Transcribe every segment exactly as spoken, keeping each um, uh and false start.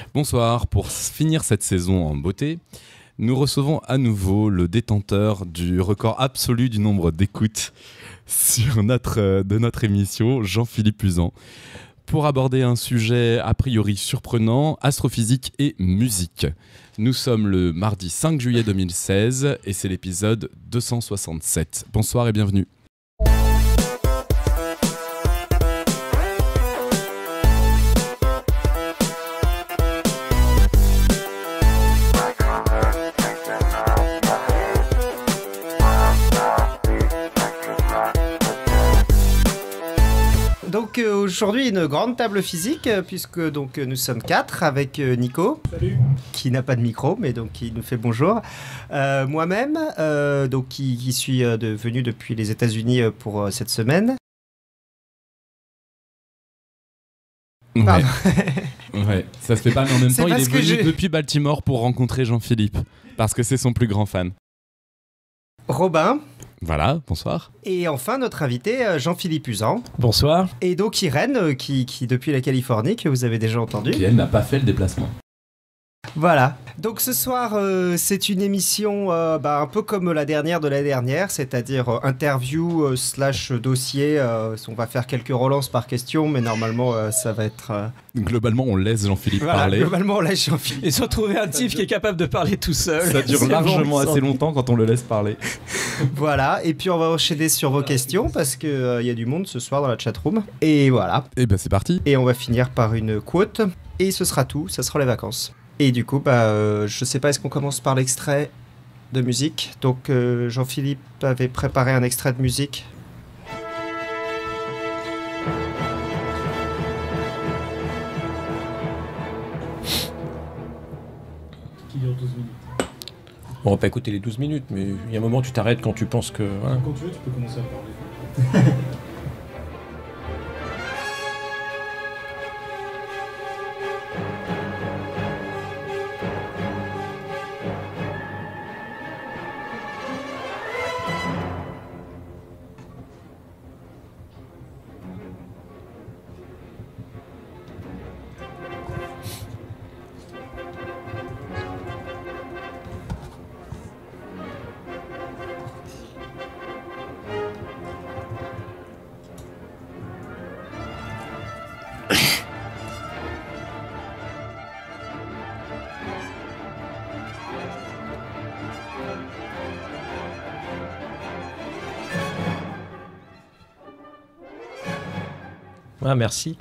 Bonsoir, pour finir cette saison en beauté, nous recevons à nouveau le détenteur du record absolu du nombre d'écoutes sur notre, de notre émission, Jean-Philippe Usan, pour aborder un sujet a priori surprenant, astrophysique et musique. Nous sommes le mardi cinq juillet deux mille seize et c'est l'épisode deux cent soixante-sept. Bonsoir et bienvenue. Donc euh, aujourd'hui une grande table physique euh, puisque donc euh, nous sommes quatre avec euh, Nico. Salut. Qui n'a pas de micro mais donc qui nous fait bonjour. Euh, moi-même euh, donc qui, qui suis euh, de, venu depuis les États-Unis euh, pour euh, cette semaine. Ouais. Pardon. Ouais, ça se fait pas mais en même C'est temps il parce est que venu je- depuis Baltimore pour rencontrer Jean-Philippe parce que c'est son plus grand fan. Robin Voilà, bonsoir. et enfin notre invité euh, Jean-Philippe Usan. Bonsoir. Et donc Irène euh, qui, qui depuis la Californie que vous avez déjà entendu. Qui elle n'a pas fait le déplacement. Voilà. Donc ce soir, euh, c'est une émission euh, bah, un peu comme la dernière de la dernière, c'est-à-dire euh, interview euh, slash dossier. Euh, on va faire quelques relances par question, mais normalement, euh, ça va être... euh, Globalement, on laisse Jean-Philippe voilà, parler. globalement, on lâche Jean-Philippe. Et se retrouver un type qui est capable de parler tout seul. Ça dure C'est largement bon, assez ça. longtemps quand on le laisse parler. Voilà. Et puis, on va enchaîner sur vos questions parce qu'il euh, y a du monde ce soir dans la chatroom. Et voilà. Et ben c'est parti. Et on va finir par une quote. Et ce sera tout. Ça sera les vacances. Et du coup, bah, euh, je sais pas, est-ce qu'on commence par l'extrait de musique? Donc, euh, Jean-Philippe avait préparé un extrait de musique. Qui dure douze minutes. On va pas écouter les douze minutes, mais il y a un moment où tu t'arrêtes quand tu penses que... voilà. Quand tu veux, tu peux commencer à parler. Ah, merci.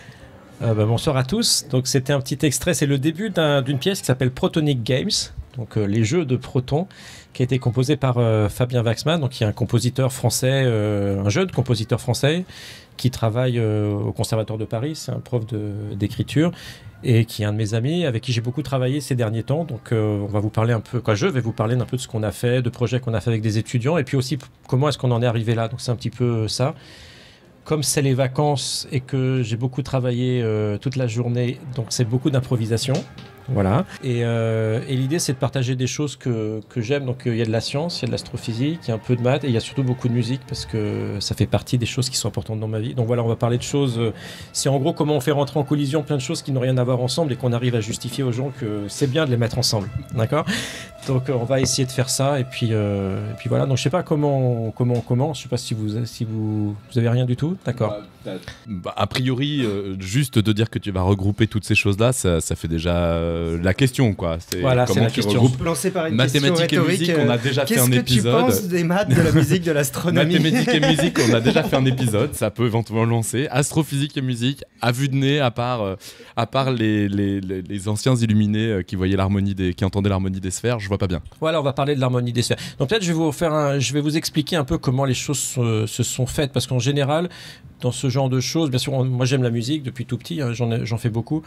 Euh, bah, bonsoir à tous. Donc c'était un petit extrait, c'est le début d'un- d'une pièce qui s'appelle Protonic Games, donc euh, les jeux de Proton, qui a été composé par euh, Fabien Waxman, donc qui est un compositeur français, euh, un jeune compositeur français qui travaille euh, au Conservatoire de Paris, c'est un prof de- d'écriture et qui est un de mes amis avec qui j'ai beaucoup travaillé ces derniers temps. Donc euh, on va vous parler un peu, quoi, je vais vous parler un peu de ce qu'on a fait, de projets qu'on a fait avec des étudiants et puis aussi p- comment est-ce qu'on en est arrivé là. Donc c'est un petit peu ça. Comme c'est les vacances et que j'ai beaucoup travaillé euh, toute la journée, donc c'est beaucoup d'improvisation. Voilà. Et, euh, et l'idée, c'est de partager des choses que, que j'aime. Donc, euh, il y a de la science, il y a de l'astrophysique, il y a un peu de maths et il y a surtout beaucoup de musique parce que ça fait partie des choses qui sont importantes dans ma vie. Donc, voilà, on va parler de choses. euh, c'est en gros comment on fait rentrer en collision plein de choses qui n'ont rien à voir ensemble et qu'on arrive à justifier aux gens que c'est bien de les mettre ensemble. D'accord ? Donc, euh, on va essayer de faire ça. Et puis, euh, et puis voilà. Donc, je sais pas comment, comment on commence. Je sais pas si vous, si vous, vous avez rien du tout. D'accord. Bah, a priori, euh, juste de dire que tu vas regrouper toutes ces choses-là, ça, ça fait déjà euh, la question, quoi. C'est Voilà, c'est comment la tu question. regroupes Lancé par une question mathématiques et rhétorique. musique, on a déjà fait Qu'est-ce un que épisode. tu penses des maths, de la musique, de l'astronomie? Mathématiques et musique, on a déjà fait un épisode, ça peut éventuellement lancer. Astrophysique et musique, à vue de nez, à part, euh, à part les, les, les, les anciens illuminés euh, qui voyaient l'harmonie des, qui entendaient l'harmonie des sphères, je vois pas bien. Voilà, on va parler de l'harmonie des sphères. Donc peut-être je vais vous faire un, je vais vous expliquer un peu comment les choses se, se sont faites parce qu'en général, dans ce genre de choses, bien sûr, on- moi j'aime la musique depuis tout petit, hein, j'en, ai- j'en fais beaucoup.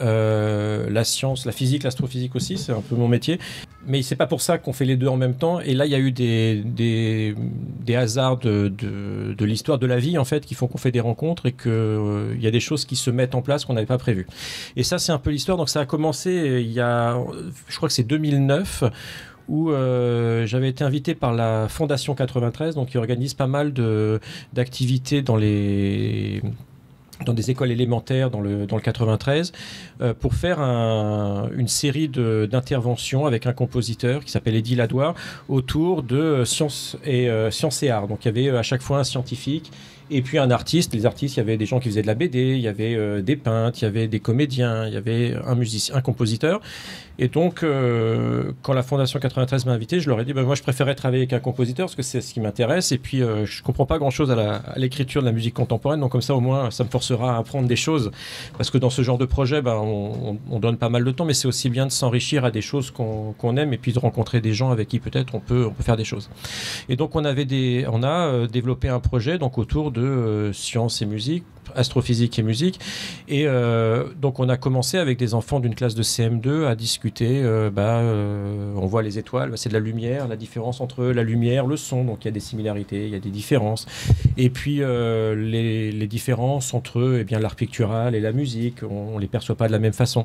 Euh, la science, la physique, l'astrophysique aussi, c'est un peu mon métier. Mais c'est pas pour ça qu'on fait les deux en même temps. Et là, il y a eu des, des, des hasards de, de, de l'histoire de la vie en fait qui font qu'on fait des rencontres et que euh, il y a des choses qui se mettent en place qu'on n'avait pas prévues. Et ça, c'est un peu l'histoire. Donc ça a commencé euh, il y a, je crois que c'est deux mille neuf. Où euh, j'avais été invité par la Fondation quatre-vingt-treize, donc qui organise pas mal de, d'activités dans les, dans des écoles élémentaires dans le, dans le quatre-vingt-treize, euh, pour faire un, une série de, d'interventions avec un compositeur qui s'appelle Eddie Ladoire autour de euh, sciences et, euh, sciences et arts. Donc il y avait euh, à chaque fois un scientifique et puis un artiste. Les artistes, il y avait des gens qui faisaient de la B D, il y avait euh, des peintres, il y avait des comédiens, il y avait un musicien, un compositeur. Et donc, euh, quand la Fondation quatre-vingt-treize m'a invité, je leur ai dit, ben, moi je préférais travailler avec un compositeur parce que c'est ce qui m'intéresse. Et puis, euh, je ne comprends pas grand-chose à, la, à l'écriture de la musique contemporaine. Donc comme ça, au moins, ça me forcera à apprendre des choses. Parce que dans ce genre de projet, ben, on, on, on donne pas mal de temps, mais c'est aussi bien de s'enrichir à des choses qu'on, qu'on aime et puis de rencontrer des gens avec qui peut-être on peut, on peut faire des choses. Et donc, on, avait des, on a euh, développé un projet donc, autour de euh, sciences et musique, astrophysique et musique. Et euh, donc, on a commencé avec des enfants d'une classe de C M deux à discuter. Euh, bah, euh, on voit les étoiles, bah, c'est de la lumière, la différence entre la lumière, le son. Donc, il y a des similarités, il y a des différences. Et puis, euh, les, les différences entre eh bien, l'art pictural et la musique, on ne les perçoit pas de la même façon.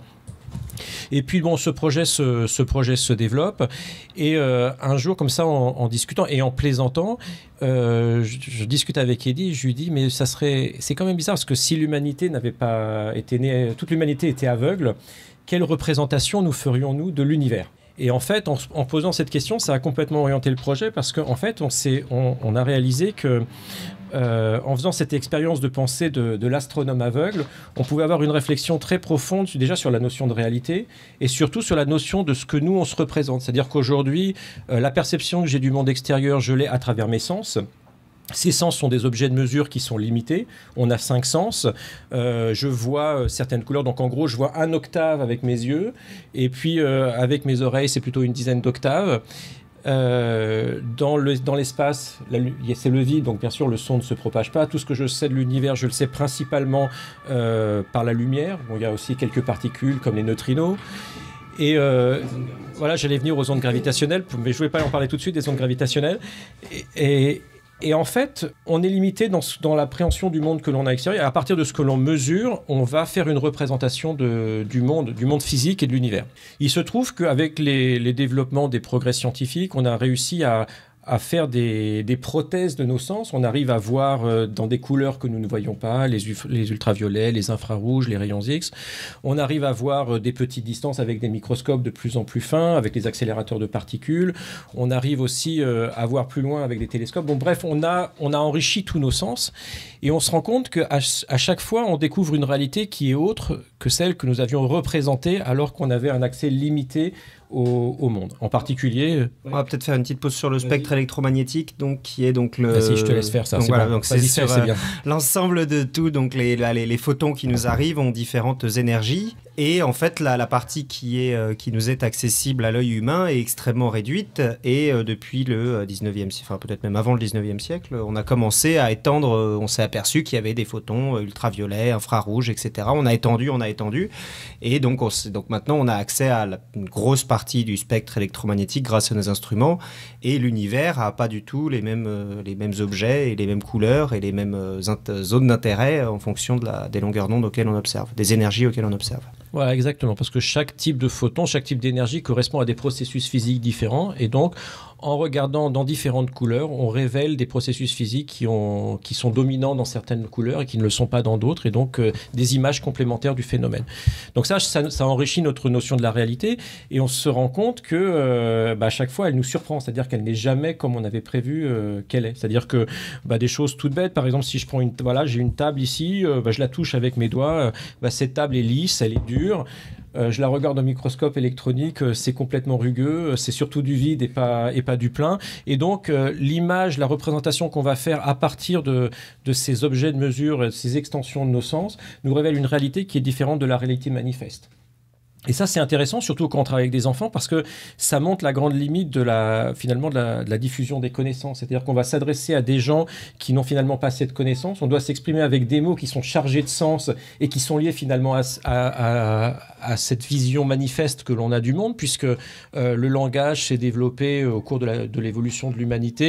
Et puis bon, ce projet se, ce projet se développe et euh, un jour comme ça, en, en discutant et en plaisantant, euh, je, je discute avec Eddie, je lui dis mais ça serait, c'est quand même bizarre parce que si l'humanité n'avait pas été née, toute l'humanité était aveugle, quelle représentation nous ferions-nous de l'univers ? Et en fait, en, en posant cette question, ça a complètement orienté le projet parce qu'en fait, on, s'est, on, on a réalisé que Euh, en faisant cette expérience de pensée de, de l'astronome aveugle, on pouvait avoir une réflexion très profonde déjà sur la notion de réalité et surtout sur la notion de ce que nous on se représente. C'est-à-dire qu'aujourd'hui, euh, la perception que j'ai du monde extérieur, je l'ai à travers mes sens. Ces sens sont des objets de mesure qui sont limités. On a cinq sens. Euh, je vois certaines couleurs. Donc, en gros, je vois un octave avec mes yeux. Et puis, euh, avec mes oreilles, c'est plutôt une dizaine d'octaves. Euh, dans, le, dans l'espace, la, c'est le vide, donc bien sûr le son ne se propage pas. Tout ce que je sais de l'univers, je le sais principalement euh, par la lumière. Bon, il y a aussi quelques particules comme les neutrinos. Et euh, voilà, j'allais venir aux ondes gravitationnelles, mais je ne voulais pas en parler tout de suite des ondes gravitationnelles. Et, et, et en fait, on est limité dans, dans l'appréhension du monde que l'on a extérieur. Et à partir de ce que l'on mesure, on va faire une représentation de, du monde, du monde physique et de l'univers. Il se trouve qu'avec les, les développements des progrès scientifiques, on a réussi à à faire des, des prothèses de nos sens. On arrive à voir euh, dans des couleurs que nous ne voyons pas, les, les ultraviolets, les infrarouges, les rayons X. On arrive à voir euh, des petites distances avec des microscopes de plus en plus fins, avec les accélérateurs de particules. On arrive aussi euh, à voir plus loin avec des télescopes. Bon, bref, on a, on a enrichi tous nos sens et on se rend compte qu'à à chaque fois, on découvre une réalité qui est autre que celle que nous avions représentée alors qu'on avait un accès limité Au, au monde. En particulier, on va peut-être faire une petite pause sur le spectre électromagnétique, donc qui est donc le. Vas-y, je te laisse faire ça. Donc c'est voilà, bon. donc c'est Vas-y, sur c'est bien. l'ensemble de tout. Donc les, les les photons qui nous arrivent ont différentes énergies et en fait la, la partie qui est euh, qui nous est accessible à l'œil humain est extrêmement réduite et euh, depuis le dix-neuvième siècle, enfin peut-être même avant le dix-neuvième siècle, on a commencé à étendre. Euh, on s'est aperçu qu'il y avait des photons ultraviolets, infrarouges, et cetera. On a étendu, on a étendu et donc on donc maintenant on a accès à la, une grosse partie du spectre électromagnétique grâce à nos instruments et l'univers a pas du tout les mêmes, euh, les mêmes objets et les mêmes couleurs et les mêmes euh, zones d'intérêt en fonction de la, des longueurs d'onde auxquelles on observe, des énergies auxquelles on observe. Voilà, exactement, parce que chaque type de photon, chaque type d'énergie correspond à des processus physiques différents et donc en regardant dans différentes couleurs, on révèle des processus physiques qui, ont, qui sont dominants dans certaines couleurs et qui ne le sont pas dans d'autres, et donc euh, des images complémentaires du phénomène. Donc ça, ça, ça enrichit notre notion de la réalité, et on se rend compte que euh, bah, à chaque fois, elle nous surprend, c'est-à-dire qu'elle n'est jamais comme on avait prévu euh, qu'elle est. C'est-à-dire que bah, des choses toutes bêtes, par exemple, si je prends une, voilà, j'ai une table ici, euh, bah, je la touche avec mes doigts, euh, bah, cette table est lisse, elle est dure. Euh, je la regarde au microscope électronique, euh, c'est complètement rugueux, euh, c'est surtout du vide et pas, et pas du plein. Et donc, euh, l'image, la représentation qu'on va faire à partir de, de ces objets de mesure, de ces extensions de nos sens, nous révèle une réalité qui est différente de la réalité manifeste. Et ça, c'est intéressant, surtout quand on travaille avec des enfants, parce que ça montre la grande limite de la, finalement, de la, de la diffusion des connaissances. C'est-à-dire qu'on va s'adresser à des gens qui n'ont finalement pas assez de connaissances. On doit s'exprimer avec des mots qui sont chargés de sens et qui sont liés finalement à, à, à, à cette vision manifeste que l'on a du monde, puisque euh, le langage s'est développé au cours de, la, de l'évolution de l'humanité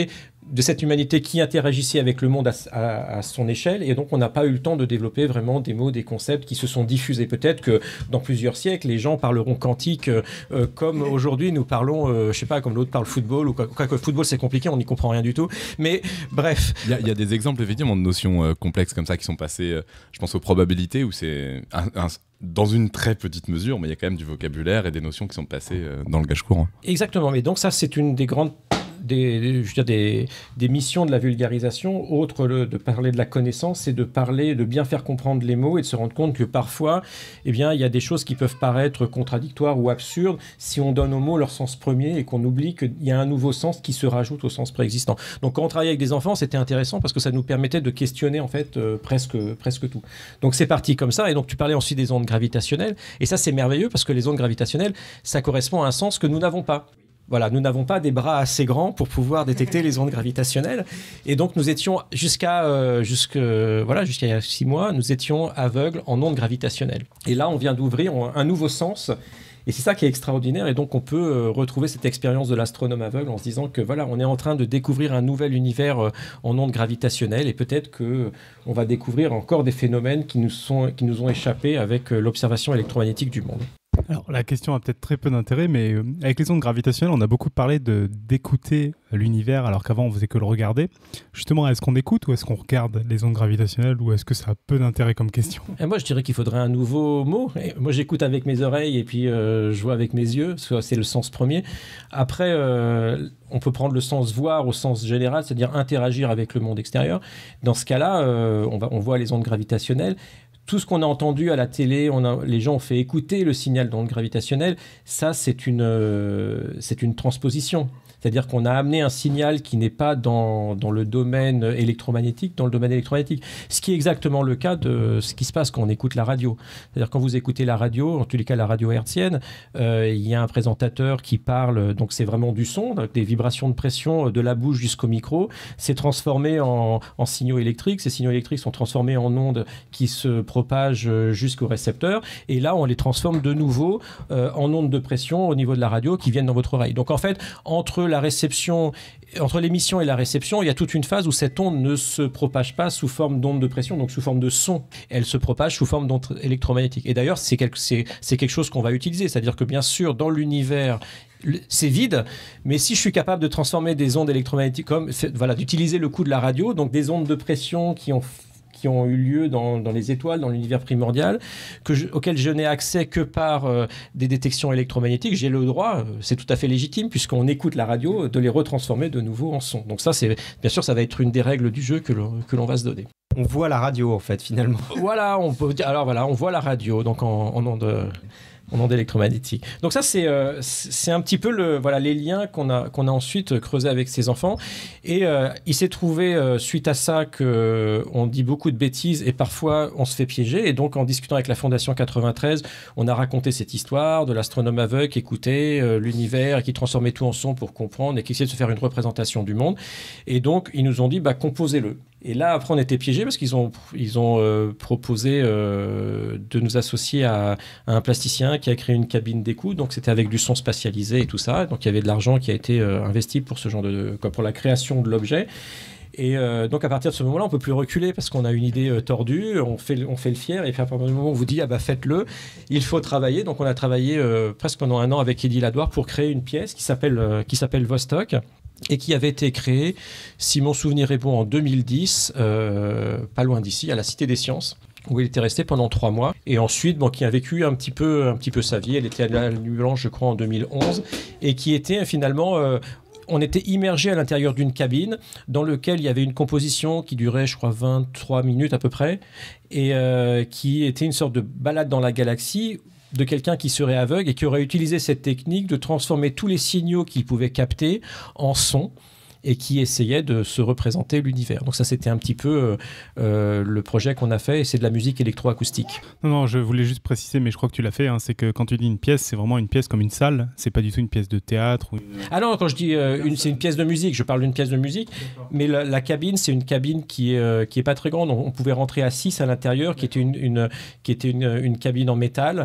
de cette humanité qui interagissait avec le monde à, à, à son échelle, et donc on n'a pas eu le temps de développer vraiment des mots, des concepts qui se sont diffusés. Peut-être que dans plusieurs siècles, les gens parleront quantique euh, euh, comme aujourd'hui nous parlons, euh, je sais pas, comme l'autre parle football, ou quoi, quoi que le football c'est compliqué, on n'y comprend rien du tout, mais bref. Il y, y a des exemples effectivement de notions euh, complexes comme ça qui sont passées, euh, je pense aux probabilités, où c'est un, un, dans une très petite mesure, mais il y a quand même du vocabulaire et des notions qui sont passées euh, dans le langage courant. Exactement, mais donc ça c'est une des grandes Des, des, je veux dire des, des missions de la vulgarisation, autre le, de parler de la connaissance, c'est de parler, de bien faire comprendre les mots et de se rendre compte que parfois, eh bien, il y a des choses qui peuvent paraître contradictoires ou absurdes si on donne aux mots leur sens premier et qu'on oublie qu'il y a un nouveau sens qui se rajoute au sens préexistant. Donc quand on travaillait avec des enfants, c'était intéressant parce que ça nous permettait de questionner en fait euh, presque, presque tout. Donc c'est parti comme ça, et donc tu parlais ensuite des ondes gravitationnelles, et ça c'est merveilleux parce que les ondes gravitationnelles, ça correspond à un sens que nous n'avons pas. Voilà, nous n'avons pas des bras assez grands pour pouvoir détecter les ondes gravitationnelles. Et donc, nous étions, jusqu'à euh, jusque, voilà, jusqu'à il y a six mois, nous étions aveugles en ondes gravitationnelles. Et là, on vient d'ouvrir un nouveau sens. Et c'est ça qui est extraordinaire. Et donc, on peut euh, retrouver cette expérience de l'astronome aveugle en se disant que voilà, on est en train de découvrir un nouvel univers euh, en ondes gravitationnelles. Et peut-être qu'on va découvrir encore des phénomènes qui nous, sont, qui nous ont échappé avec euh, l'observation électromagnétique du monde. Alors, la question a peut-être très peu d'intérêt, mais euh, avec les ondes gravitationnelles, on a beaucoup parlé de, d'écouter l'univers alors qu'avant on faisait que le regarder. Justement, est-ce qu'on écoute ou est-ce qu'on regarde les ondes gravitationnelles, ou est-ce que ça a peu d'intérêt comme question ? Et moi, je dirais qu'il faudrait un nouveau mot. Et moi, j'écoute avec mes oreilles et puis euh, je vois avec mes yeux. C'est le sens premier. Après, euh, on peut prendre le sens voir au sens général, c'est-à-dire interagir avec le monde extérieur. Dans ce cas-là, euh, on, va, on voit les ondes gravitationnelles. Tout ce qu'on a entendu à la télé, on a, les gens ont fait écouter le signal d'onde gravitationnelle. Ça, c'est une, euh, c'est une transposition. C'est-à-dire qu'on a amené un signal qui n'est pas dans, dans le domaine électromagnétique, dans le domaine électromagnétique. Ce qui est exactement le cas de ce qui se passe quand on écoute la radio. C'est-à-dire quand vous écoutez la radio, en tous les cas la radio hertzienne, euh, il y a un présentateur qui parle, donc c'est vraiment du son, des vibrations de pression de la bouche jusqu'au micro. C'est transformé en, en signaux électriques. Ces signaux électriques sont transformés en ondes qui se propagent jusqu'au récepteur. Et là, on les transforme de nouveau euh, en ondes de pression au niveau de la radio qui viennent dans votre oreille. Donc en fait, entre la réception, entre l'émission et la réception, il y a toute une phase où cette onde ne se propage pas sous forme d'onde de pression, donc sous forme de son. Elle se propage sous forme d'onde électromagnétique. Et d'ailleurs, c'est quelque, c'est, c'est quelque chose qu'on va utiliser. C'est-à-dire que bien sûr, dans l'univers, c'est vide, mais si je suis capable de transformer des ondes électromagnétiques, comme, voilà, d'utiliser le coup de la radio, donc des ondes de pression qui ont qui ont eu lieu dans, dans les étoiles, dans l'univers primordial, que je, auquel je n'ai accès que par euh, des détections électromagnétiques, j'ai le droit, euh, c'est tout à fait légitime, puisqu'on écoute la radio, de les retransformer de nouveau en son. Donc ça, c'est, bien sûr, ça va être une des règles du jeu que l'on, que l'on va se donner. On voit la radio, en fait, finalement. Voilà, on peut dire, alors voilà, on voit la radio, donc en, en ondes... en ondes électromagnétiques. Donc ça, c'est, euh, c'est un petit peu le, voilà, les liens qu'on a, qu'on a ensuite creusés avec ces enfants. Et euh, il s'est trouvé, euh, suite à ça, qu'on dit beaucoup de bêtises et parfois on se fait piéger. Et donc, en discutant avec la Fondation quatre-vingt-treize, on a raconté cette histoire de l'astronome aveugle qui écoutait euh, l'univers et qui transformait tout en son pour comprendre et qui essayait de se faire une représentation du monde. Et donc, ils nous ont dit, bah, composez-le. Et là, après, on était piégés parce qu'ils ont, ils ont euh, proposé euh, de nous associer à, à un plasticien qui a créé une cabine d'écoute. Donc, c'était avec du son spatialisé et tout ça. Donc, il y avait de l'argent qui a été euh, investi pour ce genre de, quoi, pour la création de l'objet. Et euh, donc, à partir de ce moment-là, on ne peut plus reculer parce qu'on a une idée euh, tordue, on fait, on fait le fier. Et puis, à partir du moment où on vous dit, ah bah, faites-le, il faut travailler. Donc, on a travaillé euh, presque pendant un an avec Eddie Ladoire pour créer une pièce qui s'appelle, euh, qui s'appelle Vostok, et qui avait été créé, si mon souvenir est bon, en deux mille dix, euh, pas loin d'ici, à la Cité des Sciences, où il était resté pendant trois mois. Et ensuite, bon, qui a vécu un petit peu, un petit peu sa vie. Elle était à la Nuit Blanche, je crois, en deux mille onze, et qui était finalement... Euh, on était immergé à l'intérieur d'une cabine dans laquelle il y avait une composition qui durait, je crois, vingt-trois minutes à peu près, et euh, qui était une sorte de balade dans la galaxie de quelqu'un qui serait aveugle et qui aurait utilisé cette technique de transformer tous les signaux qu'il pouvait capter en son et qui essayait de se représenter l'univers. Donc ça, c'était un petit peu euh, le projet qu'on a fait, et c'est de la musique électroacoustique. Non, non, je voulais juste préciser, mais je crois que tu l'as fait, hein, c'est que quand tu dis une pièce, c'est vraiment une pièce comme une salle, c'est pas du tout une pièce de théâtre. Ou une... Ah non, quand je dis euh, une, c'est une pièce de musique, je parle d'une pièce de musique, mais la, la cabine, c'est une cabine qui est, euh, qui est pas très grande, on, on pouvait rentrer à six à l'intérieur, qui était une, une, qui était une, une cabine en métal,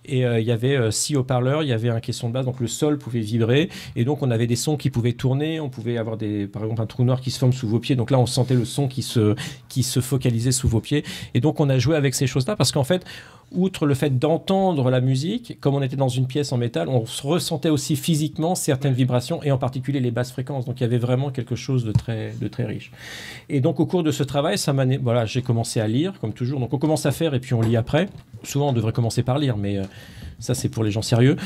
Et euh, il y avait euh, six haut-parleurs, il y avait un caisson de basse, donc le sol pouvait vibrer. Et donc on avait des sons qui pouvaient tourner, on pouvait avoir des, par exemple un trou noir qui se forme sous vos pieds. Donc là on sentait le son qui se, qui se focalisait sous vos pieds. Et donc on a joué avec ces choses-là parce qu'en fait, outre le fait d'entendre la musique, comme on était dans une pièce en métal, on ressentait aussi physiquement certaines vibrations et en particulier les basses fréquences. Donc il y avait vraiment quelque chose de très, de très riche. Et donc au cours de ce travail, ça m'a, voilà, j'ai commencé à lire, comme toujours. Donc on commence à faire et puis on lit après. Souvent on devrait commencer par lire, mais euh, ça c'est pour les gens sérieux.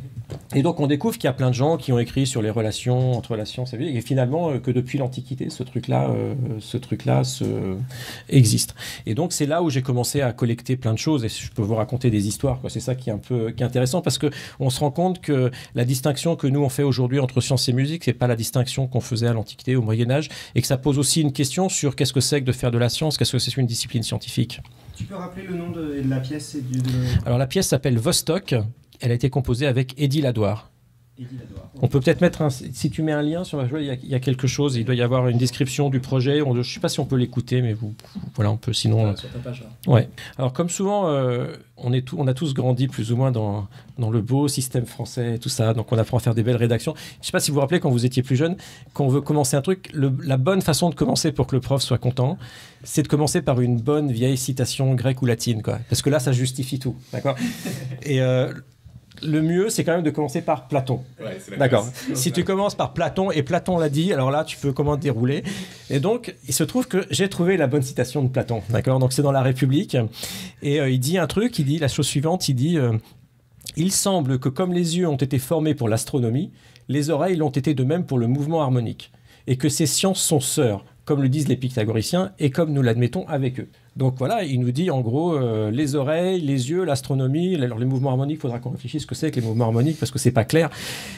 Et donc on découvre qu'il y a plein de gens qui ont écrit sur les relations entre la science et la vie, et finalement euh, que depuis l'Antiquité, ce truc-là, euh, ce truc-là se... existe. Et donc c'est là où j'ai commencé à collecter plein de choses, et je peux vous raconter des histoires, quoi. C'est ça qui est un peu qui est intéressant, parce qu'on se rend compte que la distinction que nous on fait aujourd'hui entre science et musique, c'est pas la distinction qu'on faisait à l'Antiquité, au Moyen-Âge, et que ça pose aussi une question sur qu'est-ce que c'est que de faire de la science, qu'est-ce que c'est une discipline scientifique. Tu peux rappeler le nom de, de la pièce et du, de... Alors la pièce s'appelle Vostok. Elle a été composée avec Eddie Ladoire. Eddie Ladoire. On peut peut-être mettre un... Si tu mets un lien sur la joie, il y a, il y a quelque chose. Il doit y avoir une description du projet. On, je ne sais pas si on peut l'écouter, mais vous, voilà, on peut sinon... Ah, sur ta page, là. Ouais. Alors comme souvent, euh, on, est tout, on a tous grandi plus ou moins dans, dans le beau système français et tout ça. Donc on apprend à faire des belles rédactions. Je ne sais pas si vous vous rappelez quand vous étiez plus jeune, quand on veut commencer un truc, le, la bonne façon de commencer pour que le prof soit content, c'est de commencer par une bonne vieille citation grecque ou latine, quoi. Parce que là, ça justifie tout. D'accord. Et... Euh, le mieux, c'est quand même de commencer par Platon. Ouais, c'est la D'accord. classe. Si tu commences par Platon, et Platon l'a dit, alors là, tu peux comment dérouler. Et donc, il se trouve que j'ai trouvé la bonne citation de Platon. D'accord. Donc, c'est dans La République. Et euh, il dit un truc, il dit la chose suivante, il dit euh, « Il semble que comme les yeux ont été formés pour l'astronomie, les oreilles l'ont été de même pour le mouvement harmonique. Et que ces sciences sont sœurs, comme le disent les pythagoriciens, et comme nous l'admettons avec eux. » Donc voilà, il nous dit en gros euh, les oreilles, les yeux, l'astronomie. Alors les mouvements harmoniques, il faudra qu'on réfléchisse ce que c'est que les mouvements harmoniques parce que c'est pas clair.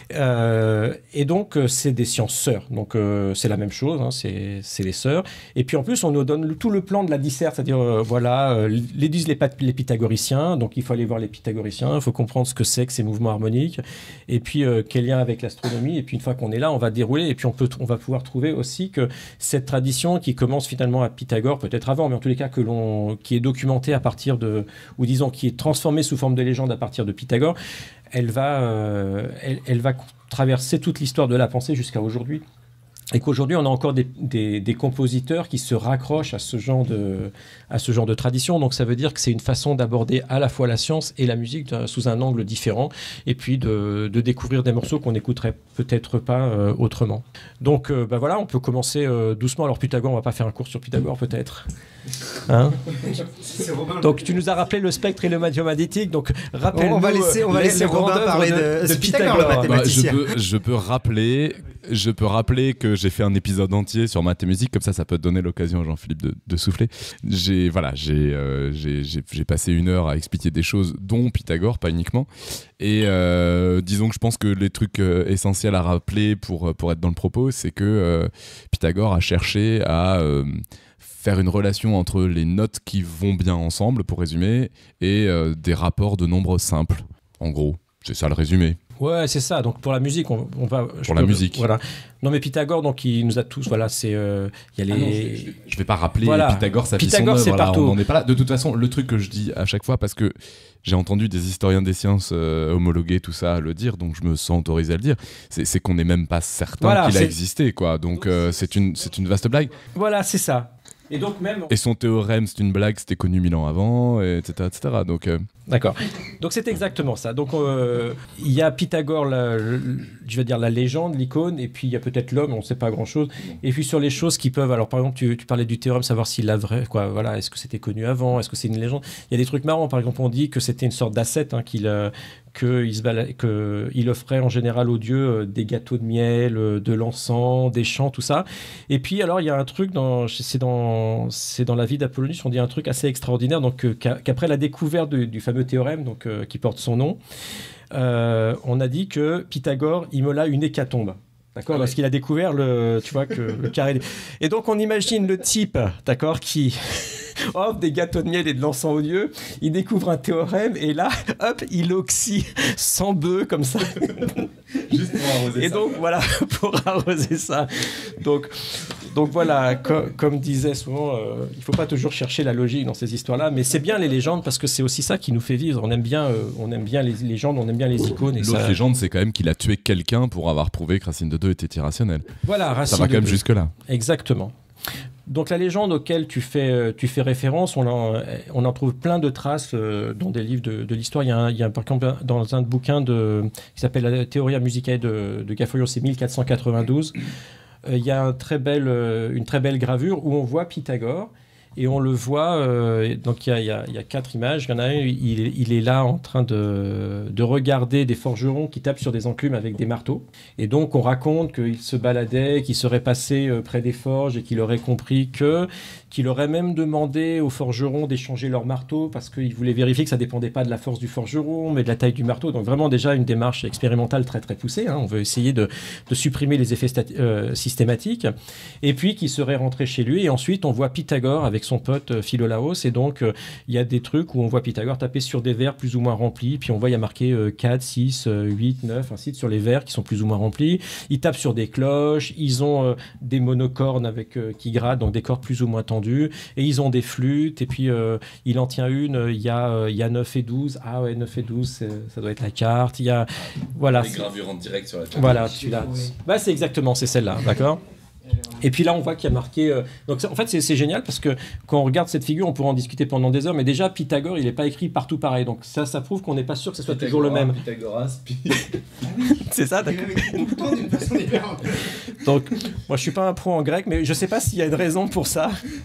Euh, et donc euh, c'est des sciences sœurs. Donc euh, c'est la même chose, hein, c'est, c'est les sœurs. Et puis en plus on nous donne le, tout le plan de la disserte, c'est-à-dire euh, voilà, euh, les disent les, les pythagoriciens. Donc il faut aller voir les pythagoriciens, il faut comprendre ce que c'est que ces mouvements harmoniques. Et puis euh, quel lien avec l'astronomie. Et puis une fois qu'on est là, on va dérouler. Et puis on peut, on va pouvoir trouver aussi que cette tradition qui commence finalement à Pythagore, peut-être avant, mais en tous les cas que l'on qui est documentée à partir de, ou disons qui est transformée sous forme de légende à partir de Pythagore, elle va, euh, elle, elle va traverser toute l'histoire de la pensée jusqu'à aujourd'hui. Et qu'aujourd'hui, on a encore des, des, des compositeurs qui se raccrochent à ce genre de, à ce genre de tradition. Donc ça veut dire que c'est une façon d'aborder à la fois la science et la musique sous un angle différent, et puis de, de découvrir des morceaux qu'on n'écouterait peut-être pas euh, autrement. Donc euh, bah voilà, on peut commencer euh, doucement. Alors Pythagore, on va pas faire un cours sur Pythagore peut-être. Hein. Donc tu nous as rappelé le spectre et le médium magnétique. Donc rappelle-nous. On va laisser, on va les, laisser les Robin parler de, de, de Pythagore, le mathématicien. Bah, je, peux, je peux rappeler, je peux rappeler que j'ai fait un épisode entier sur maths et musique, comme ça, ça peut te donner l'occasion, Jean-Philippe, de, de souffler. J'ai, voilà, j'ai, euh, j'ai, j'ai, j'ai passé une heure à expliquer des choses, dont Pythagore, pas uniquement. Et euh, disons que je pense que les trucs euh, essentiels à rappeler pour, pour être dans le propos, c'est que euh, Pythagore a cherché à euh, faire une relation entre les notes qui vont bien ensemble, pour résumer, et euh, des rapports de nombres simples, en gros. C'est ça le résumé. Ouais, c'est ça. Donc pour la musique, on, on va. Pour la peux, musique. Voilà. Non, mais Pythagore, donc il nous a tous. Voilà, c'est. Il euh, y a les. Ah non, je, vais, je, vais, je vais pas rappeler voilà. Pythagore, sa Pythagore, vie son œuvre. C'est partout. On n'en est pas là. De toute façon, le truc que je dis à chaque fois, parce que j'ai entendu des historiens des sciences euh, homologués tout ça le dire, donc je me sens autorisé à le dire. C'est, c'est qu'on n'est même pas certain voilà, qu'il c'est... a existé, quoi. Donc euh, c'est une, c'est une vaste blague. Voilà, c'est ça. Et donc même. Et son théorème, c'est une blague, c'était connu mille ans avant, et cetera, et cetera. Donc. Euh... D'accord. Donc c'est exactement ça. Donc euh, il y a Pythagore, la, je vais dire la légende, l'icône, et puis il y a peut-être l'homme, on ne sait pas grand-chose. Et puis sur les choses qui peuvent, alors par exemple tu, tu parlais du théorème, savoir s'il a vrai, quoi. Voilà, est-ce que c'était connu avant, est-ce que c'est une légende. Il y a des trucs marrants. Par exemple, on dit que c'était une sorte d'ascète, hein, qu'il euh, qu'il se bala... que il offrait en général aux dieux euh, des gâteaux de miel, euh, de l'encens, des chants, tout ça. Et puis alors il y a un truc dans, c'est dans, c'est dans la vie d'Apollonius, on dit un truc assez extraordinaire, donc euh, qu'après la découverte du, du fameux théorème, donc euh, qui porte son nom, euh, on a dit que Pythagore immola une hécatombe. D'accord, ah parce oui. qu'il a découvert le, tu vois, que le carré. Et donc on imagine le type, d'accord, qui offre des gâteaux de miel et de l'encens aux dieux. Il découvre un théorème et là, hop, il oxy cent bœufs comme ça. Juste pour arroser et ça. donc voilà, pour arroser ça. Donc donc voilà, co- comme disait souvent, euh, il ne faut pas toujours chercher la logique dans ces histoires-là, mais c'est bien les légendes parce que c'est aussi ça qui nous fait vivre. On aime bien, euh, on aime bien les légendes, on aime bien les icônes. Et L'autre ça... légende, c'est quand même qu'il a tué quelqu'un pour avoir prouvé que Racine de deux était irrationnel. Voilà, Racine ça va quand même de... jusque-là. Exactement. Donc la légende auquel tu fais, tu fais référence, on en, on en trouve plein de traces euh, dans des livres de, de l'histoire. Il y a, un, il y a par exemple dans un bouquin de, qui s'appelle La Theoria Musicae de, de Gafforio, c'est mille quatre cent quatre-vingt-douze. Euh, il y a un très belle, euh, une très belle gravure où on voit Pythagore. Et on le voit, euh, donc il y, y, y a quatre images. Il y en a un, il, il est là en train de, de regarder des forgerons qui tapent sur des enclumes avec des marteaux. Et donc on raconte qu'il se baladait, qu'il serait passé euh, près des forges et qu'il aurait compris que, qu'il aurait même demandé aux forgerons d'échanger leurs marteaux parce qu'il voulait vérifier que ça ne dépendait pas de la force du forgeron, mais de la taille du marteau. Donc vraiment déjà une démarche expérimentale très très poussée. Hein. On veut essayer de, de supprimer les effets stati- euh, systématiques. Et puis qu'il serait rentré chez lui. Et ensuite on voit Pythagore avec son pote euh, Philolaos, et donc il euh, y a des trucs où on voit Pythagore taper sur des verres plus ou moins remplis, puis on voit il y a marqué euh, quatre, six, huit, neuf, ainsi de sur les verres qui sont plus ou moins remplis. Ils tapent sur des cloches, ils ont euh, des monocornes avec, euh, qui grattent, donc des cordes plus ou moins tendues, et ils ont des flûtes, et puis euh, il en tient une, il y, euh, y a neuf et douze, ah ouais, neuf et douze, ça doit être la carte, il y a... Voilà. Les gravures en direct sur la table. Voilà, tu l'as. Bah, c'est exactement, c'est celle-là, d'accord ? Et puis là, on voit qu'il y a marqué... Euh... Donc, en fait, c'est, c'est génial parce que quand on regarde cette figure, on pourra en discuter pendant des heures, mais déjà, Pythagore, il n'est pas écrit partout pareil. Donc ça, ça prouve qu'on n'est pas sûr que ce soit toujours le même. Pythagoras, puis... C'est ça, d'accord. Donc, moi, je ne suis pas un pro en grec, mais je ne sais pas s'il y a une raison pour ça.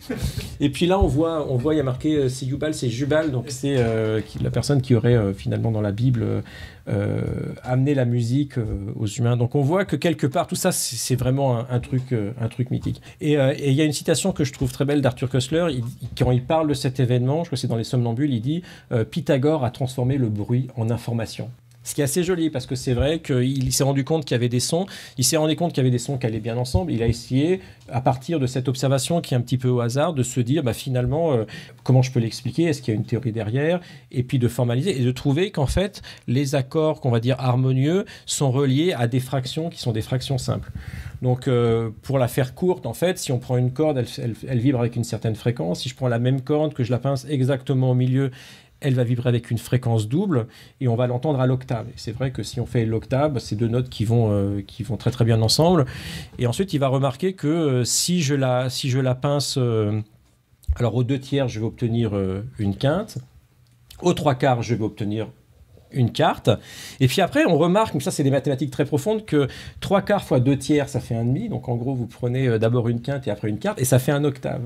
Et puis là, on voit, on voit il y a marqué euh, c'est Jubal, c'est Jubal, donc c'est euh, qui, la personne qui aurait euh, finalement dans la Bible... Euh, Euh, amener la musique euh, aux humains. Donc on voit que quelque part tout ça c'est, c'est vraiment un, un truc euh, un truc mythique. Et il euh, y a une citation que je trouve très belle d'Arthur Koestler. Il, quand il parle de cet événement, je crois que c'est dans Les Somnambules, il dit euh, Pythagore a transformé le bruit en information. Ce qui est assez joli parce que c'est vrai qu'il s'est rendu compte qu'il y avait des sons, il s'est rendu compte qu'il y avait des sons qui allaient bien ensemble, il a essayé, à partir de cette observation qui est un petit peu au hasard, de se dire bah, finalement, euh, comment je peux l'expliquer, est-ce qu'il y a une théorie derrière, et puis de formaliser et de trouver qu'en fait, les accords qu'on va dire harmonieux sont reliés à des fractions qui sont des fractions simples. Donc, euh, pour la faire courte, en fait, si on prend une corde, elle, elle, elle vibre avec une certaine fréquence. Si je prends la même corde, que je la pince exactement au milieu, elle va vibrer avec une fréquence double et on va l'entendre à l'octave. Et c'est vrai que si on fait l'octave, c'est deux notes qui vont, euh, qui vont très très bien ensemble. Et ensuite, il va remarquer que euh, si, je la, si je la pince, euh, alors aux deux tiers, je vais obtenir euh, une quinte. Aux trois quarts, je vais obtenir une quarte. Et puis après, on remarque, mais ça c'est des mathématiques très profondes, que trois quarts fois deux tiers, ça fait un demi. Donc en gros, vous prenez euh, d'abord une quinte et après une quarte et ça fait un octave.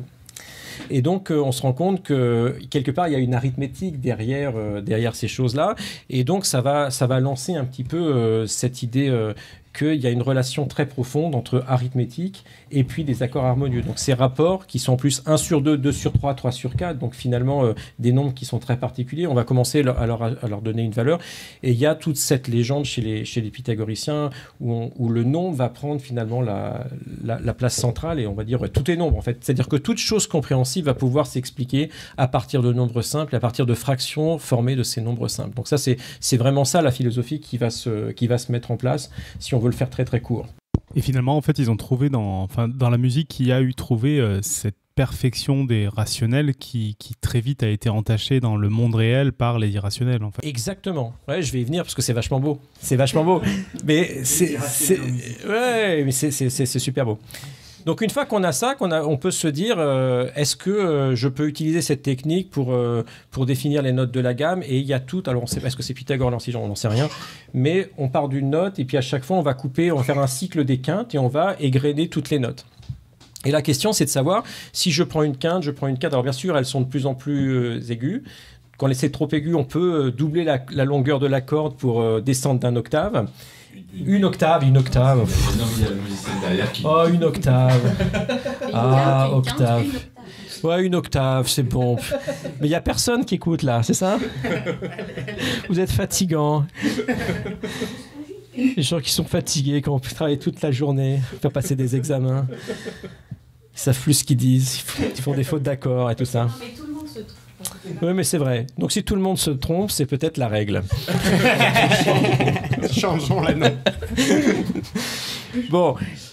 Et donc, euh, on se rend compte que, quelque part, il y a une arithmétique derrière, euh, derrière ces choses-là. Et donc, ça va, ça va lancer un petit peu euh, cette idée euh, qu'il y a une relation très profonde entre arithmétique et puis des accords harmonieux. Donc, ces rapports qui sont en plus un sur deux, deux sur trois, trois sur quatre, donc finalement, euh, des nombres qui sont très particuliers. On va commencer à leur, à leur donner une valeur. Et il y a toute cette légende chez les, chez les pythagoriciens où, on, où le nombre va prendre finalement la, la, la place centrale et on va dire euh, tout est nombre, en fait. C'est-à-dire que toute chose compréhensible va pouvoir s'expliquer à partir de nombres simples, à partir de fractions formées de ces nombres simples. Donc ça, c'est, c'est vraiment ça la philosophie qui va, se, qui va se mettre en place si on veut le faire très très court. Et finalement, en fait, ils ont trouvé dans, enfin, dans la musique, qui y a eu trouvé euh, cette perfection des rationnels qui, qui très vite a été entachée dans le monde réel par les irrationnels, en fait. Exactement. Ouais, je vais y venir parce que c'est vachement beau. C'est vachement beau. Mais c'est, c'est, ouais, mais c'est, c'est, c'est, c'est super beau. Donc une fois qu'on a ça, qu'on a, on peut se dire euh, est-ce que euh, je peux utiliser cette technique pour, euh, pour définir les notes de la gamme. Et il y a tout, alors on sait pas est-ce que c'est Pythagore, on n'en sait rien, mais on part d'une note et puis à chaque fois on va couper, on va faire un cycle des quintes et on va égrener toutes les notes. Et la question c'est de savoir si je prends une quinte, je prends une quinte, alors bien sûr elles sont de plus en plus euh, aiguës. Quand c'est trop aigu, on peut euh, doubler la, la longueur de la corde pour euh, descendre d'un octave. Une, une octave, une octave. Non, il y a le musicien derrière qui... Oh, une octave. Ah, octave. Ouais, une octave, c'est bon. Mais il n'y a personne qui écoute là, c'est ça ? Vous êtes fatigant. Les gens qui sont fatigués, qui ont travaillé toute la journée, faire passer des examens. Ils savent plus ce qu'ils disent, ils font des fautes d'accord et tout ça. Mais tout le monde se trompe. Oui, mais c'est vrai. Donc si tout le monde se trompe, c'est peut-être la règle. Changeons la note. Bon,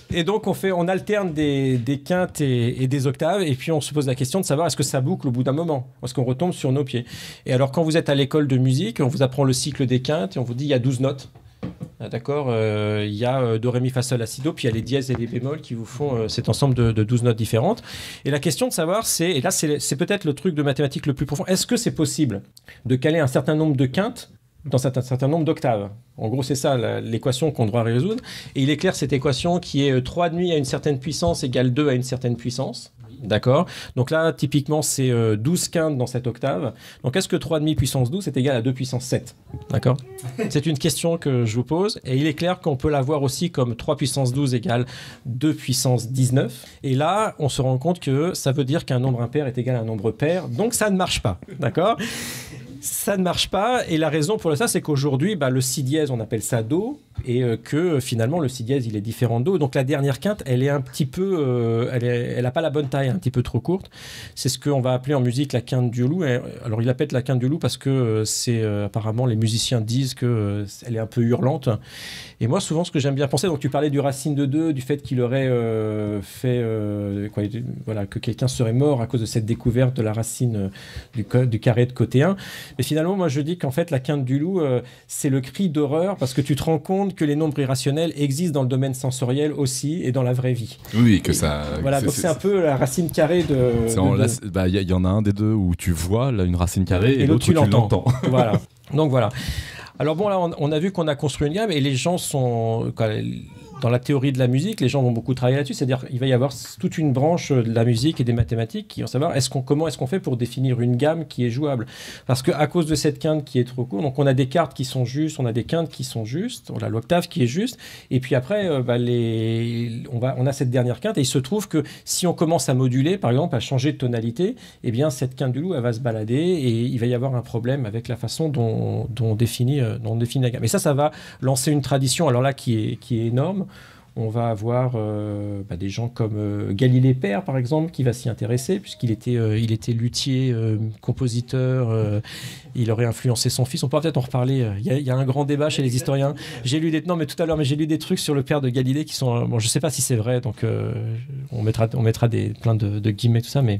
Et donc on, fait, on alterne des, des quintes et, et des octaves, et puis on se pose la question de savoir est-ce que ça boucle au bout d'un moment, est-ce qu'on retombe sur nos pieds. Et alors quand vous êtes à l'école de musique, on vous apprend le cycle des quintes, et on vous dit il y a douze notes. Ah, d'accord, il euh, y a euh, do, ré, mi, fa, sol, la, si, do, puis il y a les dièses et les bémols qui vous font euh, cet ensemble de, de douze notes différentes. Et la question de savoir, c'est, et là c'est, c'est peut-être le truc de mathématiques le plus profond, est-ce que c'est possible de caler un certain nombre de quintes dans un certain nombre d'octaves? En gros, c'est ça la, l'équation qu'on doit résoudre. Et il éclaire cette équation qui est trois virgule cinq à une certaine puissance égale deux à une certaine puissance. D'accord. Donc là, typiquement, c'est euh, douze quintes dans cette octave. Donc est-ce que trois virgule cinq puissance douze est égal à deux puissance sept? D'accord. C'est une question que je vous pose. Et il est clair qu'on peut la voir aussi comme trois puissance douze égale deux puissance dix-neuf. Et là, on se rend compte que ça veut dire qu'un nombre impair est égal à un nombre pair. Donc ça ne marche pas. D'accord. Ça ne marche pas, et la raison pour ça, c'est qu'aujourd'hui, bah, le si dièse, on appelle ça do, et euh, que finalement, le si dièse, il est différent de do. Donc la dernière quinte, elle est un petit peu, euh, elle, est, elle a pas la bonne taille, un petit peu trop courte. C'est ce qu'on va appeler en musique la quinte du loup. Et, alors il appelle la quinte du loup parce que euh, c'est euh, apparemment les musiciens disent que euh, elle est un peu hurlante. Et moi, souvent, ce que j'aime bien penser, donc tu parlais du racine de deux, du fait qu'il aurait euh, fait, euh, quoi, voilà, que quelqu'un serait mort à cause de cette découverte de la racine euh, du, du carré de côté un. Mais finalement, moi, je dis qu'en fait, la quinte du loup, euh, c'est le cri d'horreur parce que tu te rends compte que les nombres irrationnels existent dans le domaine sensoriel aussi et dans la vraie vie. Oui, que et, ça. Voilà, c'est, donc c'est, c'est un peu la racine carrée de. Il de, bah, y, y en a un des deux où tu vois là, une racine carrée et, et l'autre, l'autre, tu, tu l'entends. Voilà. Donc voilà. Alors bon, là, on, on a vu qu'on a construit une gamme et les gens sont... Quoi, dans la théorie de la musique, les gens vont beaucoup travailler là-dessus. C'est-à-dire qu'il va y avoir toute une branche de la musique et des mathématiques qui vont savoir est-ce qu'on, comment est-ce qu'on fait pour définir une gamme qui est jouable. Parce qu'à cause de cette quinte qui est trop courte, donc on a des cartes qui sont justes, on a des quintes qui sont justes, on a l'octave qui est juste, et puis après, euh, bah, les, on, va, on a cette dernière quinte, et il se trouve que si on commence à moduler, par exemple, à changer de tonalité, eh bien cette quinte du loup, elle va se balader, et il va y avoir un problème avec la façon dont, dont, on, définit, dont on définit la gamme. Et ça, ça va lancer une tradition, alors là, qui est, qui est énorme. On va avoir euh, bah, des gens comme euh, Galilée Père, par exemple, qui va s'y intéresser, puisqu'il était, euh, il était luthier, euh, compositeur, euh, il aurait influencé son fils. On pourra peut-être en reparler. Il y, y a un grand débat chez les historiens. J'ai lu des, non, mais tout à l'heure, mais j'ai lu des trucs sur le père de Galilée qui sont... Euh, bon, je ne sais pas si c'est vrai, donc euh, on mettra, on mettra des, plein de, de guillemets, tout ça, mais...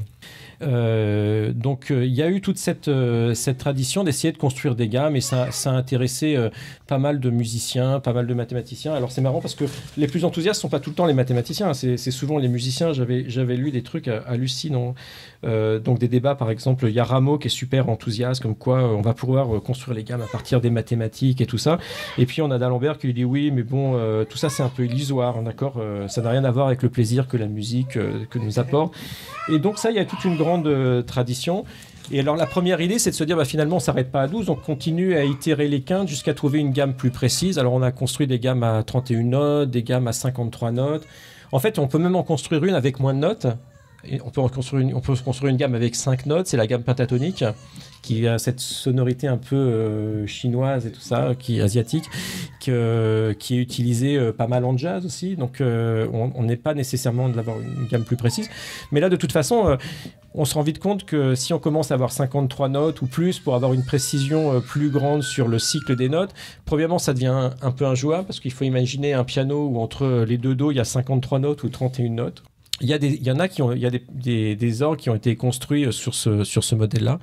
Euh, donc il euh, y a eu toute cette, euh, cette tradition d'essayer de construire des gammes et ça, ça a intéressé euh, pas mal de musiciens, pas mal de mathématiciens. Alors c'est marrant parce que les plus enthousiastes ne sont pas tout le temps les mathématiciens, hein. c'est, c'est souvent les musiciens. J'avais, j'avais lu des trucs hallucinants, euh, donc des débats par exemple, il y a Rameau qui est super enthousiaste comme quoi euh, on va pouvoir euh, construire les gammes à partir des mathématiques et tout ça, et puis on a d'Alembert qui lui dit oui mais bon euh, tout ça c'est un peu illusoire, hein, d'accord, euh, ça n'a rien à voir avec le plaisir que la musique euh, que nous apporte. Et donc ça, il y a toute une grande euh, tradition. Et alors la première idée, c'est de se dire bah, finalement, on ne s'arrête pas à douze, on continue à itérer les quintes jusqu'à trouver une gamme plus précise. Alors on a construit des gammes à trente et une notes, des gammes à cinquante-trois notes. En fait, on peut même en construire une avec moins de notes. Et on peut en construire une, on peut construire une gamme avec cinq notes, c'est la gamme pentatonique, qui a cette sonorité un peu euh, chinoise et tout ça, qui est asiatique, que, qui est utilisée euh, pas mal en jazz aussi. Donc euh, on n'est pas nécessairement d'avoir une gamme plus précise. Mais là, de toute façon, euh, on se rend vite compte que si on commence à avoir cinquante-trois notes ou plus pour avoir une précision euh, plus grande sur le cycle des notes, premièrement, ça devient un, un peu injouable parce qu'il faut imaginer un piano où entre les deux dos, il y a cinquante-trois notes ou trente et une notes. Il y, a des, il y en a qui ont, il y a des, des, des orgues qui ont été construits sur ce, sur ce modèle-là.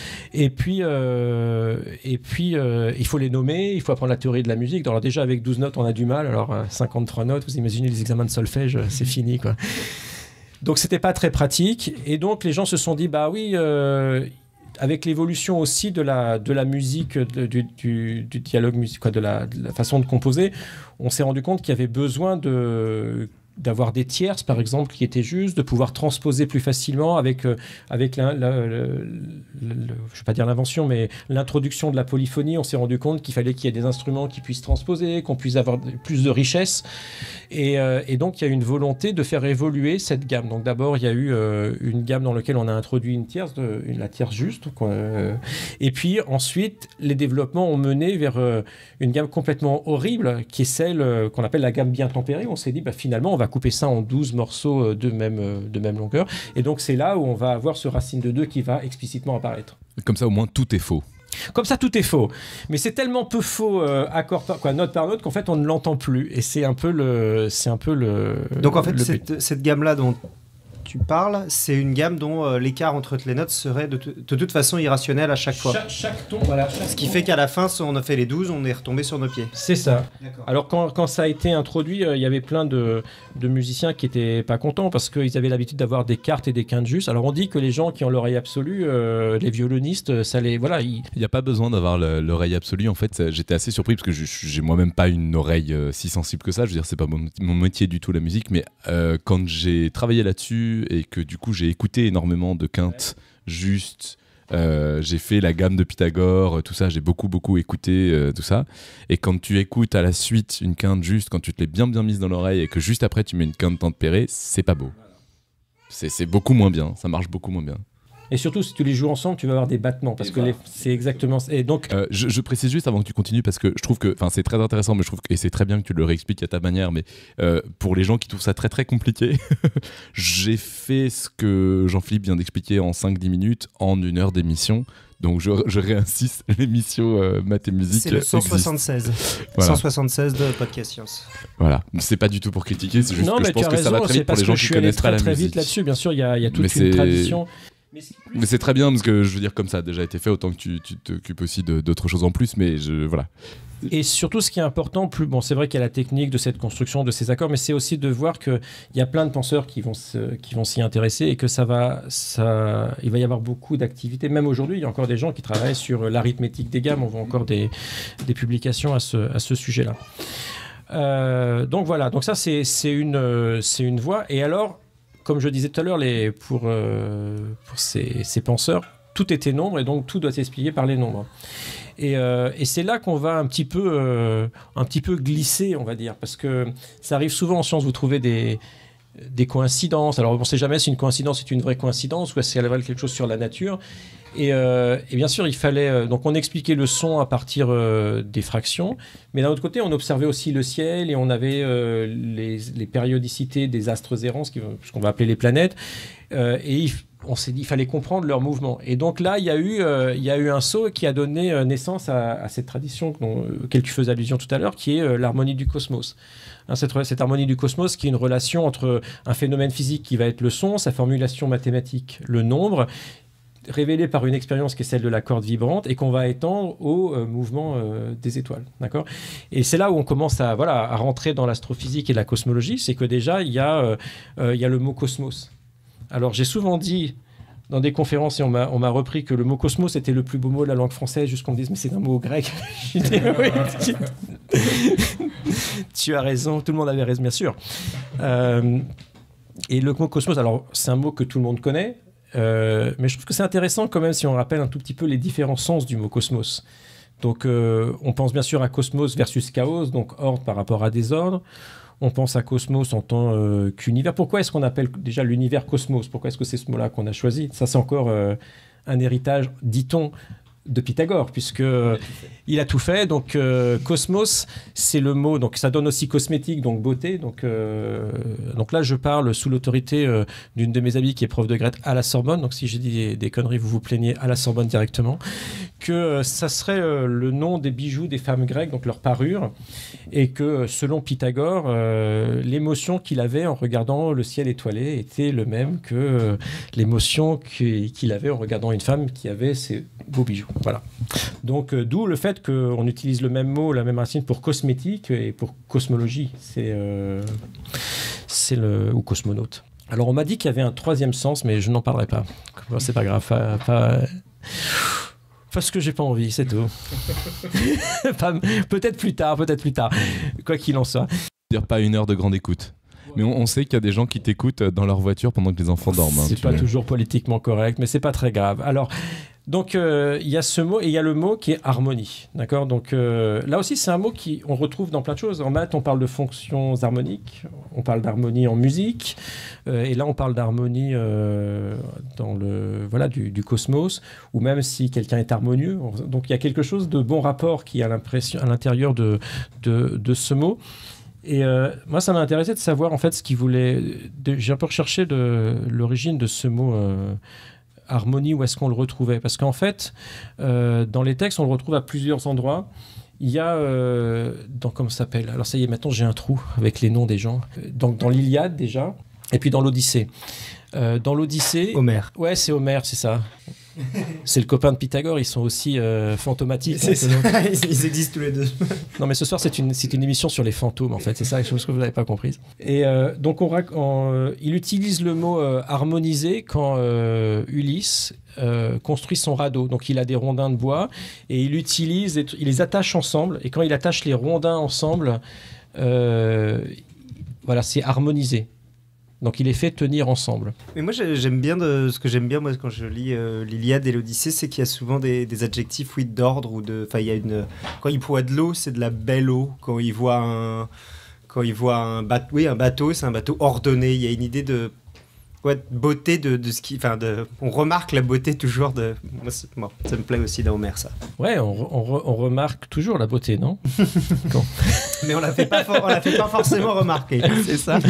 Et puis, euh, et puis euh, il faut les nommer, il faut apprendre la théorie de la musique. Alors déjà, avec douze notes, on a du mal. Alors, cinquante-trois notes, vous imaginez les examens de solfège, c'est fini, quoi. Donc, c'était pas très pratique. Et donc, les gens se sont dit, bah oui... Euh, avec l'évolution aussi de la, de la musique, de, du, du, du dialogue musical, quoi, de, la, de la façon de composer, on s'est rendu compte qu'il y avait besoin de... d'avoir des tierces, par exemple, qui étaient justes, de pouvoir transposer plus facilement avec, euh, avec la, la, la, la, la, je ne vais pas dire l'invention, mais l'introduction de la polyphonie. On s'est rendu compte qu'il fallait qu'il y ait des instruments qui puissent transposer, qu'on puisse avoir plus de richesse. Et, euh, et donc, il y a eu une volonté de faire évoluer cette gamme. Donc, d'abord, il y a eu euh, une gamme dans laquelle on a introduit une tierce, de, une, la tierce juste. Quoi, euh, et puis, ensuite, les développements ont mené vers euh, une gamme complètement horrible, qui est celle euh, qu'on appelle la gamme bien tempérée. On s'est dit, bah, finalement, on va couper ça en douze morceaux de même, de même longueur. Et donc, c'est là où on va avoir ce racine de deux qui va explicitement apparaître. Comme ça, au moins, tout est faux. Comme ça, tout est faux. Mais c'est tellement peu faux, euh, accord par, quoi, note par note, qu'en fait, on ne l'entend plus. Et c'est un peu le, c'est un peu le. Donc en fait, le cette, cette gamme-là dont tu parles, c'est une gamme dont euh, l'écart entre les notes serait de, t- de toute façon irrationnel à chaque fois. Chaque, chaque ton, voilà. Chaque Ce qui ton. fait qu'à la fin, si on a fait les douze, on est retombé sur nos pieds. C'est ça. D'accord. Alors quand, quand ça a été introduit, euh, il y avait plein de, de musiciens qui étaient pas contents parce qu'ils avaient l'habitude d'avoir des quartes et des quintes justes. Alors on dit que les gens qui ont l'oreille absolue, euh, les violonistes, ça les voilà. Ils... Il n'y a pas besoin d'avoir le- l'oreille absolue. En fait, j'étais assez surpris parce que je- j'ai moi-même pas une oreille euh, si sensible que ça. Je veux dire, c'est pas mon, mon métier du tout la musique, mais euh, quand j'ai travaillé là-dessus et que du coup j'ai écouté énormément de quintes justes. Euh, j'ai fait la gamme de Pythagore, tout ça, j'ai beaucoup beaucoup écouté euh, tout ça. Et quand tu écoutes à la suite une quinte juste, quand tu te l'es bien bien mise dans l'oreille et que juste après tu mets une quinte tempérée, c'est pas beau. C'est, c'est beaucoup moins bien, ça marche beaucoup moins bien. Et surtout, si tu les joues ensemble, tu vas avoir des battements parce Et que voilà. les... c'est exactement. Et donc, Euh, je, je précise juste avant que tu continues parce que je trouve que, enfin, c'est très intéressant, mais je trouve que, et c'est très bien que tu le réexpliques à ta manière, mais euh, pour les gens qui trouvent ça très très compliqué, j'ai fait ce que Jean-Philippe vient d'expliquer en cinq dix minutes en une heure d'émission. Donc je, je réinsiste, l'émission euh, Maths et Musique C'est le existe. cent soixante-seize. Voilà. cent soixante-seize de Podcast Science. Voilà, c'est pas du tout pour critiquer, c'est juste non, que mais je pense tu as que raison, ça va très c'est vite pour parce les gens que je qui suis allé connaissent pas très la très musique. vite là-dessus. Bien sûr, il y a, il y a toute Mais une c'est- tradition. Mais c'est très bien parce que je veux dire comme ça a déjà été fait, autant que tu, tu t'occupes aussi de- d'autres choses en plus, mais je, voilà. Et surtout, ce qui est important, plus bon, c'est vrai qu'il y a la technique de cette construction de ces accords, mais c'est aussi de voir qu'il y a plein de penseurs qui vont, se, qui vont s'y intéresser et que ça va, ça, il va y avoir beaucoup d'activités. Même aujourd'hui, il y a encore des gens qui travaillent sur l'arithmétique des gammes. On voit encore des, des publications à ce, à ce sujet-là. Euh, donc voilà, donc ça c'est, c'est, une, euh, c'est une voie. Et alors, comme je disais tout à l'heure, les, pour, euh, pour ces, ces penseurs, tout était nombre et donc tout doit s'expliquer par les nombres. Et, euh, et c'est là qu'on va un petit peu, euh, un petit peu glisser, on va dire, parce que ça arrive souvent en science, vous trouvez des, des coïncidences. Alors on ne sait jamais si une coïncidence est une vraie coïncidence ou si elle révèle quelque chose sur la nature. Et, euh, et bien sûr, il fallait. Euh, donc, on expliquait le son à partir euh, des fractions, mais d'un autre côté, on observait aussi le ciel et on avait euh, les, les périodicités des astres errants, ce, qui, ce qu'on va appeler les planètes. Euh, et il, on s'est dit, il fallait comprendre leur mouvement. Et donc là, il y a eu, euh, il y a eu un saut qui a donné euh, naissance à, à cette tradition dont, euh, auquel tu faisais allusion tout à l'heure, qui est euh, l'harmonie du cosmos. Hein, cette, cette harmonie du cosmos, qui est une relation entre un phénomène physique qui va être le son, sa formulation mathématique, le nombre, révélée par une expérience qui est celle de la corde vibrante et qu'on va étendre au euh, mouvement euh, des étoiles, d'accord ? Et c'est là où on commence à, voilà, à rentrer dans l'astrophysique et la cosmologie, c'est que déjà, il y a, euh, euh, il y a le mot cosmos. Alors, j'ai souvent dit dans des conférences, et on m'a, on m'a repris que le mot cosmos était le plus beau mot de la langue française, jusqu'on me dise, mais c'est un mot grec. Je dis, oui, tu, tu as raison, tout le monde avait raison, bien sûr. Euh, et le mot cosmos, alors, c'est un mot que tout le monde connaît, Euh, mais je trouve que c'est intéressant quand même si on rappelle un tout petit peu les différents sens du mot cosmos. Donc euh, on pense bien sûr à cosmos versus chaos, donc ordre par rapport à désordre. On pense à cosmos en tant euh, qu'univers. Pourquoi est-ce qu'on appelle déjà l'univers cosmos ? Pourquoi est-ce que c'est ce mot-là qu'on a choisi ? Ça, c'est encore euh, un héritage, dit-on, de Pythagore, puisque euh, il a tout fait. Donc euh, cosmos, c'est le mot. Donc ça donne aussi cosmétique, donc beauté. Donc euh, donc là, je parle sous l'autorité euh, d'une de mes amies qui est prof de grec à la Sorbonne. Donc si j'ai dit des, des conneries, vous vous plaignez à la Sorbonne directement. Que euh, ça serait euh, le nom des bijoux des femmes grecques, donc leur parure, et que selon Pythagore, euh, l'émotion qu'il avait en regardant le ciel étoilé était le même que euh, l'émotion qu'il, qu'il avait en regardant une femme qui avait ses beaux bijoux. Voilà. Donc, euh, d'où le fait qu'on utilise le même mot, la même racine pour cosmétique et pour cosmologie. C'est, euh, c'est le ou cosmonaute. Alors, on m'a dit qu'il y avait un troisième sens, mais je n'en parlerai pas. C'est pas grave. Pas, pas... Parce que j'ai pas envie, c'est tout. pas, peut-être plus tard, peut-être plus tard. Quoi qu'il en soit. Dire pas une heure de grande écoute. Mais on, on sait qu'il y a des gens qui t'écoutent dans leur voiture pendant que les enfants dorment. Hein, c'est pas veux. toujours politiquement correct, mais c'est pas très grave. Alors. Donc, il euh, y a ce mot et il y a le mot qui est harmonie. D'accord ? Donc, euh, là aussi, c'est un mot qu'on retrouve dans plein de choses. En maths, on parle de fonctions harmoniques, on parle d'harmonie en musique, euh, et là, on parle d'harmonie euh, dans le, voilà, du, du cosmos, ou même si quelqu'un est harmonieux. Donc, il y a quelque chose de bon rapport qui est à, l'impression, à l'intérieur de, de, de ce mot. Et euh, moi, ça m'a intéressé de savoir en fait ce qu'il voulait. De, j'ai un peu recherché de, l'origine de ce mot. Euh, harmonie, où est-ce qu'on le retrouvait? Parce qu'en fait, euh, dans les textes, on le retrouve à plusieurs endroits. Il y a, euh, dans, comment ça s'appelle? Alors ça y est, maintenant j'ai un trou avec les noms des gens. Donc dans l'Iliade déjà, et puis dans l'Odyssée. Euh, dans l'Odyssée... Homère. Ouais, c'est Homère, c'est ça. C'est le copain de Pythagore, ils sont aussi euh, fantomatiques. C'est ça. Ils existent tous les deux. Non, mais ce soir, c'est une, c'est une émission sur les fantômes, en fait. C'est ça, quelque chose que vous n'avez pas comprise. Et euh, donc, on, rac- on, euh, il utilise le mot euh, harmoniser quand euh, Ulysse euh, construit son radeau. Donc, il a des rondins de bois et il utilise, il les attache ensemble. Et quand il attache les rondins ensemble, euh, voilà, c'est harmoniser. Donc il les fait tenir ensemble. Mais moi j'aime bien de, ce que j'aime bien moi quand je lis euh, l'Iliade et l'Odyssée, c'est qu'il y a souvent des, des adjectifs oui d'ordre ou de, enfin il y a une, quand il voit de l'eau, c'est de la belle eau. Quand il voit un, quand il voit un bateau, oui un bateau, c'est un bateau ordonné. Il y a une idée de, ouais, de beauté de, de ce qui, enfin de, on remarque la beauté toujours de, moi, bon, ça me plaît aussi dans Homère ça. Ouais, on, on, on remarque toujours la beauté, non? Quand... Mais on la fait pas, on la fait pas forcément remarquer, c'est ça.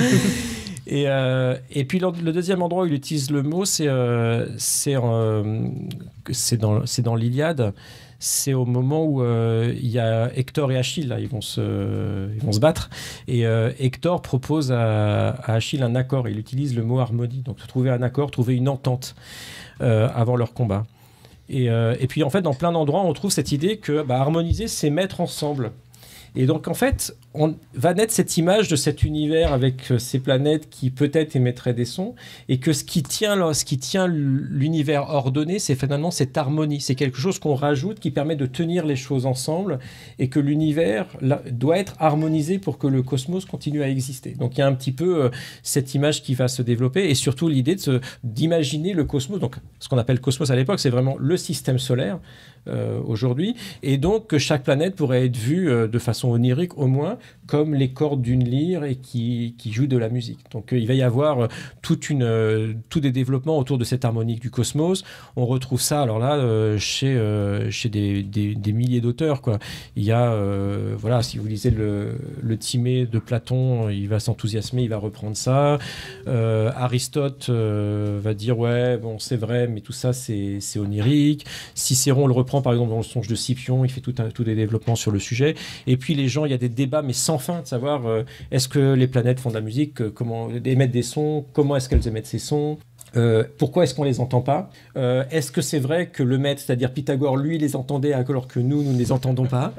Et, euh, et puis le, le deuxième endroit où il utilise le mot, c'est, euh, c'est, euh, c'est, dans, c'est dans l'Iliade. C'est au moment où euh, il y a Hector et Achille, là, ils, vont se, ils vont se battre. Et euh, Hector propose à, à Achille un accord. Il utilise le mot harmonie. Donc trouver un accord, trouver une entente euh, avant leur combat. Et, euh, et puis en fait, dans plein d'endroits, on trouve cette idée que bah, harmoniser, c'est mettre ensemble. Et donc, en fait, on va naître cette image de cet univers avec euh, ces planètes qui peut-être émettraient des sons, et que ce qui tient, là, ce qui tient l'univers ordonné, c'est finalement cette harmonie. C'est quelque chose qu'on rajoute qui permet de tenir les choses ensemble, et que l'univers là, doit être harmonisé pour que le cosmos continue à exister. Donc, il y a un petit peu euh, cette image qui va se développer, et surtout l'idée de se, d'imaginer le cosmos. Donc, ce qu'on appelle cosmos à l'époque, c'est vraiment le système solaire. Euh, aujourd'hui, et donc que chaque planète pourrait être vue euh, de façon onirique au moins comme les cordes d'une lyre et qui, qui joue de la musique. Donc euh, il va y avoir euh, toute une, euh, tous des développements autour de cette harmonique du cosmos. On retrouve ça alors là euh, chez, euh, chez des, des, des milliers d'auteurs, quoi. Il y a, euh, voilà, si vous lisez le, le Timée de Platon, il va s'enthousiasmer, il va reprendre ça. Euh, Aristote euh, va dire ouais, bon c'est vrai, mais tout ça c'est, c'est onirique. Cicéron le reprend par exemple dans le Songe de Scipion, il fait tout un, tous des développements sur le sujet. Et puis les gens, il y a des débats mais sans fin de savoir euh, est-ce que les planètes font de la musique, euh, comment émettent des sons, comment est-ce qu'elles émettent ces sons, euh, pourquoi est-ce qu'on les entend pas, euh, est-ce que c'est vrai que le maître, c'est-à-dire Pythagore, lui les entendait alors que nous, nous ne les entendons pas.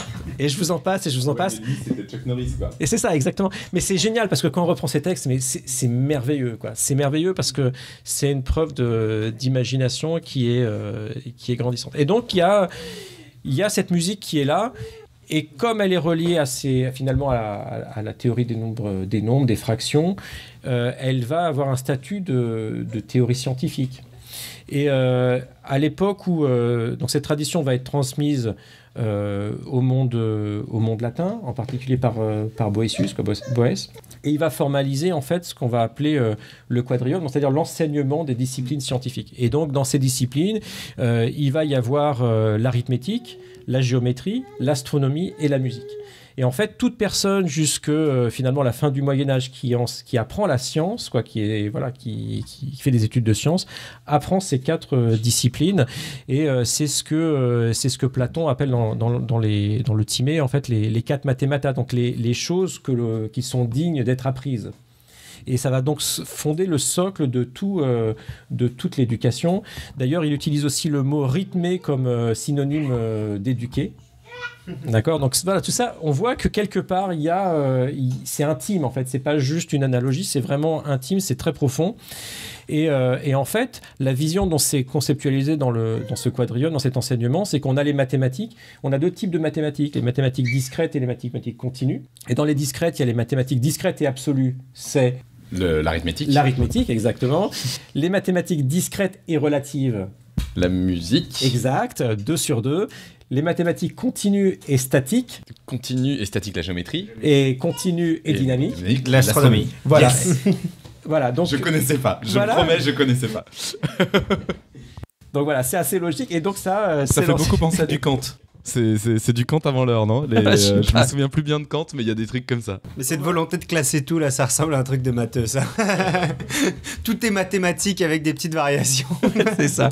Et je vous en passe et je vous en ouais, passe. Lui, c'était Chuck Norris, quoi. Et c'est ça, exactement. Mais c'est génial parce que quand on reprend ces textes, mais c'est, c'est merveilleux, quoi. C'est merveilleux parce que c'est une preuve de, d'imagination qui est, euh, qui est grandissante. Et donc, il y a, il y a cette musique qui est là. Et comme elle est reliée à ces, finalement à la, à la théorie des nombres, des nombres, des fractions, euh, elle va avoir un statut de, de théorie scientifique. Et euh, à l'époque où euh, donc cette tradition va être transmise euh, au, monde, euh, au monde latin, en particulier par, euh, par Boëtius, quoi, Boès, et il va formaliser en fait ce qu'on va appeler euh, le quadrium, c'est-à-dire l'enseignement des disciplines scientifiques. Et donc dans ces disciplines, euh, il va y avoir euh, l'arithmétique, la géométrie, l'astronomie et la musique. Et en fait, toute personne jusque euh, finalement la fin du Moyen-Âge qui, en, qui apprend la science, quoi, qui, est, voilà, qui, qui fait des études de science, apprend ces quatre euh, disciplines. Et euh, c'est, ce que, euh, c'est ce que Platon appelle dans, dans, dans, les, dans le Timée, en fait, les, les quatre mathématas, donc les, les choses que le, qui sont dignes d'être apprises. Et ça va donc fonder le socle de, tout, euh, de toute l'éducation. D'ailleurs, il utilise aussi le mot rythmé comme euh, synonyme euh, d'éduquer. D'accord, donc voilà, tout ça, on voit que quelque part, il y a, euh, il, c'est intime en fait, c'est pas juste une analogie, c'est vraiment intime, c'est très profond. Et, euh, et en fait, la vision dont c'est conceptualisé dans, le, dans ce quadrium, dans cet enseignement, c'est qu'on a les mathématiques, on a deux types de mathématiques, les mathématiques discrètes et les mathématiques continues. Et dans les discrètes, il y a les mathématiques discrètes et absolues, c'est Le, l'arithmétique. L'arithmétique, exactement. Les mathématiques discrètes et relatives. La musique. Exact, deux sur deux. Les mathématiques continues et statiques. Continue et statique, la géométrie. Et continue et, et dynamique. dynamique. L'astronomie. Voilà. Yes. Voilà, donc, je connaissais pas, je voilà. promets, je connaissais pas. Donc voilà, c'est assez logique. Et donc ça, euh, ça c'est fait beaucoup penser à du Kant. C'est, c'est, c'est du Kant avant l'heure, non Les, Je sais euh, Je pas. me souviens plus bien de Kant, mais il y a des trucs comme ça. Mais cette volonté de classer tout, là, ça ressemble à un truc de matheux, ça. Tout est mathématique avec des petites variations. C'est ça.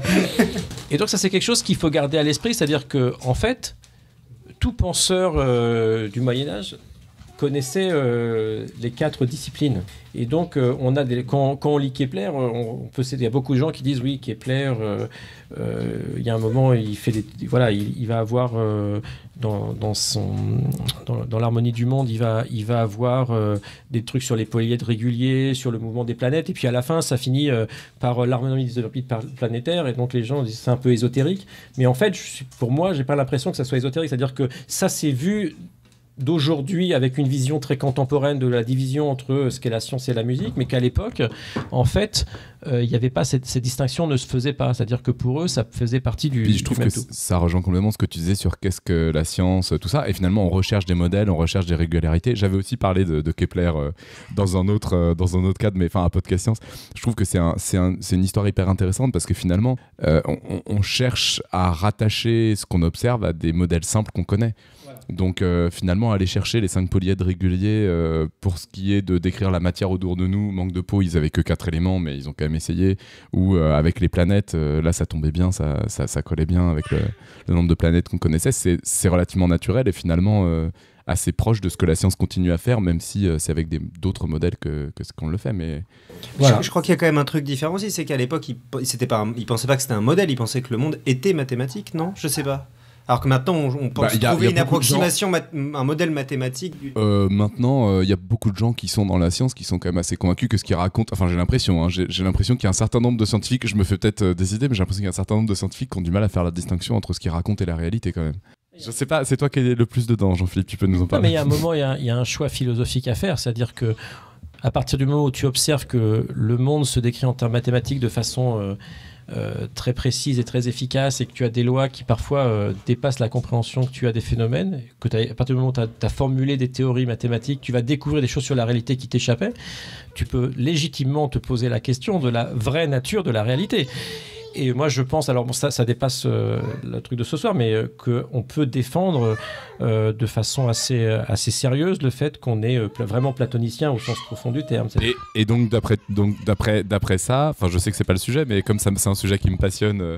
Et donc ça c'est quelque chose qu'il faut garder à l'esprit, c'est-à-dire que en fait, tout penseur euh, du Moyen Âge connaissait euh, les quatre disciplines. Et donc euh, on a des, quand, quand on lit Kepler, on, on peut il y a beaucoup de gens qui disent oui Kepler, euh, euh, il y a un moment il fait des, voilà il, il va avoir euh, dans, dans son dans, dans l'harmonie du monde il va il va avoir euh, des trucs sur les polyèdres réguliers, sur le mouvement des planètes, et puis à la fin ça finit euh, par euh, l'harmonie des orbites par- planétaires, et donc les gens disent c'est un peu ésotérique, mais en fait je suis- pour moi j'ai pas l'impression que ça soit ésotérique, c'est-à-dire que ça c'est vu d'aujourd'hui avec une vision très contemporaine de la division entre ce qu'est la science et la musique, mais qu'à l'époque, en fait, euh, il n'y avait pas cette, ces distinctions ne se faisaient pas. C'est-à-dire que pour eux, ça faisait partie du, Puis je trouve du même que tout. ça rejoint complètement ce que tu disais sur qu'est-ce que la science, tout ça. Et finalement, on recherche des modèles, on recherche des régularités. J'avais aussi parlé de, de Kepler euh, dans, un autre, euh, dans un autre cadre, mais enfin un podcast science. Je trouve que c'est, un, c'est, un, c'est une histoire hyper intéressante parce que finalement, euh, on, on cherche à rattacher ce qu'on observe à des modèles simples qu'on connaît. Donc euh, finalement, aller chercher les cinq polyèdres réguliers euh, pour ce qui est de décrire la matière autour de nous, manque de peau, ils avaient que quatre éléments, mais ils ont quand même essayé. Ou euh, avec les planètes, euh, là ça tombait bien, ça, ça, ça collait bien avec le, le nombre de planètes qu'on connaissait. C'est, c'est relativement naturel et finalement euh, assez proche de ce que la science continue à faire, même si euh, c'est avec des, d'autres modèles que, que ce qu'on le fait. Mais Voilà. Je, je crois qu'il y a quand même un truc différent aussi, c'est qu'à l'époque, ils ne pensaient pas que c'était un modèle, ils pensaient que le monde était mathématique, non? Je sais pas. Alors que maintenant, on, on pense Bah, y a- trouver y a une beaucoup de gens- approximation, mat- un modèle mathématique. Du... Euh, maintenant, il euh, y a beaucoup de gens qui sont dans la science qui sont quand même assez convaincus que ce qu'ils racontent. Enfin, j'ai l'impression, hein, j'ai, j'ai l'impression qu'il y a un certain nombre de scientifiques. Je me fais peut-être euh, des idées, mais j'ai l'impression qu'il y a un certain nombre de scientifiques qui ont du mal à faire la distinction entre ce qu'ils racontent et la réalité quand même. Je sais pas, c'est toi qui es le plus dedans, Jean-Philippe. Tu peux nous en Non, parler. mais il y a un moment, il y a, il y a un choix philosophique à faire, c'est-à-dire que à partir du moment où tu observes que le monde se décrit en termes mathématiques de façon euh, euh, très précise et très efficace, et que tu as des lois qui parfois euh, dépassent la compréhension que tu as des phénomènes, que t'as- à partir du moment où tu as formulé des théories mathématiques, tu vas découvrir des choses sur la réalité qui t'échappaient, tu peux légitimement te poser la question de la vraie nature de la réalité. Et moi, je pense, alors bon, ça, ça dépasse euh, le truc de ce soir, mais euh, qu'on peut défendre euh, de façon assez, assez sérieuse le fait qu'on est euh, pla- vraiment platonicien au sens profond du terme. C'est- Et, et donc d'après donc d'après d'après ça, enfin je sais que c'est pas le sujet, mais comme ça c'est un sujet qui me passionne, euh,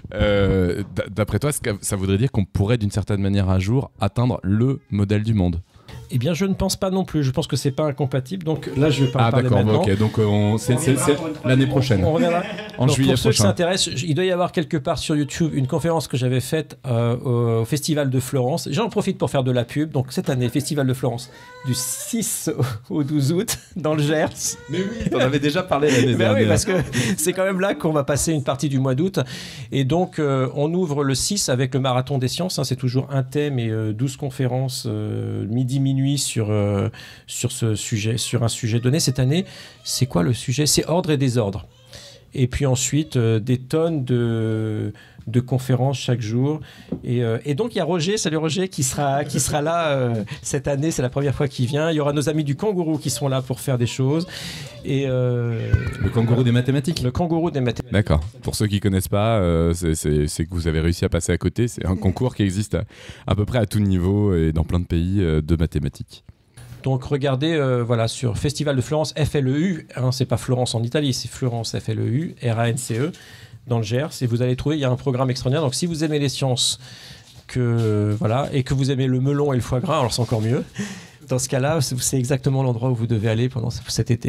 euh, d- d'après toi, est-ce que ça voudrait dire qu'on pourrait d'une certaine manière un jour atteindre le modèle du monde? Eh bien, je ne pense pas non plus. Je pense que c'est pas incompatible. Donc là, je vais pas en Ah parler d'accord, maintenant. ok, donc euh, on, c'est, c'est, c'est l'année prochaine, On reviendra. en Donc, juillet pour ceux qui prochain. s'intéressent, j- il doit y avoir quelque part sur YouTube une conférence que j'avais faite euh, au Festival de Florence. J'en profite pour faire de la pub. Donc cette année, Festival de Florence, du six au douze août, dans le Gers. Mais oui, t'en avais déjà parlé l'année Ben dernière. oui, parce que c'est quand même là qu'on va passer une partie du mois d'août. Et donc, euh, on ouvre le six avec le Marathon des Sciences. hein. C'est toujours un thème et euh, douze conférences, euh, midi-minuit sur, euh, sur, ce sujet, sur un sujet donné. Cette année, c'est quoi le sujet? C'est ordre et désordre. Et puis ensuite, euh, des tonnes de, de conférences chaque jour. Et, euh, et donc, il y a Roger, salut Roger, qui sera, qui sera là euh, cette année. C'est la première fois qu'il vient. Il y aura nos amis du Kangourou qui sont là pour faire des choses. Et euh, Le kangourou des mathématiques. le Kangourou des mathématiques. D'accord. Pour ceux qui connaissent pas, euh, c'est, c'est, c'est que vous avez réussi à passer à côté. C'est un concours qui existe à, à peu près à tout niveau et dans plein de pays euh, de mathématiques. Donc regardez euh, voilà, sur Festival de Florence, F L E U, hein, c'est pas Florence en Italie, c'est Florence, F L E U, R A N C E, dans le Gers, et vous allez trouver, il y a un programme extraordinaire. Donc si vous aimez les sciences que, voilà, et que vous aimez le melon et le foie gras, alors c'est encore mieux. Dans ce cas-là, c'est c'est exactement l'endroit où vous devez aller pendant ce- cet été.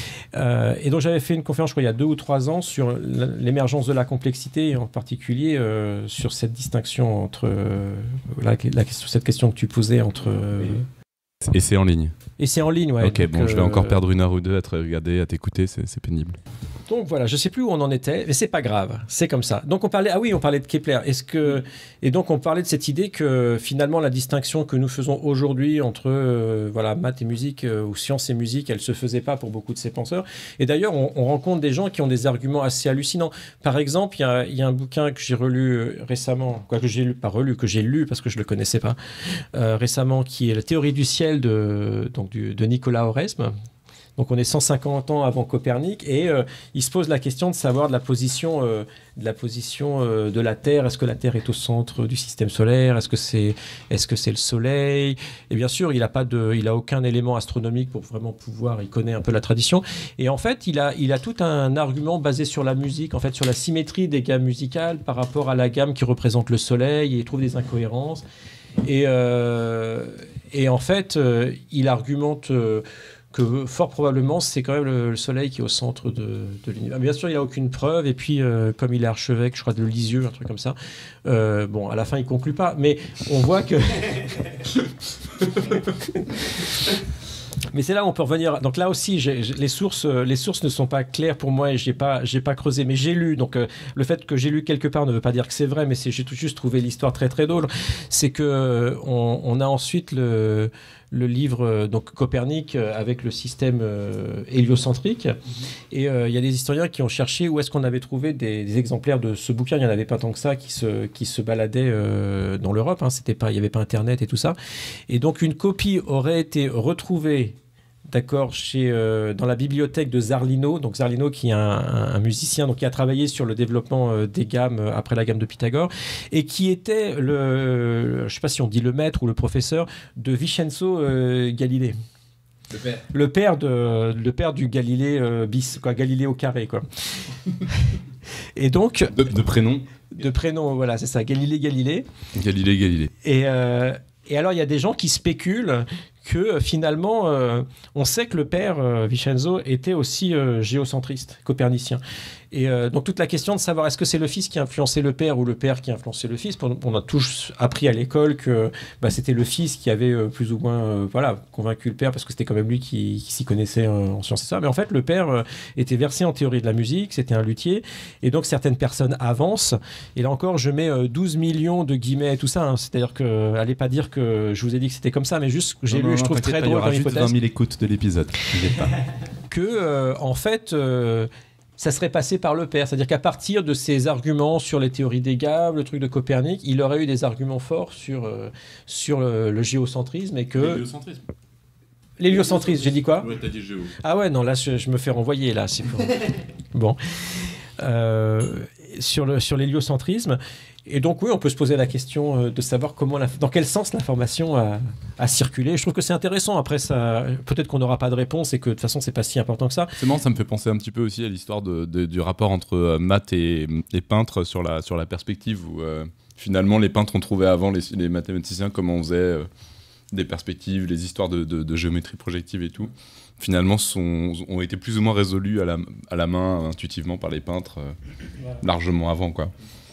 Euh, et donc j'avais fait une conférence, je crois, il y a deux ou trois ans sur l- l'émergence de la complexité, et en particulier euh, sur cette distinction entre euh, la, la question, cette question que tu posais entre. euh, Et c'est en ligne. Et c'est en ligne, ouais. ok, donc, bon, je vais euh, encore perdre une heure ou deux à te regarder, à t'écouter, c'est, c'est pénible. Donc voilà, je sais plus où on en était, mais c'est pas grave, c'est comme ça. Donc on parlait, ah oui, on parlait de Kepler. Est-ce que et donc on parlait de cette idée que finalement la distinction que nous faisons aujourd'hui entre euh, voilà maths et musique euh, ou sciences et musique, elle se faisait pas pour beaucoup de ces penseurs. Et d'ailleurs, on, on rencontre des gens qui ont des arguments assez hallucinants. Par exemple, il y a, il y a un bouquin que j'ai relu euh, récemment, quoi que j'ai lu, pas relu, que j'ai lu parce que je le connaissais pas euh, récemment, qui est la théorie du ciel de donc du, de Nicolas Oresme. Donc on est cent cinquante ans avant Copernic et euh, il se pose la question de savoir de la position, euh, de, la position euh, de la Terre. Est-ce que la Terre est au centre du système solaire? Est-ce que c'est est-ce que c'est le Soleil? Et bien sûr, il n'a pas de, il a aucun élément astronomique pour vraiment pouvoir. Il connaît un peu la tradition. Et en fait, il a, il a tout un argument basé sur la musique, en fait, sur la symétrie des gammes musicales par rapport à la gamme qui représente le Soleil. Et il trouve des incohérences. Et, euh, et en fait, euh, il argumente. Euh, que fort probablement c'est quand même le, le Soleil qui est au centre de, de l'univers. Bien sûr, il n'y a aucune preuve, et puis euh, comme il est archevêque, je crois, de Lisieux, un truc comme ça, euh, bon, à la fin, il ne conclut pas, mais on voit que... Mais c'est là où on peut revenir. Donc là aussi, j'ai, j'ai, les, sources, les sources ne sont pas claires pour moi et je n'ai pas, j'ai pas creusé. Mais j'ai lu. Donc euh, le fait que j'ai lu quelque part ne veut pas dire que c'est vrai, mais c'est, j'ai tout juste trouvé l'histoire très très drôle. C'est qu'on euh, on a ensuite le, le livre euh, donc Copernic euh, avec le système euh, héliocentrique. Mm-hmm. Et il euh, y a des historiens qui ont cherché où est-ce qu'on avait trouvé des, des exemplaires de ce bouquin. Il n'y en avait pas tant que ça qui se, qui se baladaient euh, dans l'Europe. Hein. C'était pas, il n'y avait pas Internet et tout ça. Et donc une copie aurait été retrouvée. D'accord, chez, euh, dans la bibliothèque de Zarlino, donc Zarlino qui est un, un, un musicien donc, qui a travaillé sur le développement euh, des gammes euh, après la gamme de Pythagore et qui était le, le je ne sais pas si on dit le maître ou le professeur de Vincenzo euh, Galilée. Le père. Le père, de, le père du Galilée euh, bis, quoi, Galilée au carré, quoi. Et donc... De, de prénom. De prénom, voilà, c'est ça, Galilée Galilée. Galilée Galilée. Et, euh, et alors, il y a des gens qui spéculent que euh, finalement, euh, on sait que le père, euh, Vincenzo, était aussi euh, géocentriste, copernicien. Et euh, donc toute la question de savoir est-ce que c'est le fils qui a influencé le père ou le père qui a influencé le fils, on a tous appris à l'école que bah, c'était le fils qui avait euh, plus ou moins euh, voilà, convaincu le père parce que c'était quand même lui qui, qui s'y connaissait euh, en sciences et ça. Mais en fait, le père euh, était versé en théorie de la musique, c'était un luthier. Et donc certaines personnes avancent. Et là encore, je mets euh, douze millions de guillemets et tout ça. Hein. C'est-à-dire que, allez pas dire que je vous ai dit que c'était comme ça, mais juste que j'ai non, lu, non, je trouve très drôle comme hypothèse. vingt mille écoutes de l'épisode. que, euh, en fait... Euh, ça serait passé par le père. C'est-à-dire qu'à partir de ses arguments sur les théories des gammes, le truc de Copernic, il aurait eu des arguments forts sur, euh, sur le, le géocentrisme et que... L'héliocentrisme. L'héliocentrisme, j'ai dit quoi? Ouais, t'as dit géo. Ah ouais, non, là, je, je me fais renvoyer, là. C'est pour... Bon. Euh, sur, le, sur l'héliocentrisme... Et donc oui, on peut se poser la question de savoir comment la, dans quel sens l'information a, a circulé. Je trouve que c'est intéressant. Après, ça, peut-être qu'on n'aura pas de réponse et que de toute façon, c'est pas si important que ça. C'est marrant, ça me fait penser un petit peu aussi à l'histoire de, de, du rapport entre euh, maths et, et peintres sur la, sur la perspective où euh, finalement les peintres ont trouvé avant les, les mathématiciens comment on faisait euh, des perspectives, les histoires de, de, de géométrie projective et tout. Finalement, sont, ont été plus ou moins résolus à la, à la main, intuitivement par les peintres, euh, voilà. largement avant, quoi.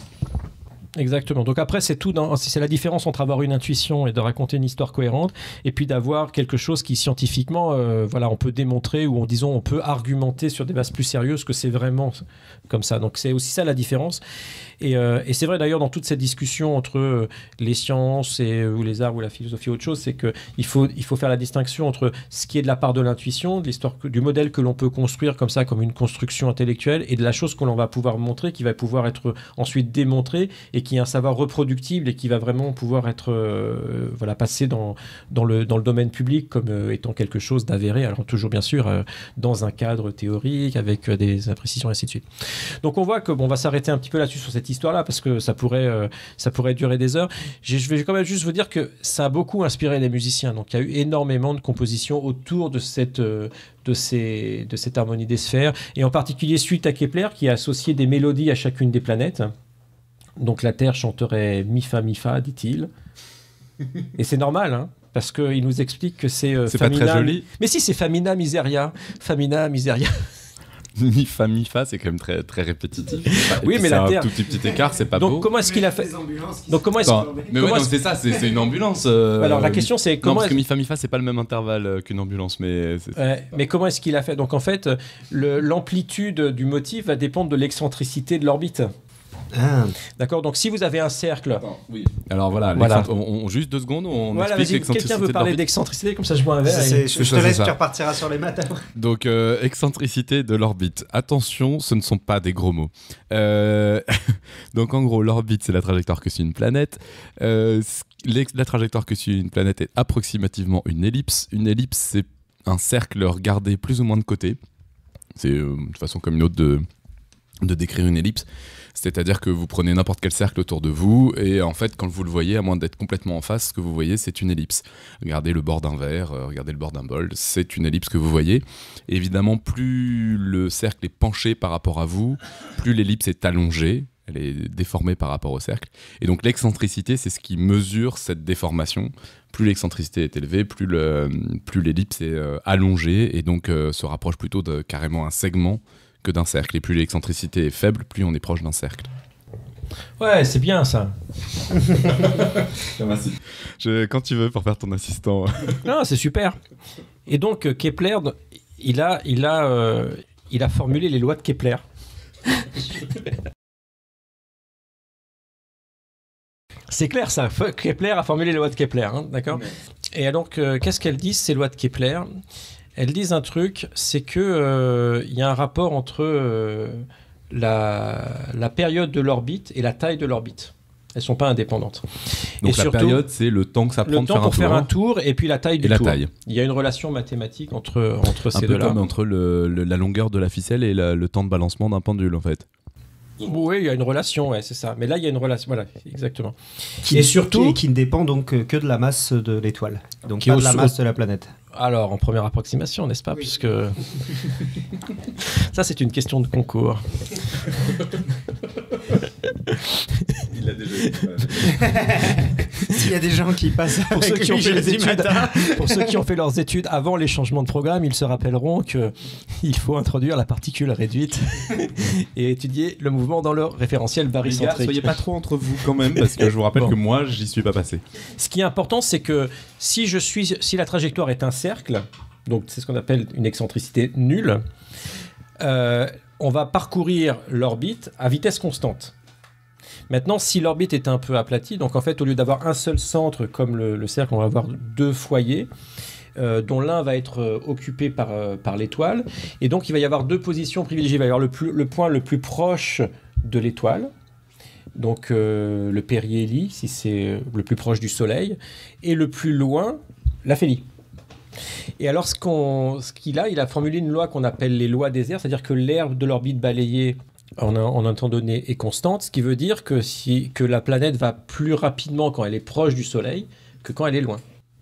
Exactement. Donc après, c'est tout dans, c'est la différence entre avoir une intuition et de raconter une histoire cohérente, et puis d'avoir quelque chose qui scientifiquement, euh, voilà, on peut démontrer ou en disant on peut argumenter sur des bases plus sérieuses que c'est vraiment comme ça. Donc c'est aussi ça la différence. Et, euh, et c'est vrai d'ailleurs dans toute cette discussion entre euh, les sciences et ou les arts ou la philosophie ou autre chose, c'est que il faut il faut faire la distinction entre ce qui est de la part de l'intuition, de l'histoire, du modèle que l'on peut construire comme ça, comme une construction intellectuelle, et de la chose que l'on va pouvoir montrer, qui va pouvoir être ensuite démontrée et qui est un savoir reproductible et qui va vraiment pouvoir être euh, voilà, passé dans, dans, le, dans le domaine public comme euh, étant quelque chose d'avéré, alors toujours bien sûr euh, dans un cadre théorique avec euh, des imprécisions et ainsi de suite. Donc on voit que bon, on va s'arrêter un petit peu là-dessus sur cette histoire-là parce que ça pourrait, euh, ça pourrait durer des heures. J'ai, je vais quand même juste vous dire que ça a beaucoup inspiré les musiciens, donc il y a eu énormément de compositions autour de cette... Euh, De, ces, de cette harmonie des sphères, et en particulier suite à Kepler qui a associé des mélodies à chacune des planètes. Donc la Terre chanterait mi-fa, mi-fa, dit-il. Et c'est normal, hein, parce qu'il nous explique que c'est... Euh, c'est famina... pas très joli. Mais si, c'est Famina Miseria. Famina Miseria. Mi-fa, mi-fa, c'est quand même très, très répétitif. Et oui, mais la un Terre... tout petit, petit écart, c'est pas donc, beau. Donc comment est-ce qu'il a fait... Donc comment est-ce... Attends, mais comment ouais, est-ce... non, c'est ça, c'est, c'est une ambulance. Euh... Alors la question c'est comment... Non, parce est-ce... que mi-fa, mi-fa, c'est pas le même intervalle euh, qu'une ambulance, mais... C'est... Ouais, mais comment est-ce qu'il a fait? Donc en fait, le, l'amplitude du motif va dépendre de l'excentricité de l'orbite. Ah. D'accord, donc si vous avez un cercle... Attends, oui. Alors voilà, voilà. On, on, juste deux secondes, on voilà, explique l'excentricité. Quelqu'un veut parler de d'excentricité, comme ça je bois un verre. C'est, et... c'est, je, je te laisse, tu repartiras sur les maths après. Donc, euh, excentricité de l'orbite. Attention, ce ne sont pas des gros mots. Euh... donc en gros, l'orbite, c'est la trajectoire que suit une planète. Euh, la trajectoire que suit une planète est approximativement une ellipse. Une ellipse, c'est un cercle regardé plus ou moins de côté. C'est euh, de façon comme une autre de, de décrire une ellipse. C'est-à-dire que vous prenez n'importe quel cercle autour de vous et en fait, quand vous le voyez, à moins d'être complètement en face, ce que vous voyez, c'est une ellipse. Regardez le bord d'un verre, euh, regardez le bord d'un bol, c'est une ellipse que vous voyez. Et évidemment, plus le cercle est penché par rapport à vous, plus l'ellipse est allongée. Elle est déformée par rapport au cercle. Et donc l'excentricité, c'est ce qui mesure cette déformation. Plus l'excentricité est élevée, plus, le, plus l'ellipse est euh, allongée et donc euh, se rapproche plutôt de carrément un segment que d'un cercle. Et plus l'excentricité est faible, plus on est proche d'un cercle. Ouais, c'est bien ça. Merci. Je, quand tu veux pour faire ton assistant. Non, c'est super. Et donc euh, Kepler, il a, il, a, euh, il a formulé les lois de Kepler. C'est clair ça, Kepler a formulé les lois de Kepler, hein, d'accord ? Mais... Et donc, euh, qu'est-ce qu'elles disent, ces lois de Kepler ? Elles disent un truc, c'est qu'il euh, y a un rapport entre euh, la, la période de l'orbite et la taille de l'orbite. Elles ne sont pas indépendantes. Donc et la surtout, période, c'est le temps que ça prend le de temps faire, pour un, faire tour, un tour et puis la taille du et la tour. taille. Il y a une relation mathématique entre, entre un ces peu deux-là. comme entre le, le, la longueur de la ficelle et la, le temps de balancement d'un pendule, en fait. Oui, il y a une relation, ouais, c'est ça. Mais là, il y a une relation, voilà, exactement. Qui, et surtout, qui, qui ne dépend donc que de la masse de l'étoile, donc qui pas au- de la masse de la planète. alors, en première approximation, n'est-ce pas ? Oui. Puisque ça, c'est une question de concours. Il l'a déjà dit. S'il y a des gens qui passent Pour ceux avec qui ont lui fait les jeudi études, matin. pour ceux qui ont fait leurs études avant les changements de programme, ils se rappelleront que il faut introduire la particule réduite et étudier le mouvement dans le référentiel Les gars, barycentrique. soyez pas trop entre vous quand même, parce que je vous rappelle Bon. que moi, j'y suis pas passé. Ce qui est important, c'est que si je suis, si la trajectoire est un cercle, donc c'est ce qu'on appelle une excentricité nulle, euh, on va parcourir l'orbite à vitesse constante. Maintenant, si l'orbite est un peu aplatie, donc en fait, au lieu d'avoir un seul centre comme le, le cercle, on va avoir deux foyers, euh, dont l'un va être euh, occupé par, euh, par l'étoile. Et donc, il va y avoir deux positions privilégiées. Il va y avoir le, plus, le point le plus proche de l'étoile, donc euh, le périhélie, si c'est le plus proche du Soleil, et le plus loin, l'aphélie. Et alors, ce, qu'on, ce qu'il a, il a formulé une loi qu'on appelle les lois des airs, c'est-à-dire que l'aire de l'orbite balayée en un, en un temps donné est constante, ce qui veut dire que, si, que la planète va plus rapidement quand elle est proche du Soleil que quand elle est loin. D'accord ?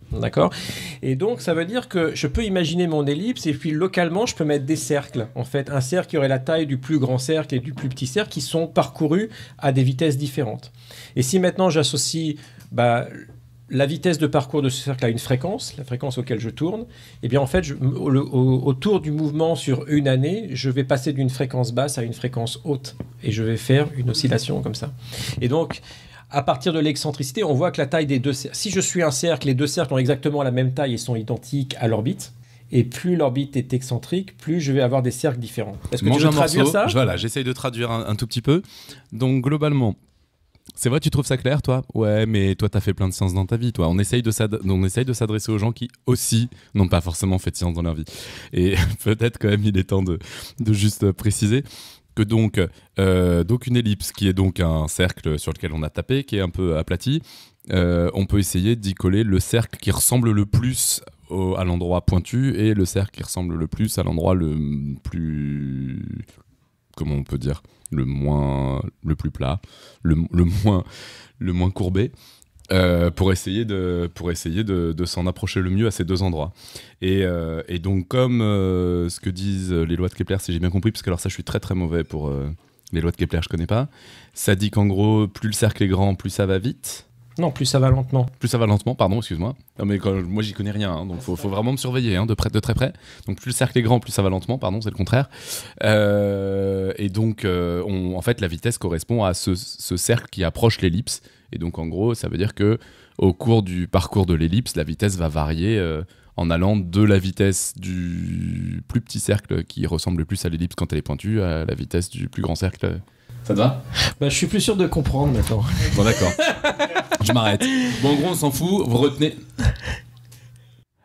Et donc, ça veut dire que je peux imaginer mon ellipse et puis localement, je peux mettre des cercles. En fait, un cercle qui aurait la taille du plus grand cercle et du plus petit cercle qui sont parcourus à des vitesses différentes. Et si maintenant j'associe bah, la vitesse de parcours de ce cercle à une fréquence, la fréquence auquel je tourne, eh bien en fait, je, au, au, autour du mouvement sur une année, je vais passer d'une fréquence basse à une fréquence haute. Et je vais faire une oscillation comme ça. Et donc, à partir de l'excentricité, on voit que la taille des deux cercles... Si je suis un cercle, les deux cercles ont exactement la même taille et sont identiques à l'orbite. Et plus l'orbite est excentrique, plus je vais avoir des cercles différents. Est-ce que Mange tu veux un traduire morceau. ça ? Je- Voilà, j'essaye de traduire un, un tout petit peu. Donc, globalement, c'est vrai, tu trouves ça clair, toi ? Ouais, mais toi, t'as fait plein de sciences dans ta vie, toi. On essaye de, s'ad- on essaye de s'adresser aux gens qui aussi n'ont pas forcément fait de sciences dans leur vie. Et peut-être quand même, il est temps de, de juste préciser que donc, euh, donc une ellipse qui est donc un cercle sur lequel on a tapé, qui est un peu aplati, euh, on peut essayer d'y coller le cercle qui ressemble le plus au- à l'endroit pointu et le cercle qui ressemble le plus à l'endroit le plus... comment on peut dire, le moins, le plus plat, le, le moins, le moins courbé, euh, pour essayer de, pour essayer de, de s'en approcher le mieux à ces deux endroits. Et, euh, et donc comme euh, ce que disent les lois de Kepler, si j'ai bien compris, parce que alors ça je suis très très mauvais pour euh, les lois de Kepler, je connais pas. Ça dit qu'en gros, plus le cercle est grand, plus ça va vite. Non, plus ça va lentement. Plus ça va lentement, pardon, excuse-moi. Non, mais quand- moi, j'y connais rien, hein, donc faut, faut vraiment me surveiller hein, de, près, de très près. Donc, plus le cercle est grand, plus ça va lentement, pardon, c'est le contraire. Euh, et donc, euh, on, en fait, la vitesse correspond à ce, ce cercle qui approche l'ellipse. Et donc, en gros, ça veut dire que au cours du parcours de l'ellipse, la vitesse va varier euh, en allant de la vitesse du plus petit cercle qui ressemble le plus à l'ellipse quand elle est pointue à la vitesse du plus grand cercle. Ça te va ? Bah, je suis plus sûr de comprendre maintenant. Bon, d'accord. Je m'arrête. Bon, en gros, on s'en fout. Vous retenez.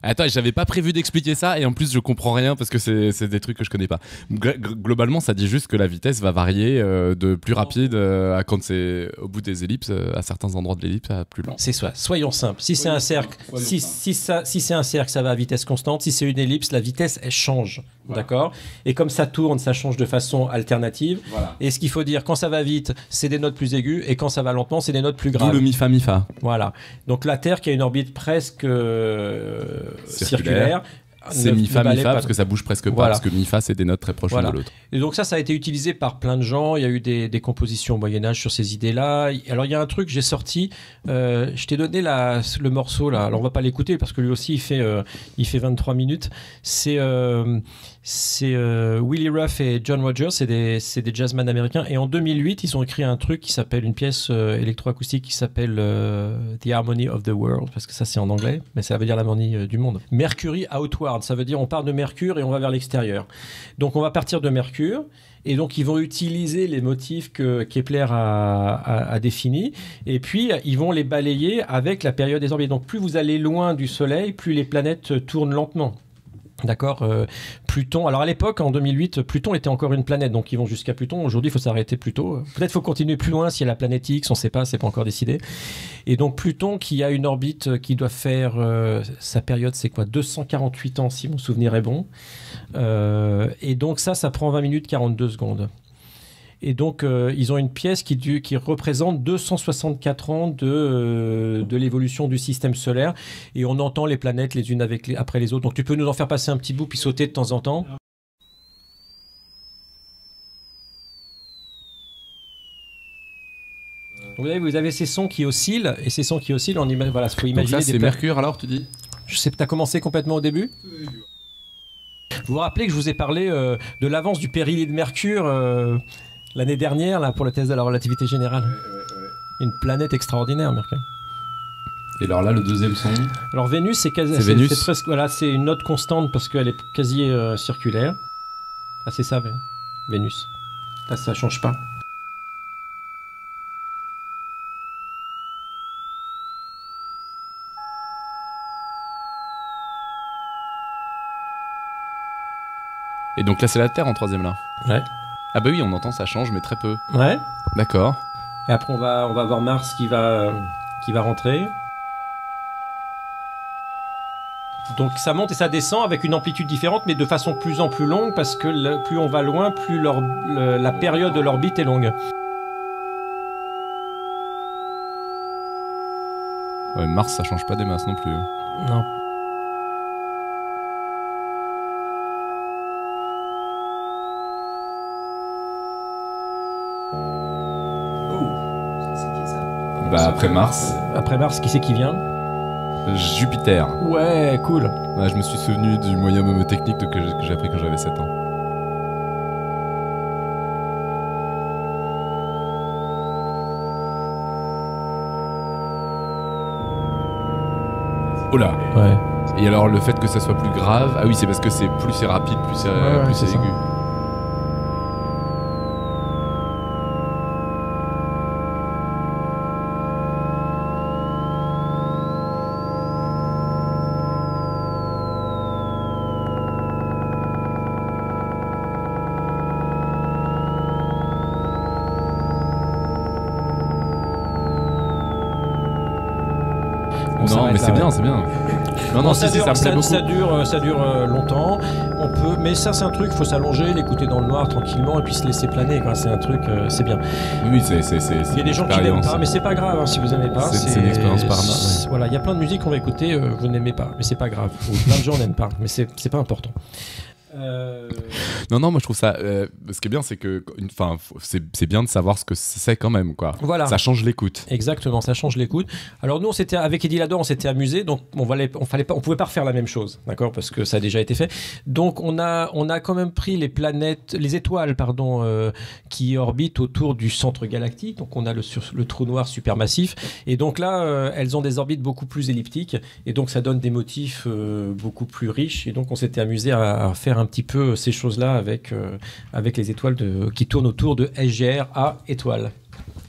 Attends, j'avais pas prévu d'expliquer ça et en plus je comprends rien parce que c'est, c'est des trucs que je connais pas. G- globalement, ça dit juste que la vitesse va varier euh, de plus rapide euh, à quand c'est au bout des ellipses, euh, à certains endroits de l'ellipse, à plus lent. C'est ça. Soyons simples. Si c'est un cercle, soyons si, simples. si, ça, si c'est un cercle, ça va à vitesse constante. Si c'est une ellipse, la vitesse elle change, Voilà. d'accord. Et comme ça tourne, ça change de façon alternative. Voilà. Et ce qu'il faut dire, quand ça va vite, c'est des notes plus aiguës, et quand ça va lentement, c'est des notes plus D'où graves. le mi fa mi fa. Voilà. Donc la Terre qui a une orbite presque euh, Circulaire. circulaire. C'est ne- mi ne fa mi balaie fa pas- parce que ça bouge presque pas Voilà. parce que mi fa c'est des notes très proches Voilà. l'une de l'autre. Et donc ça, ça a été utilisé par plein de gens. Il y a eu des, des compositions au Moyen-Âge sur ces idées-là. Alors il y a un truc, j'ai sorti, euh, je t'ai donné la, le morceau là. Alors on va pas l'écouter parce que lui aussi il fait, euh, il fait vingt-trois minutes. C'est, euh, c'est euh, Willie Ruff et John Rogers, c'est des, c'est des jazzmen américains. Et en deux mille huit, ils ont écrit un truc qui s'appelle, une pièce euh, électroacoustique qui s'appelle euh, The Harmony of the World, parce que ça c'est en anglais, mais ça veut dire l'harmonie euh, du monde. Mercury Outward, ça veut dire on part de Mercure et on va vers l'extérieur. Donc on va partir de Mercure. Et donc, ils vont utiliser les motifs que Kepler a, a, a définis. Et puis, ils vont les balayer avec la période des orbites. Donc, plus vous allez loin du Soleil, plus les planètes tournent lentement. D'accord, euh, Pluton. Alors à l'époque, en deux mille huit, Pluton était encore une planète, donc ils vont jusqu'à Pluton. Aujourd'hui, il faut s'arrêter plus tôt. Peut-être faut continuer plus loin s'il y a la planète X, on ne sait pas, c'est pas encore décidé. Et donc Pluton, qui a une orbite qui doit faire euh, sa période, c'est quoi, deux cent quarante-huit ans, si mon souvenir est bon. Euh, et donc ça, ça prend vingt minutes quarante-deux secondes. Et donc, euh, ils ont une pièce qui, du, qui représente deux cent soixante-quatre ans de, euh, de l'évolution du système solaire. Et on entend les planètes les unes avec les, après les autres. Donc, tu peux nous en faire passer un petit bout puis sauter de temps en temps. Donc, vous avez, vous avez ces sons qui oscillent. Et ces sons qui oscillent, on ima- voilà, faut Donc imaginer ça c'est des pla- Mercure alors tu dis? Je sais, tu as commencé complètement au début. Vous vous rappelez que je vous ai parlé euh, de l'avance du périhélie de Mercure euh, l'année dernière là, pour le test de la relativité générale. Une planète extraordinaire, Mercure. Et alors là le deuxième son. Alors Vénus, c'est quasi, C'est Vénus. c'est presque, voilà, c'est une note constante parce qu'elle est quasi euh, circulaire. Ah, c'est ça, Vé- Vénus. Là, ça change pas. Et donc là c'est la Terre en troisième là. Ouais. Ah bah oui on entend ça change mais très peu. Ouais. D'accord. Et après, on va, on va voir Mars qui va, euh, qui va rentrer. Donc ça monte et ça descend avec une amplitude différente, mais de façon plus en plus longue, parce que le- plus on va loin, plus leur- le- la période de l'orbite est longue. Ouais, Mars ça change pas des masses non plus. Non. Bah après Mars, Après Mars, qui c'est qui vient? Jupiter. Ouais, cool. Bah, je me suis souvenu du moyen mnémotechnique que j'ai que j'ai appris quand j'avais sept ans. Oh là. Ouais. Et alors le fait que ça soit plus grave, ah oui c'est parce que c'est plus c'est rapide, plus c'est Ouais, ouais, plus c'est c'est ça. aigu. On Non s'arrête mais là, c'est ouais. bien, c'est bien. Non non ça, si, si, dure, ça me plaît ça, beaucoup. ça dure, euh, ça dure euh, longtemps. On peut, mais ça c'est un truc, faut s'allonger, l'écouter dans le noir tranquillement et puis se laisser planer. quoi. C'est un truc, euh, c'est bien. Oui c'est c'est c'est. Il y a des gens qui n'aiment pas, mais c'est pas grave hein, si vous n'aimez pas. C'est- c'est une expérience par- c'est- Voilà, il y a plein de musiques qu'on va écouter, euh, vous n'aimez pas, mais c'est pas grave. Ou plein de gens n'aiment pas, mais c'est c'est pas important. Euh... Non non moi je trouve ça. Euh, ce qui est bien c'est que enfin c'est c'est bien de savoir ce que c'est quand même quoi. Voilà. Ça change l'écoute. Exactement, ça change l'écoute. Alors nous, on s'était avec Eddie Lador, on s'était amusé, donc on valait, on fallait pas, on pouvait pas refaire la même chose, d'accord, parce que ça a déjà été fait. Donc on a, on a quand même pris les planètes, les étoiles, pardon, euh, qui orbitent autour du centre galactique. Donc on a le, sur- le trou noir supermassif, et donc là, euh, elles ont des orbites beaucoup plus elliptiques, et donc ça donne des motifs euh, beaucoup plus riches. Et donc on s'était amusé à, à faire un petit peu ces choses-là avec, euh, avec les étoiles de, qui tournent autour de S G R A étoiles.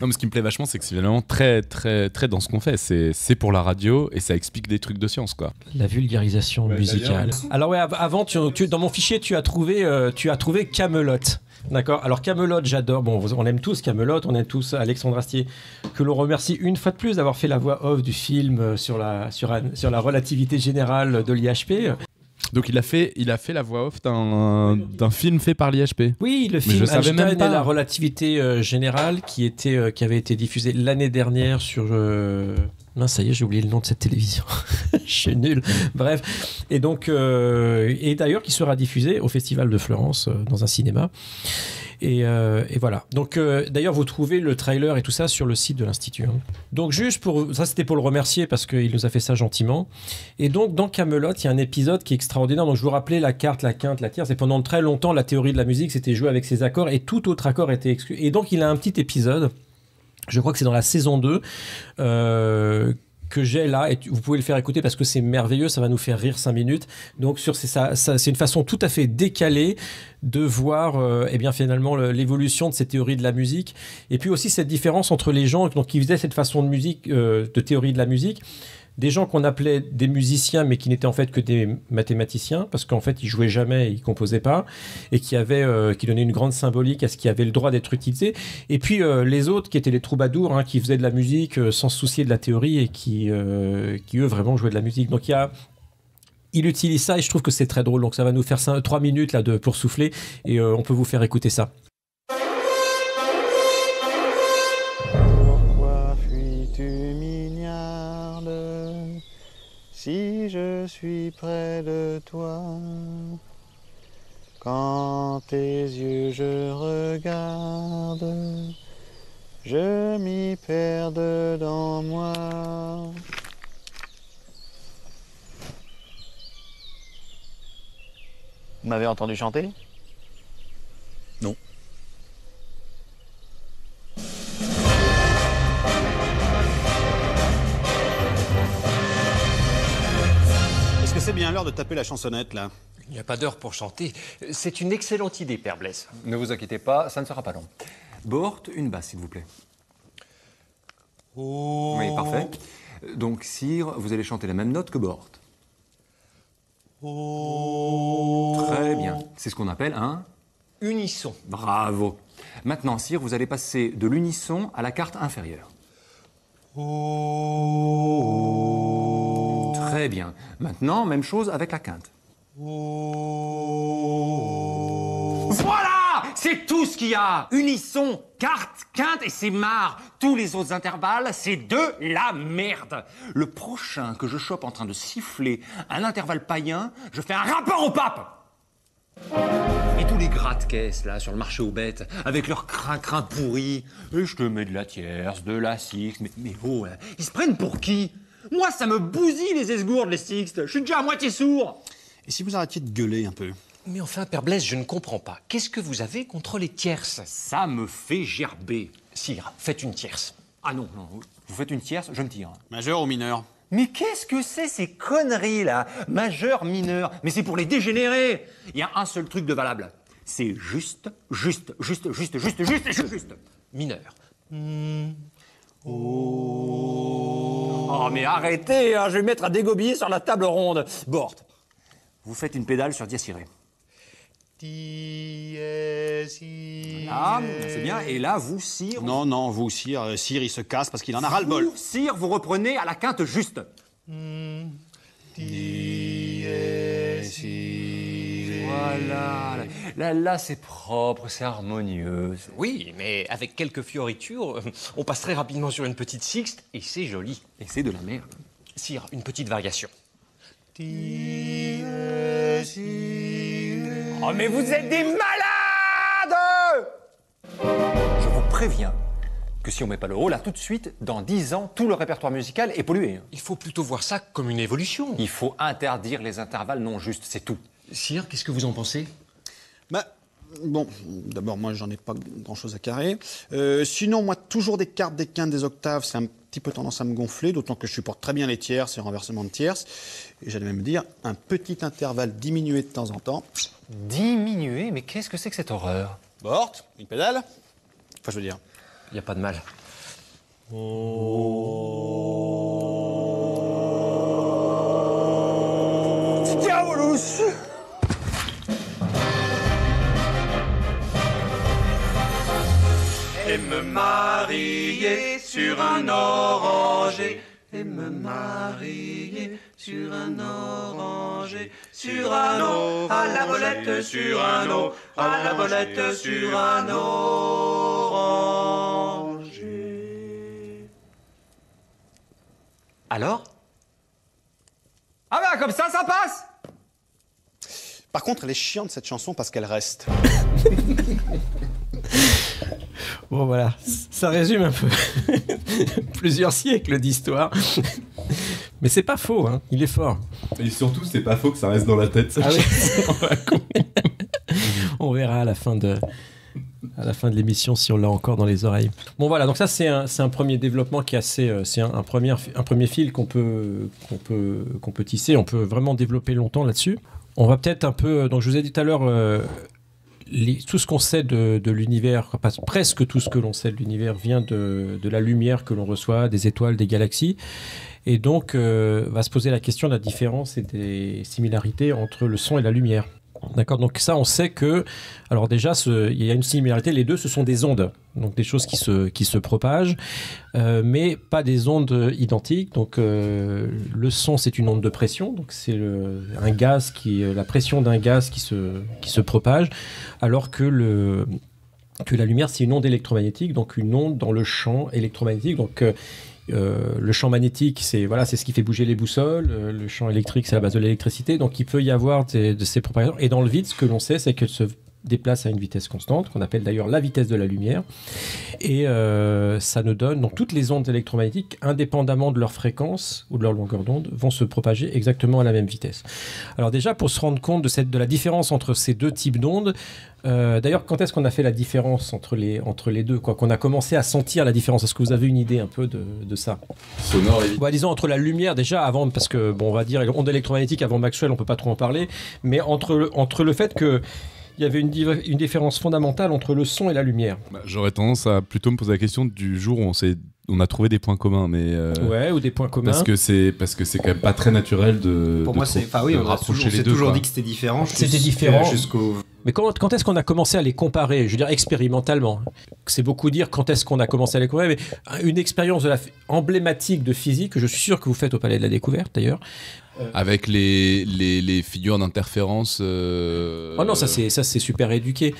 Non, mais ce qui me plaît vachement, c'est que c'est vraiment très, très, très dans ce qu'on fait. C'est, c'est pour la radio et ça explique des trucs de science, quoi. La vulgarisation Ouais, musicale. Alors ouais, av- avant, tu, tu- dans mon fichier, tu as trouvé, euh, tu as trouvé Camelot. D'accord. Alors Camelot, j'adore. Bon, on aime tous Camelot, on aime tous Alexandre Astier, que l'on remercie une fois de plus d'avoir fait la voix off du film euh, sur la sur, un- sur la relativité générale de l'I H P. Donc il a fait, il a fait la voix off d'un, d'un film fait par l'I H P. Oui, le Mais film je savais Einstein même pas. et la relativité euh, générale qui était euh, qui avait été diffusé l'année dernière sur euh... mince, ça y est, j'ai oublié le nom de cette télévision. Je suis nul. Bref, et donc euh, et d'ailleurs qui sera diffusé au Festival de Florence euh, dans un cinéma. Et, euh, et voilà. Donc, euh, d'ailleurs, vous trouvez le trailer et tout ça sur le site de l'Institut. hein. Donc, juste pour. Ça, c'était pour le remercier parce qu'il nous a fait ça gentiment. Et donc, dans Camelot, il y a un épisode qui est extraordinaire. Donc, je vous rappelais la quarte, la quinte, la tierce. Et pendant très longtemps, la théorie de la musique, c'était jouer avec ses accords et tout autre accord était exclu. Et donc, il a un petit épisode. Je crois que c'est dans la saison deux. Euh, que j'ai là, et tu- vous pouvez le faire écouter parce que c'est merveilleux, ça va nous faire rire cinq minutes. Donc sur c'est ça, ça- c'est une façon tout à fait décalée de voir, euh, eh bien finalement le- l'évolution de ces théories de la musique, et puis aussi cette différence entre les gens donc qui faisaient cette façon de musique, euh, de théorie de la musique. Des gens qu'on appelait des musiciens, mais qui n'étaient en fait que des mathématiciens, parce qu'en fait, ils jouaient jamais, ils composaient pas, et qui avaient, euh, qui donnaient une grande symbolique à ce qui avait le droit d'être utilisé. Et puis euh, les autres, qui étaient les troubadours, hein, qui faisaient de la musique euh, sans se soucier de la théorie et qui, euh, qui eux vraiment jouaient de la musique. Donc il y a il utilise ça et je trouve que c'est très drôle. Donc ça va nous faire cinq, trois minutes là de pour souffler et euh, on peut vous faire écouter ça. Pourquoi fuis-tu, mignarde, si je suis près de toi? Quand tes yeux je regarde, je m'y perds dans moi. Vous m'avez entendu chanter? Non. Est-ce que c'est bien l'heure de taper la chansonnette, là? Il n'y a pas d'heure pour chanter. C'est une excellente idée, Père Blaise. Ne vous inquiétez pas, ça ne sera pas long. Bort, une basse, s'il vous plaît. Oh. Oui, parfait. Donc, Sire, vous allez chanter la même note que Bort. Oh. Très bien. C'est ce qu'on appelle un... Unisson. Bravo. Maintenant, Sire, vous allez passer de l'unisson à la quarte inférieure. Oh. Très bien. Maintenant, même chose avec la quinte. Oh. Voilà! C'est tout ce qu'il y a! Unisson, quarte, quinte et c'est marre. Tous les autres intervalles, c'est de la merde. Le prochain que je chope en train de siffler un intervalle païen, je fais un rapport au pape! Et tous les gratte-caisses, là, sur le marché aux bêtes, avec leurs crin-crin pourris. Et je te mets de la tierce, de la sixte, mais, mais oh, là, ils se prennent pour qui? Moi, ça me bousille les esgourdes, les sixtes. Je suis déjà à moitié sourd. Et si vous arrêtiez de gueuler un peu? Mais enfin, Père Blaise, je ne comprends pas. Qu'est-ce que vous avez contre les tierces? Ça me fait gerber. Sire, faites une tierce. Ah non, non, vous faites une tierce, je me tire. Majeur ou mineur? Mais qu'est-ce que c'est ces conneries là? Majeur, mineur, mais c'est pour les dégénérés. Il y a un seul truc de valable. C'est juste, juste, juste, juste, juste, juste, juste, juste. Mineur. Oh mais arrêtez, hein, je vais mettre à dégobiller sur la table ronde. Bort, vous faites une pédale sur dièse tiré. Ah, c'est bien. Et là, vous, Sire... Non, non, vous, Sire, euh, Sire, il se casse parce qu'il en a ras-le-bol. Vous, Sire, vous reprenez à la quinte juste. Voilà. Là, là, c'est propre, c'est harmonieux. Oui, mais avec quelques fioritures, on passe très rapidement sur une petite sixte et c'est joli. Et c'est de la merde. Sire, une petite variation. Oh, mais vous êtes des malades! Je vous préviens que si on met pas le haut là tout de suite, dans dix ans, tout le répertoire musical est pollué. Il faut plutôt voir ça comme une évolution. Il faut interdire les intervalles non justes, c'est tout. Sire, qu'est-ce que vous en pensez? Bah, bon, d'abord, moi, j'en ai pas grand-chose à carrer. Euh, sinon, moi, toujours des quartes, des quintes, des octaves, c'est un petit peu tendance à me gonfler, d'autant que je supporte très bien les tierces et renversement de tierces. Et j'allais même dire, un petit intervalle diminué de temps en temps. Diminuer? Mais qu'est-ce que c'est que cette horreur? Bort, une pédale. Enfin, je veux dire... Il n'y a pas de mal. Diabolus! Et me marier sur un oranger, et me marier sur un oranger, sur un eau, à la bolette, sur un eau, à la bolette, sur un oranger. Alors? Ah bah comme ça, ça passe! Par contre, elle est chiante cette chanson parce qu'elle reste. Bon voilà, ça résume un peu plusieurs siècles d'histoire. Mais c'est pas faux, hein. Il est fort. Et surtout, c'est pas faux que ça reste dans la tête. Ah oui. On verra à la fin de, à la fin de l'émission si on l'a encore dans les oreilles. Bon voilà, donc ça c'est un, c'est un premier développement qui est assez, euh, c'est un, un premier, un premier fil qu'on peut, qu'on peut, qu'on peut tisser. On peut vraiment développer longtemps là-dessus. On va peut-être un peu, donc je vous ai dit tout à l'heure. Euh, Les, tout ce qu'on sait de, de l'univers, presque tout ce que l'on sait de l'univers vient de, de la lumière que l'on reçoit, des étoiles, des galaxies. Et donc, euh, va se poser la question de la différence et des similarités entre le son et la lumière. D'accord, donc ça, on sait que... Alors déjà, ce, il y a une similarité, les deux, ce sont des ondes, donc des choses qui se, qui se propagent, euh, mais pas des ondes identiques. Donc euh, le son, c'est une onde de pression, donc c'est le, un gaz qui, la pression d'un gaz qui se, qui se propage, alors que, le, que la lumière, c'est une onde électromagnétique, donc une onde dans le champ électromagnétique. Donc euh, Euh, le champ magnétique, c'est voilà, c'est ce qui fait bouger les boussoles. Euh, le champ électrique, c'est la base de l'électricité. Donc, il peut y avoir des, de ces propagations. Et dans le vide, ce que l'on sait, c'est qu'elle se déplace à une vitesse constante, qu'on appelle d'ailleurs la vitesse de la lumière. Et euh, ça nous donne... Donc, toutes les ondes électromagnétiques, indépendamment de leur fréquence ou de leur longueur d'onde, vont se propager exactement à la même vitesse. Alors déjà, pour se rendre compte de, cette, de la différence entre ces deux types d'ondes, euh, d'ailleurs, quand est-ce qu'on a fait la différence entre les, entre les deux, quoi, qu'on a commencé à sentir la différence? Est-ce que vous avez une idée un peu de, de ça? Sonore, évidemment. Ouais, disons, entre la lumière, déjà, avant, parce que, bon, on va dire, ondes électromagnétiques, avant Maxwell, on peut pas trop en parler, mais entre le, entre le fait que il y avait une, div- une différence fondamentale entre le son et la lumière. Bah, j'aurais tendance à plutôt me poser la question du jour où on, s'est, on a trouvé des points communs. Mais euh, ouais, ou des points communs. Parce que c'est, parce que c'est quand même pas très naturel de, Pour de, moi, trop- c'est. Enfin, oui, de on a rapprocher toujours, les j'ai deux. toujours quoi. dit que c'était différent. C'était jusqu'à- différent. Jusqu'au. Mais quand, quand est-ce qu'on a commencé à les comparer? Je veux dire, expérimentalement. C'est beaucoup dire quand est-ce qu'on a commencé à les comparer, mais une expérience de la f- emblématique de physique, que je suis sûr que vous faites au Palais de la Découverte, d'ailleurs. Avec les, les, les figures d'interférence. Euh... Oh non, ça c'est, ça, c'est super éduqué.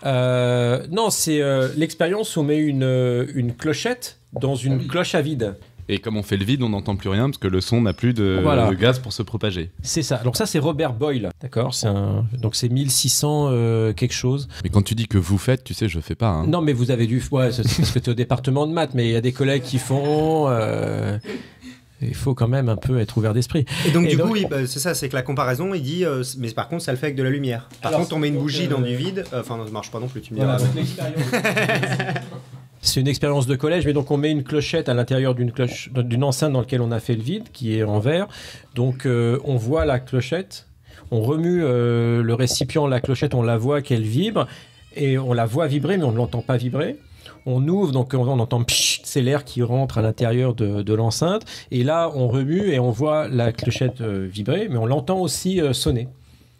Euh, non, c'est euh, l'expérience où on met une, euh, une clochette dans une Ah oui. cloche à vide. Et comme on fait le vide, on n'entend plus rien parce que le son n'a plus de, Voilà. de gaz pour se propager. C'est ça. Donc ça, c'est Robert Boyle. D'accord, c'est un... Donc c'est mille six cents euh, quelque chose. Mais quand tu dis que vous faites, tu sais, je fais pas. Hein. Non, mais vous avez dû... Ouais, c'est parce que tu es au département de maths, mais il y a des collègues qui font... euh, Il faut quand même un peu être ouvert d'esprit. Et donc, Et du donc- coup, oui, bah, c'est ça, c'est que la comparaison, il dit, euh, mais par contre, ça le fait avec de la lumière. Par Alors, contre, on met une donc, bougie euh, dans du vide. euh, Enfin, non, ça marche pas non plus, tu me Voilà, diras. donc l'expérience. C'est une expérience de collège, mais donc on met une clochette à l'intérieur d'une cloche, d'une enceinte dans laquelle on a fait le vide, qui est en verre. Donc euh, on voit la clochette, on remue euh, le récipient, la clochette, on la voit qu'elle vibre, et on la voit vibrer, mais on ne l'entend pas vibrer. On ouvre, donc on, on entend pshht, c'est l'air qui rentre à l'intérieur de, de l'enceinte. Et là, on remue et on voit la clochette euh, vibrer, mais on l'entend aussi euh, sonner. D'accord ?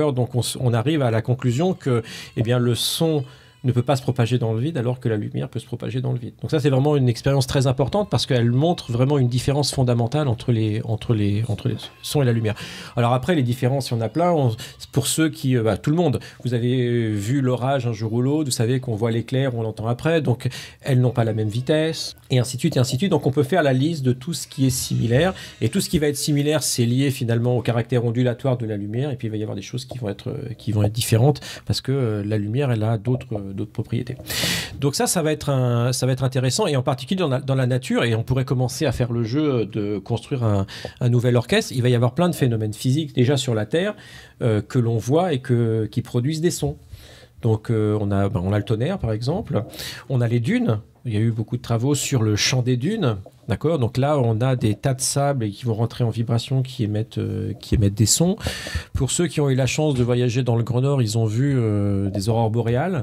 Donc on, s- on arrive à la conclusion que eh bien, le son ne peut pas se propager dans le vide alors que la lumière peut se propager dans le vide. Donc ça, c'est vraiment une expérience très importante parce qu'elle montre vraiment une différence fondamentale entre les, entre les, entre les sons et la lumière. Alors après, les différences, il y en a plein. On- pour ceux qui... euh, bah, tout le monde, vous avez vu l'orage un jour ou l'autre, vous savez qu'on voit l'éclair, on l'entend après, donc elles n'ont pas la même vitesse, et ainsi de suite, et ainsi de suite. Donc on peut faire la liste de tout ce qui est similaire, et tout ce qui va être similaire, c'est lié finalement au caractère ondulatoire de la lumière, et puis il va y avoir des choses qui vont être, euh, qui vont être différentes, parce que euh, la lumière, elle a d'autres, euh, d'autres propriétés. Donc ça, ça va être, un, ça va être intéressant, et en particulier dans la, dans la nature, et on pourrait commencer à faire le jeu de construire un, un nouvel orchestre. Il va y avoir plein de phénomènes physiques déjà sur la Terre euh, que l'on voit et que, qui produisent des sons. Donc euh, on, a, ben, on a le tonnerre par exemple, on a les dunes, il y a eu beaucoup de travaux sur le chant des dunes, d'accord. Donc là on a des tas de sable qui vont rentrer en vibration, qui émettent, euh, qui émettent des sons. Pour ceux qui ont eu la chance de voyager dans le Grand Nord, ils ont vu euh, des aurores boréales.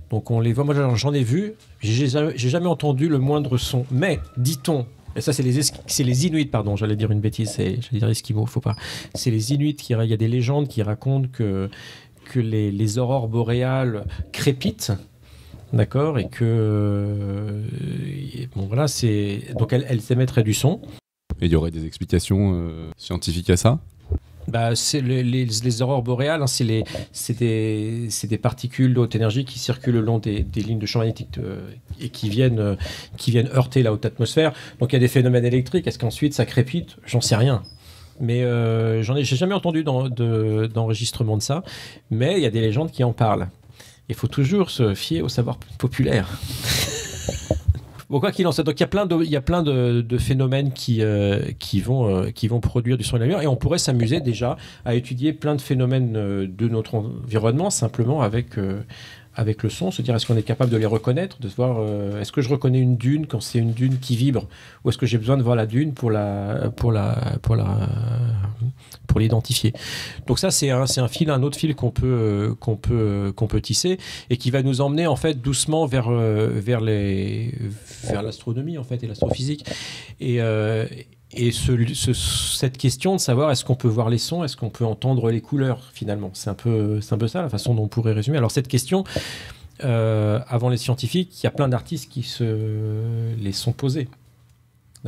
Donc on les voit, moi j'en ai vu, j'ai jamais, j'ai jamais entendu le moindre son. Mais, dit-on, et ça c'est les, es- c'est les Inuits, pardon, j'allais dire une bêtise, c'est, j'allais dire Esquimaux, faut pas. C'est les Inuits, qui, il y a des légendes qui racontent que, que les, les aurores boréales crépitent. D'accord, et que euh, et bon voilà, c'est donc elles, elles émettraient du son. Et il y aurait des explications euh, scientifiques à ça? Bah, c'est les, les, les aurores boréales, hein, c'est, les, c'est, des, c'est des particules de haute énergie qui circulent le long des, des lignes de champ magnétique euh, et qui viennent, euh, qui viennent heurter la haute atmosphère. Donc il y a des phénomènes électriques. Est-ce qu'ensuite ça crépite? J'en sais rien. Mais euh, j'en ai, j'ai jamais entendu dans, de, d'enregistrement de ça. Mais il y a des légendes qui en parlent. Il faut toujours se fier au savoir populaire. Bon, quoi qu'il en soit, donc il y a plein de, il y a plein de, de phénomènes qui, euh, qui, vont, euh, qui vont produire du son et de la lumière, et on pourrait s'amuser déjà à étudier plein de phénomènes euh, de notre environnement simplement avec, euh, avec le son, se dire est-ce qu'on est capable de les reconnaître, de voir euh, est-ce que je reconnais une dune quand c'est une dune qui vibre, ou est-ce que j'ai besoin de voir la dune pour la, pour la, pour la, pour l'identifier. Donc ça c'est un, c'est un fil, un autre fil qu'on peut, euh, qu'on peut, euh, qu'on peut tisser et qui va nous emmener en fait doucement vers, euh, vers les, vers l'astronomie en fait et l'astrophysique et euh, Et ce, ce, cette question de savoir est-ce qu'on peut voir les sons, est-ce qu'on peut entendre les couleurs finalement, c'est un peu, c'est un peu ça la façon dont on pourrait résumer. Alors cette question, euh, avant les scientifiques, il y a plein d'artistes qui se les sont posés. D'accord ?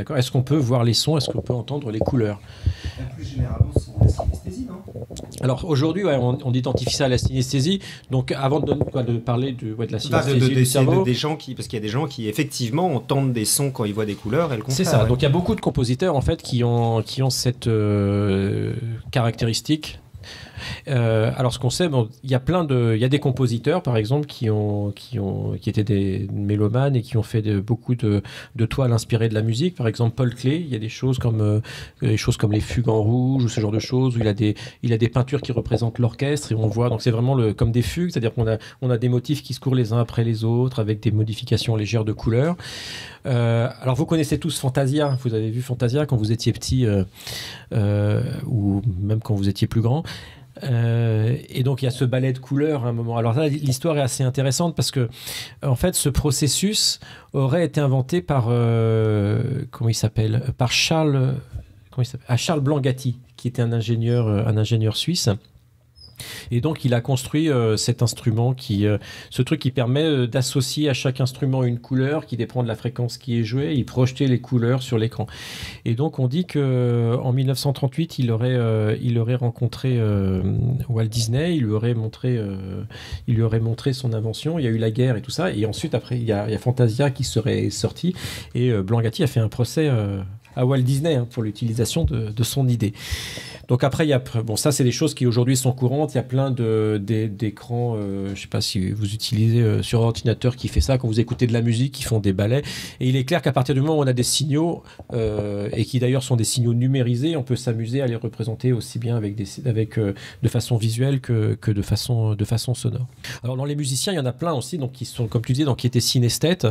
Est-ce qu'on peut voir les sons, est-ce qu'on peut entendre les couleurs ? Plus généralement, c'est la synesthésie, non ? Alors aujourd'hui, ouais, on, on identifie ça à la synesthésie. Donc avant de, quoi, de parler de, ouais, de la synesthésie de, de, de, du cerveau, de, des gens qui, parce qu'il y a des gens qui effectivement entendent des sons quand ils voient des couleurs et le contraire. c'est ça. Ouais. Donc il y a beaucoup de compositeurs en fait qui ont qui ont cette euh, caractéristique. Euh, alors ce qu'on sait, bon, il y a plein de, il y a des compositeurs par exemple qui ont, qui ont, qui étaient des mélomanes et qui ont fait de, beaucoup de, de toiles inspirées de la musique. Par exemple Paul Klee, il y a des choses comme, euh, des choses comme les fugues en rouge ou ce genre de choses où il a des, il a des peintures qui représentent l'orchestre et on voit donc c'est vraiment le, comme des fugues, c'est-à-dire qu'on a, on a des motifs qui se courent les uns après les autres avec des modifications légères de couleurs. Euh, alors vous connaissez tous Fantasia, vous avez vu Fantasia quand vous étiez petit euh, euh, ou même quand vous étiez plus grand. Euh, et donc il y a ce ballet de couleurs à un moment. Alors là, l'histoire est assez intéressante parce que en fait ce processus aurait été inventé par euh, comment il s'appelle par Charles comment il s'appelle ah, Charles Blangati qui était un ingénieur un ingénieur suisse. Et donc il a construit euh, cet instrument qui, euh, ce truc qui permet euh, d'associer à chaque instrument une couleur qui dépend de la fréquence qui est jouée, il projetait les couleurs sur l'écran. Et donc on dit que en dix-neuf cent trente-huit il aurait, euh, il aurait rencontré euh, Walt Disney, il lui aurait montré, euh, il lui aurait montré son invention. Il y a eu la guerre et tout ça, et ensuite après il y a, il y a Fantasia qui serait sorti, et euh, Blangati a fait un procès euh, à Walt Disney hein, pour l'utilisation de, de son idée. Donc après, il y a, bon, ça c'est des choses qui aujourd'hui sont courantes. Il y a plein de, de, d'écrans, euh, je ne sais pas si vous utilisez euh, sur ordinateur qui fait ça, quand vous écoutez de la musique, qui font des ballets. Et il est clair qu'à partir du moment où on a des signaux, euh, et qui d'ailleurs sont des signaux numérisés, on peut s'amuser à les représenter aussi bien avec des, avec, euh, de façon visuelle que, que de, façon, de façon sonore. Alors dans les musiciens, il y en a plein aussi, donc, qui sont, comme tu disais, donc, qui étaient synesthètes.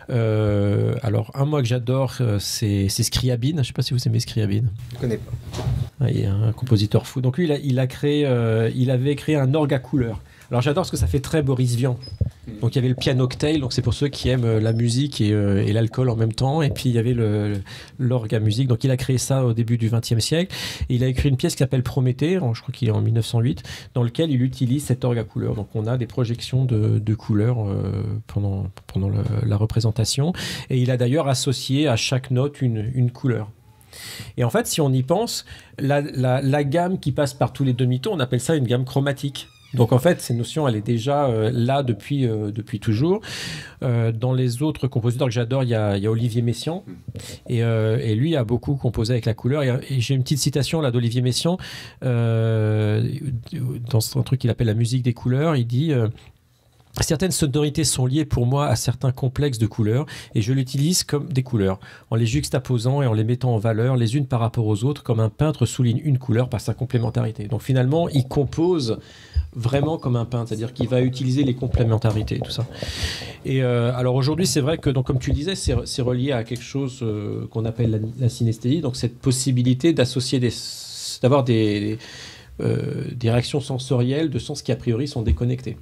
Euh, alors un moi que j'adore, euh, c'est, c'est Scriabine. Je ne sais pas si vous aimez Scriabine. Je ne connais pas. Ah, il y a un compositeur fou. Donc lui, il, a, il, a créé, euh, il avait créé un orgue à couleurs. Alors j'adore parce que ça fait très Boris Vian. Donc il y avait le piano cocktail, donc c'est pour ceux qui aiment la musique et, euh, et l'alcool en même temps. Et puis il y avait le, l'orgue à musique. Donc il a créé ça au début du vingtième siècle. Et il a écrit une pièce qui s'appelle Prométhée, en, je crois qu'il est en dix-neuf cent huit, dans lequel il utilise cet orgue à couleurs. Donc on a des projections de, de couleurs euh, pendant, pendant le, la représentation. Et il a d'ailleurs associé à chaque note une, une couleur. Et en fait, si on y pense, la, la, la gamme qui passe par tous les demi-tons, on appelle ça une gamme chromatique. Donc en fait, cette notion, elle est déjà euh, là depuis, euh, depuis toujours. Euh, dans les autres compositeurs que j'adore, il y a, il y a Olivier Messiaen. Et, euh, et lui a beaucoup composé avec la couleur. Et, et j'ai une petite citation là d'Olivier Messiaen. Euh, dans un truc qu'il appelle la musique des couleurs, il dit... Euh, certaines sonorités sont liées pour moi à certains complexes de couleurs et je l'utilise comme des couleurs, en les juxtaposant et en les mettant en valeur les unes par rapport aux autres, comme un peintre souligne une couleur par sa complémentarité. Donc finalement, il compose vraiment comme un peintre, c'est-à-dire qu'il va utiliser les complémentarités et tout ça. Et euh, alors aujourd'hui, c'est vrai que, donc, comme tu le disais, c'est, c'est relié à quelque chose euh, qu'on appelle la, la synesthésie, donc cette possibilité d'associer des, d'avoir des, des, euh, des réactions sensorielles de sens qui a priori sont déconnectées.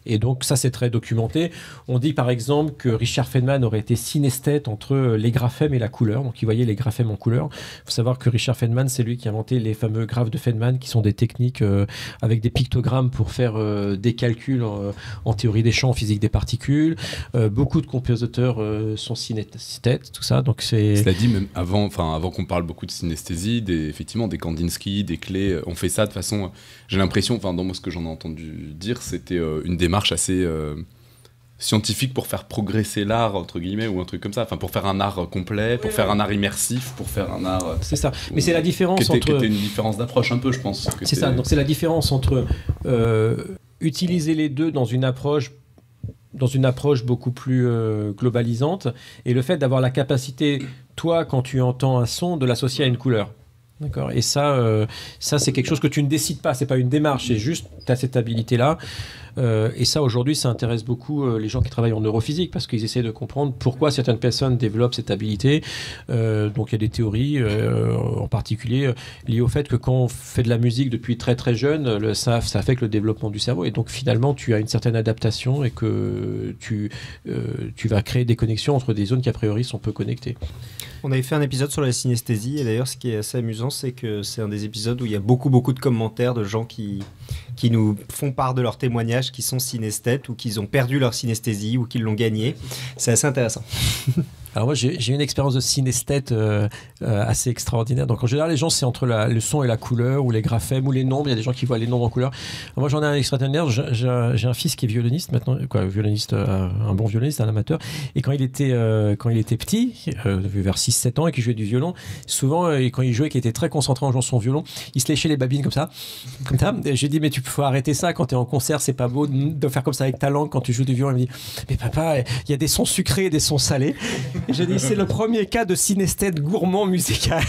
Et donc ça c'est très documenté. On dit par exemple que Richard Feynman aurait été synesthète entre les graphèmes et la couleur, donc il voyait les graphèmes en couleur. Il faut savoir que Richard Feynman, c'est lui qui a inventé les fameux graphes de Feynman, qui sont des techniques euh, avec des pictogrammes pour faire euh, des calculs en, en théorie des champs, en physique des particules. Euh, beaucoup de compositeurs euh, sont synesthètes, tout ça. Donc c'est. Cela dit, même avant, enfin avant qu'on parle beaucoup de synesthésie, des, effectivement des Kandinsky, des clés, on fait ça de façon. J'ai l'impression, enfin dans moi ce que j'en ai entendu dire, c'était euh, une démarche assez euh, scientifique pour faire progresser l'art, entre guillemets, ou un truc comme ça, enfin pour faire un art complet, pour oui, faire oui. un art immersif, pour faire un art... C'est ça, mais c'est la différence qui était, entre... Qui était une différence d'approche un peu, je pense. C'est ça, donc c'est la différence entre euh, utiliser les deux dans une approche dans une approche beaucoup plus euh, globalisante, et le fait d'avoir la capacité, toi, quand tu entends un son, de l'associer à une couleur. D'accord. Et ça, euh, ça c'est quelque chose que tu ne décides pas, c'est pas une démarche, c'est juste tu as cette habilité-là. Euh, et ça, aujourd'hui, ça intéresse beaucoup euh, les gens qui travaillent en neurophysique, parce qu'ils essaient de comprendre pourquoi certaines personnes développent cette habilité. Euh, donc il y a des théories, euh, en particulier euh, liées au fait que quand on fait de la musique depuis très très jeune, le, ça, ça affecte le développement du cerveau, et donc finalement tu as une certaine adaptation, et que tu, euh, tu vas créer des connexions entre des zones qui a priori sont peu connectées. On avait fait un épisode sur la synesthésie, et d'ailleurs ce qui est assez amusant, c'est que c'est un des épisodes où il y a beaucoup beaucoup de commentaires de gens qui, qui nous font part de leurs témoignages, qui sont synesthètes, ou qui ont perdu leur synesthésie, ou qui l'ont gagnée. C'est assez intéressant. Alors moi j'ai, j'ai une expérience de synesthète euh, euh, assez extraordinaire. Donc en général les gens c'est entre la, le son et la couleur, ou les graphèmes, ou les nombres. Il y a des gens qui voient les nombres en couleur. Alors moi j'en ai un extraordinaire. J'ai, j'ai, j'ai un fils qui est violoniste maintenant, quoi, violoniste, euh, un bon violoniste, un amateur. Et quand il était euh, quand il était petit, euh, vers six sept ans, et qu'il jouait du violon, souvent euh, quand il jouait, qu'il était très concentré en jouant son violon, il se léchait les babines comme ça, comme ça. Et j'ai dit mais tu faut arrêter ça quand t'es en concert, c'est pas beau de faire comme ça avec ta langue quand tu joues du violon. Il me dit mais papa, il y a des sons sucrés et des sons salés. J'ai dit, c'est le premier cas de synesthète gourmand musical.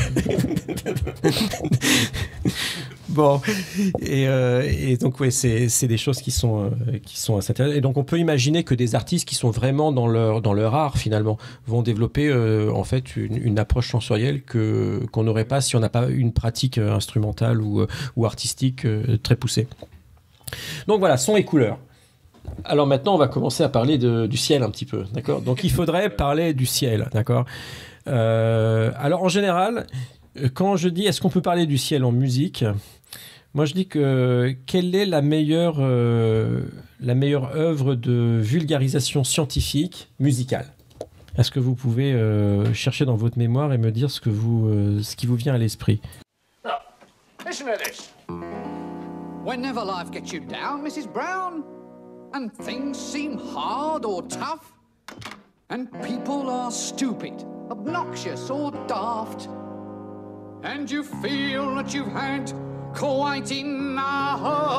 Bon, et, euh, et donc ouais, c'est, c'est des choses qui sont, euh, qui sont assez intéressantes. Et donc on peut imaginer que des artistes qui sont vraiment dans leur, dans leur art finalement vont développer euh, en fait une, une approche sensorielle que, qu'on n'aurait pas si on n'a pas une pratique euh, instrumentale ou, euh, ou artistique euh, très poussée. Donc voilà, son et couleurs. Alors maintenant, on va commencer à parler de, du ciel un petit peu, d'accord ? Donc il faudrait parler du ciel, d'accord ? euh, Alors en général, quand je dis est-ce qu'on peut parler du ciel en musique, moi je dis que quelle est la meilleure, euh, la meilleure œuvre de vulgarisation scientifique musicale ? Est-ce que vous pouvez euh, chercher dans votre mémoire et me dire ce, que vous, euh, ce qui vous vient à l'esprit ? Now, listen to this. Whenever life gets you down, Missus Brown, and things seem hard or tough, and people are stupid, obnoxious or daft, and you feel that you've had quite enough,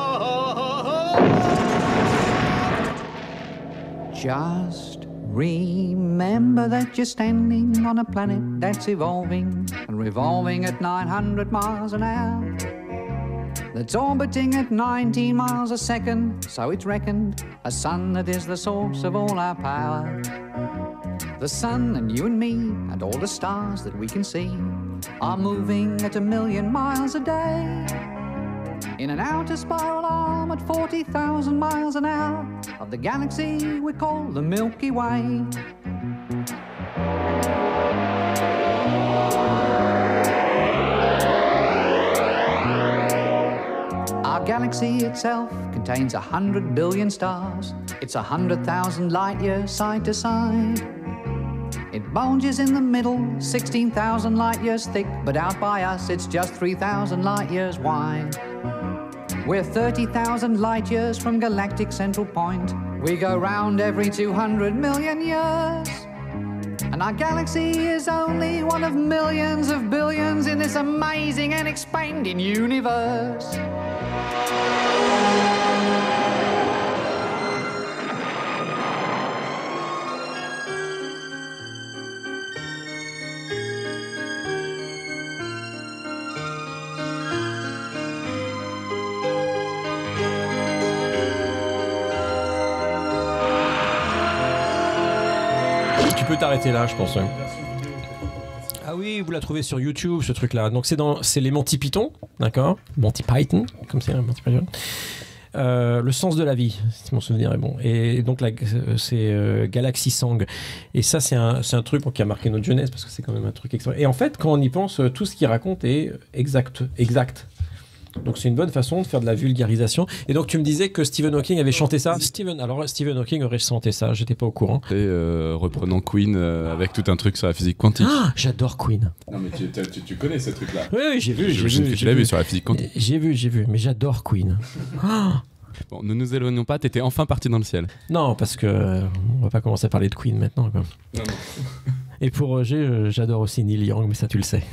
just remember that you're standing on a planet that's evolving and revolving at nine hundred miles an hour, that's orbiting at nineteen miles a second, so it's reckoned a sun that is the source of all our power. The sun and you and me and all the stars that we can see are moving at a million miles a day, in an outer spiral arm at forty thousand miles an hour of the galaxy we call the Milky Way. Our galaxy itself contains a hundred billion stars. It's a hundred thousand light years side to side. It bulges in the middle, sixteen thousand light years thick, but out by us it's just three thousand light years wide. We're thirty thousand light years from galactic central point. We go round every two hundred million years. And our galaxy is only one of millions of billions in this amazing and expanding universe. Tu peux t'arrêter là, je pense. Hein. Ah oui, vous la trouvez sur YouTube, ce truc-là. Donc c'est dans, c'est les Monty Python, d'accord ? Monty Python, comme c'est Monty Python. Euh, le sens de la vie, si mon souvenir est bon. Et donc là, c'est euh, Galaxy Song. Et ça, c'est un, c'est un truc bon, qui a marqué notre jeunesse parce que c'est quand même un truc extra. Et en fait, quand on y pense, tout ce qu'il raconte est exact, exact. Donc c'est une bonne façon de faire de la vulgarisation. Et donc tu me disais que Stephen Hawking avait chanté ça. Stephen, alors Stephen Hawking aurait chanté ça. J'étais pas au courant. Et euh, reprenant Queen euh, avec tout un truc sur la physique quantique. Ah, j'adore Queen. Non mais tu, tu, tu connais ce truc-là. Oui, oui, j'ai vu. J'ai vu, vu, tu l'as vu sur la physique quantique. J'ai vu, j'ai vu. Mais j'adore Queen. Ah. Bon, ne nous éloignons pas. T'étais enfin parti dans le ciel. Non, parce que euh, on va pas commencer à parler de Queen maintenant. Quoi. Non, non. Et pour Roger, euh, j'adore aussi Neil Young, mais ça tu le sais.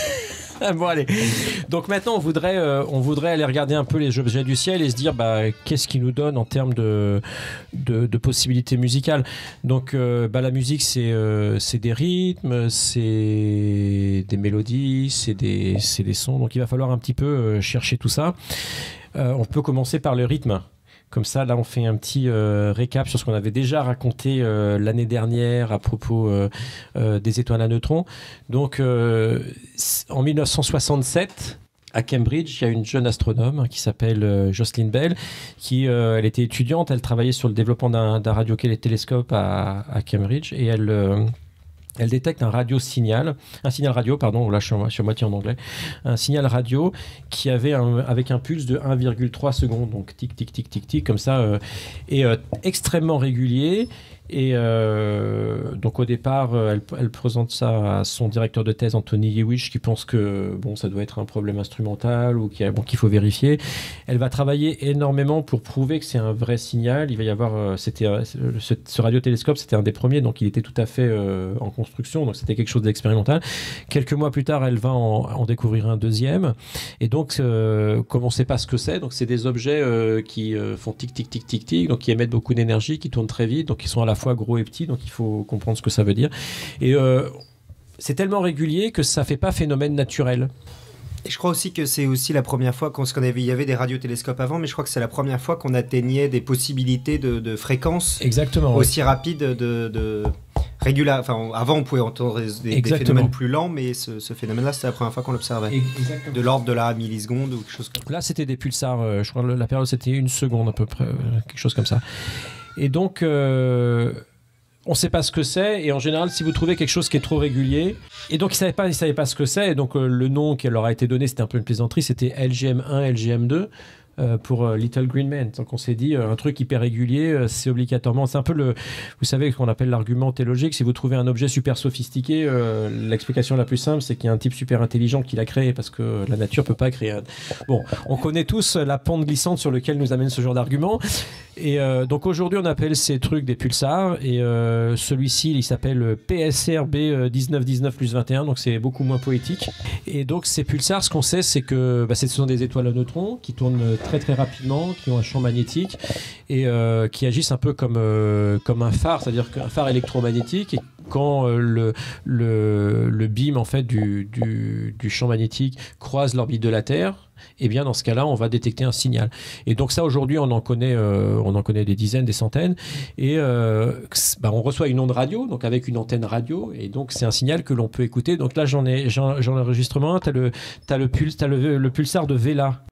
Bon allez, donc maintenant on voudrait, euh, on voudrait aller regarder un peu les objets du ciel et se dire bah, qu'est-ce qu'ils nous donnent en termes de, de, de possibilités musicales. Donc euh, bah, la musique c'est, euh, c'est des rythmes, c'est des mélodies, c'est des, c'est des sons, donc il va falloir un petit peu euh, chercher tout ça. Euh, on peut commencer par le rythme. Comme ça, là, on fait un petit euh, récap sur ce qu'on avait déjà raconté euh, l'année dernière à propos euh, euh, des étoiles à neutrons. Donc, euh, en mille neuf cent soixante-sept, à Cambridge, il y a une jeune astronome qui s'appelle euh, Jocelyn Bell, qui euh, elle était étudiante, elle travaillait sur le développement d'un, d'un radiotélescope à, à Cambridge et elle... Euh, Elle détecte un radio-signal, un signal radio, pardon, là je suis, je suis à moitié en anglais, un signal radio qui avait un, avec un pulse de un virgule trois secondes, donc tic, tic, tic, tic, tic, comme ça, euh, et euh, extrêmement régulier. Et euh, donc au départ, elle, elle présente ça à son directeur de thèse, Anthony Hewish, qui pense que bon, ça doit être un problème instrumental ou qu'il, bon, qu'il faut vérifier. Elle va travailler énormément pour prouver que c'est un vrai signal. Il va y avoir, euh, c'était, euh, ce, ce radiotélescope, c'était un des premiers, donc il était tout à fait euh, en construction, donc c'était quelque chose d'expérimental. Quelques mois plus tard, elle va en, en découvrir un deuxième. Et donc, euh, comme on ne sait pas ce que c'est, donc c'est des objets euh, qui euh, font tic, tic, tic, tic, tic, donc qui émettent beaucoup d'énergie, qui tournent très vite, donc qui sont à la fois gros et petits, donc il faut comprendre ce que ça veut dire. Et euh, c'est tellement régulier que ça fait pas phénomène naturel. Et je crois aussi que c'est aussi la première fois qu'on, qu'on avait, il y avait des radiotélescopes avant, mais je crois que c'est la première fois qu'on atteignait des possibilités de, de fréquences Exactement, aussi oui. rapides de, de régula... Enfin, avant on pouvait entendre des, des phénomènes plus lents, mais ce, ce phénomène-là, c'était la première fois qu'on l'observait. Exactement. De l'ordre de la milliseconde ou quelque chose comme ça. Là, c'était des pulsars. Euh, je crois que la période c'était une seconde à peu près, euh, quelque chose comme ça. Et donc. Euh On ne sait pas ce que c'est, et en général, si vous trouvez quelque chose qui est trop régulier, et donc ils ne savaient pas, ils savaient pas ce que c'est, et donc euh, le nom qui leur a été donné, c'était un peu une plaisanterie, c'était L G M un, L G M deux, euh, pour euh, Little Green Man. Donc on s'est dit, euh, un truc hyper régulier, euh, c'est obligatoirement, c'est un peu le, vous savez, ce qu'on appelle l'argument théologique, si vous trouvez un objet super sophistiqué, euh, l'explication la plus simple, c'est qu'il y a un type super intelligent qui l'a créé, parce que la nature ne peut pas créer un... Bon, on connaît tous la pente glissante sur laquelle nous amène ce genre d'argument. Et euh, donc aujourd'hui on appelle ces trucs des pulsars, et euh, celui-ci il s'appelle P S R B dix-neuf dix-neuf plus vingt et un, donc c'est beaucoup moins poétique. Et donc ces pulsars, ce qu'on sait, c'est que bah, ce sont des étoiles à neutrons qui tournent très très rapidement, qui ont un champ magnétique et euh, qui agissent un peu comme, euh, comme un phare, c'est-à-dire qu'un phare électromagnétique, et quand euh, le, le, le beam en fait, du, du, du champ magnétique croise l'orbite de la Terre, et eh bien dans ce cas-là, on va détecter un signal. Et donc ça, aujourd'hui, on en connaît, euh, on en connaît des dizaines, des centaines. Et euh, bah, on reçoit une onde radio, donc avec une antenne radio, et donc c'est un signal que l'on peut écouter. Donc là, j'en ai, j'en, j'en ai enregistrement. T'as le, t'as le pulse, t'as le, le pulsar de Vela.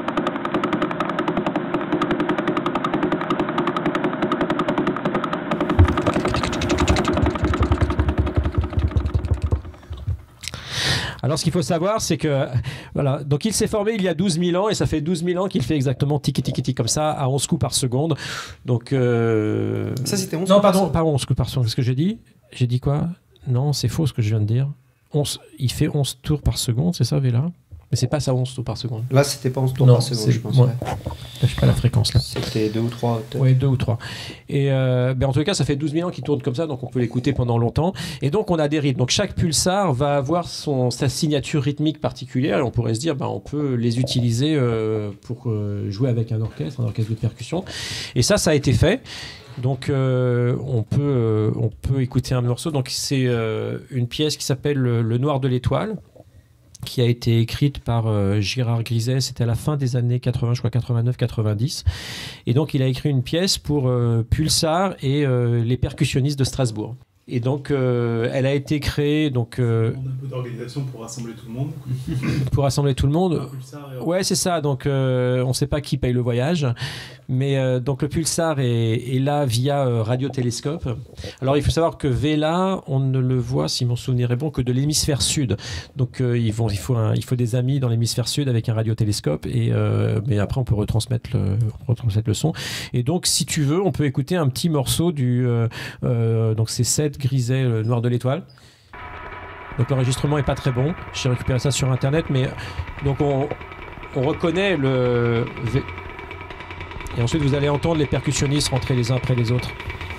Alors, ce qu'il faut savoir, c'est que, voilà, donc il s'est formé il y a douze mille ans, et ça fait douze mille ans qu'il fait exactement tiki tiki tiki comme ça, à onze coups par seconde. Donc, euh... ça c'était onze Non, coups pardon, par pardon, onze coups par seconde. Qu'est-ce que j'ai dit J'ai dit quoi Non, c'est faux ce que je viens de dire. onze, il fait onze tours par seconde, c'est ça, Vela? Mais c'est pas ça, onze tours par seconde. Là, c'était pas onze tours non, par seconde, c'est... je pense. Ouais. Ouais. Je sais pas la fréquence là. C'était deux ou trois. Oui, deux ou trois. Et euh, ben en tout cas, ça fait douze mille ans qu'il tourne comme ça, donc on peut l'écouter pendant longtemps. Et donc, on a des rythmes. Donc, chaque pulsar va avoir son, sa signature rythmique particulière. Et on pourrait se dire, ben, on peut les utiliser euh, pour euh, jouer avec un orchestre, un orchestre de percussion. Et ça, ça a été fait. Donc, euh, on, peut, euh, on peut écouter un morceau. Donc, c'est euh, une pièce qui s'appelle Le, Le Noir de l'étoile, qui a été écrite par euh, Gérard Griset. C'était à la fin des années quatre-vingts, je crois quatre-vingt-neuf quatre-vingt-dix. Et donc, il a écrit une pièce pour euh, Pulsar et euh, les percussionnistes de Strasbourg. Et donc, euh, elle a été créée. Donc, euh, On a un peu d'organisation pour rassembler tout le monde. pour rassembler tout le monde. Pulsar et- Ouais, c'est ça. Donc, euh, on ne sait pas qui paye le voyage. Mais euh, donc, le Pulsar est, est là via euh, radiotélescope. Alors, il faut savoir que Vela, on ne le voit, si mon souvenir est bon, que de l'hémisphère sud. Donc, euh, ils vont, il, faut un, il faut des amis dans l'hémisphère sud avec un radiotélescope. Et, euh, mais après, on peut retransmettre le, retransmettre le son. Et donc, si tu veux, on peut écouter un petit morceau du. Euh, euh, donc, c'est Seth Griset, le Noir de l'étoile. Donc l'enregistrement est pas très bon. J'ai récupéré ça sur internet, mais donc on, on reconnaît le. Et ensuite vous allez entendre les percussionnistes rentrer les uns après les autres.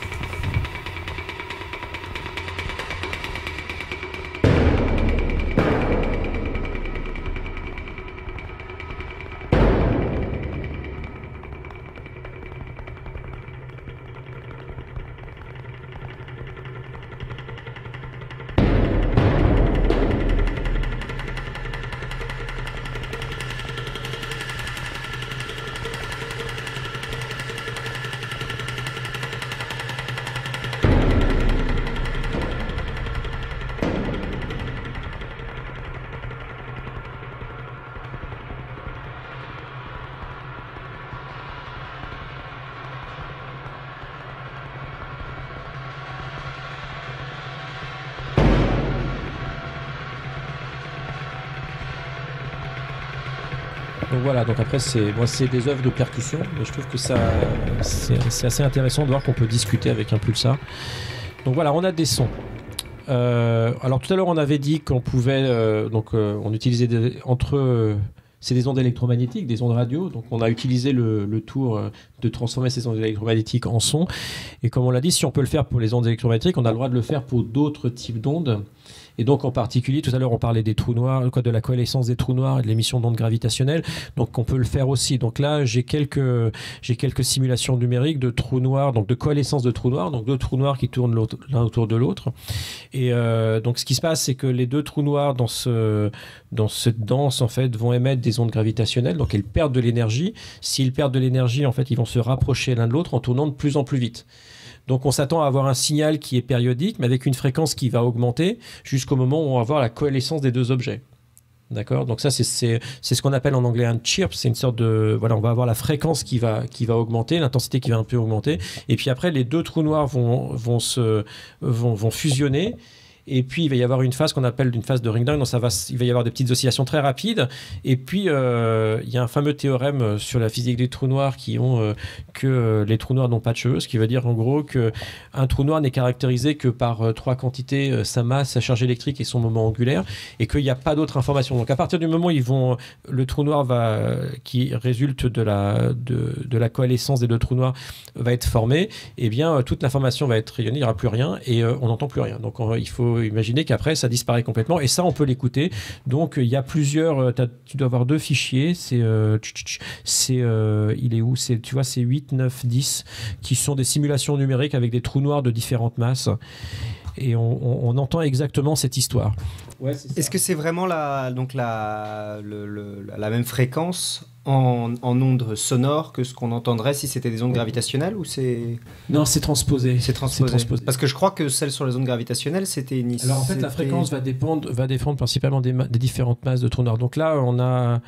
Donc voilà, donc après c'est moi c'est des œuvres de percussion, mais je trouve que ça c'est c'est assez intéressant de voir qu'on peut discuter avec un pulsar. Donc voilà, on a des sons. Euh, alors tout à l'heure on avait dit qu'on pouvait euh, donc euh, on utilisait des, entre euh, c'est des ondes électromagnétiques, des ondes radio, donc on a utilisé le, le tour euh, de transformer ces ondes électromagnétiques en son. Et comme on l'a dit, si on peut le faire pour les ondes électromagnétiques, on a le droit de le faire pour d'autres types d'ondes. Et donc en particulier, tout à l'heure on parlait des trous noirs, quoi, de la coalescence des trous noirs et de l'émission d'ondes gravitationnelles. Donc on peut le faire aussi. Donc là j'ai quelques j'ai quelques simulations numériques de trous noirs, donc de coalescence de trous noirs, donc deux trous noirs qui tournent l'un autour de l'autre. Et euh, donc ce qui se passe, c'est que les deux trous noirs dans ce dans cette danse en fait vont émettre des ondes gravitationnelles. Donc ils perdent de l'énergie. S'ils perdent de l'énergie, en fait ils vont se rapprocher l'un de l'autre en tournant de plus en plus vite. Donc on s'attend à avoir un signal qui est périodique, mais avec une fréquence qui va augmenter jusqu'au moment où on va avoir la coalescence des deux objets. D'accord ? Donc ça, c'est, c'est, c'est ce qu'on appelle en anglais un chirp. C'est une sorte de... Voilà, on va avoir la fréquence qui va, qui va augmenter, l'intensité qui va un peu augmenter. Et puis après, les deux trous noirs vont, vont, se, vont, vont fusionner. Et puis, il va y avoir une phase qu'on appelle une phase de ring down. Donc, ça va, il va y avoir des petites oscillations très rapides. Et puis, euh, il y a un fameux théorème sur la physique des trous noirs qui ont euh, que euh, les trous noirs n'ont pas de cheveux. Ce qui veut dire, en gros, qu'un trou noir n'est caractérisé que par euh, trois quantités, euh, sa masse, sa charge électrique et son moment angulaire. Et qu'il n'y a pas d'autre information. Donc, à partir du moment où ils vont, le trou noir va, qui résulte de la, de, de la coalescence des deux trous noirs va être formé, eh bien, euh, toute l'information va être rayonnée. Il n'y aura plus rien et euh, on n'entend plus rien. Donc, on, il faut imaginer qu'après ça disparaît complètement et ça on peut l'écouter. Donc il y a plusieurs, tu dois avoir deux fichiers, c'est euh, c'est euh, il est où, c'est, tu vois, c'est huit, neuf, dix qui sont des simulations numériques avec des trous noirs de différentes masses et on, on, on entend exactement cette histoire. Ouais, c'est Est-ce que c'est vraiment la, donc la, le, le, la même fréquence en, en ondes sonores que ce qu'on entendrait si c'était des ondes gravitationnelles ou c'est... Non, c'est transposé. C'est transposé. c'est transposé. Parce que je crois que celle sur les ondes gravitationnelles, c'était une... Alors en fait, c'était... la fréquence va dépendre, va dépendre principalement des, ma- des différentes masses de trous noirs. Donc là, on a...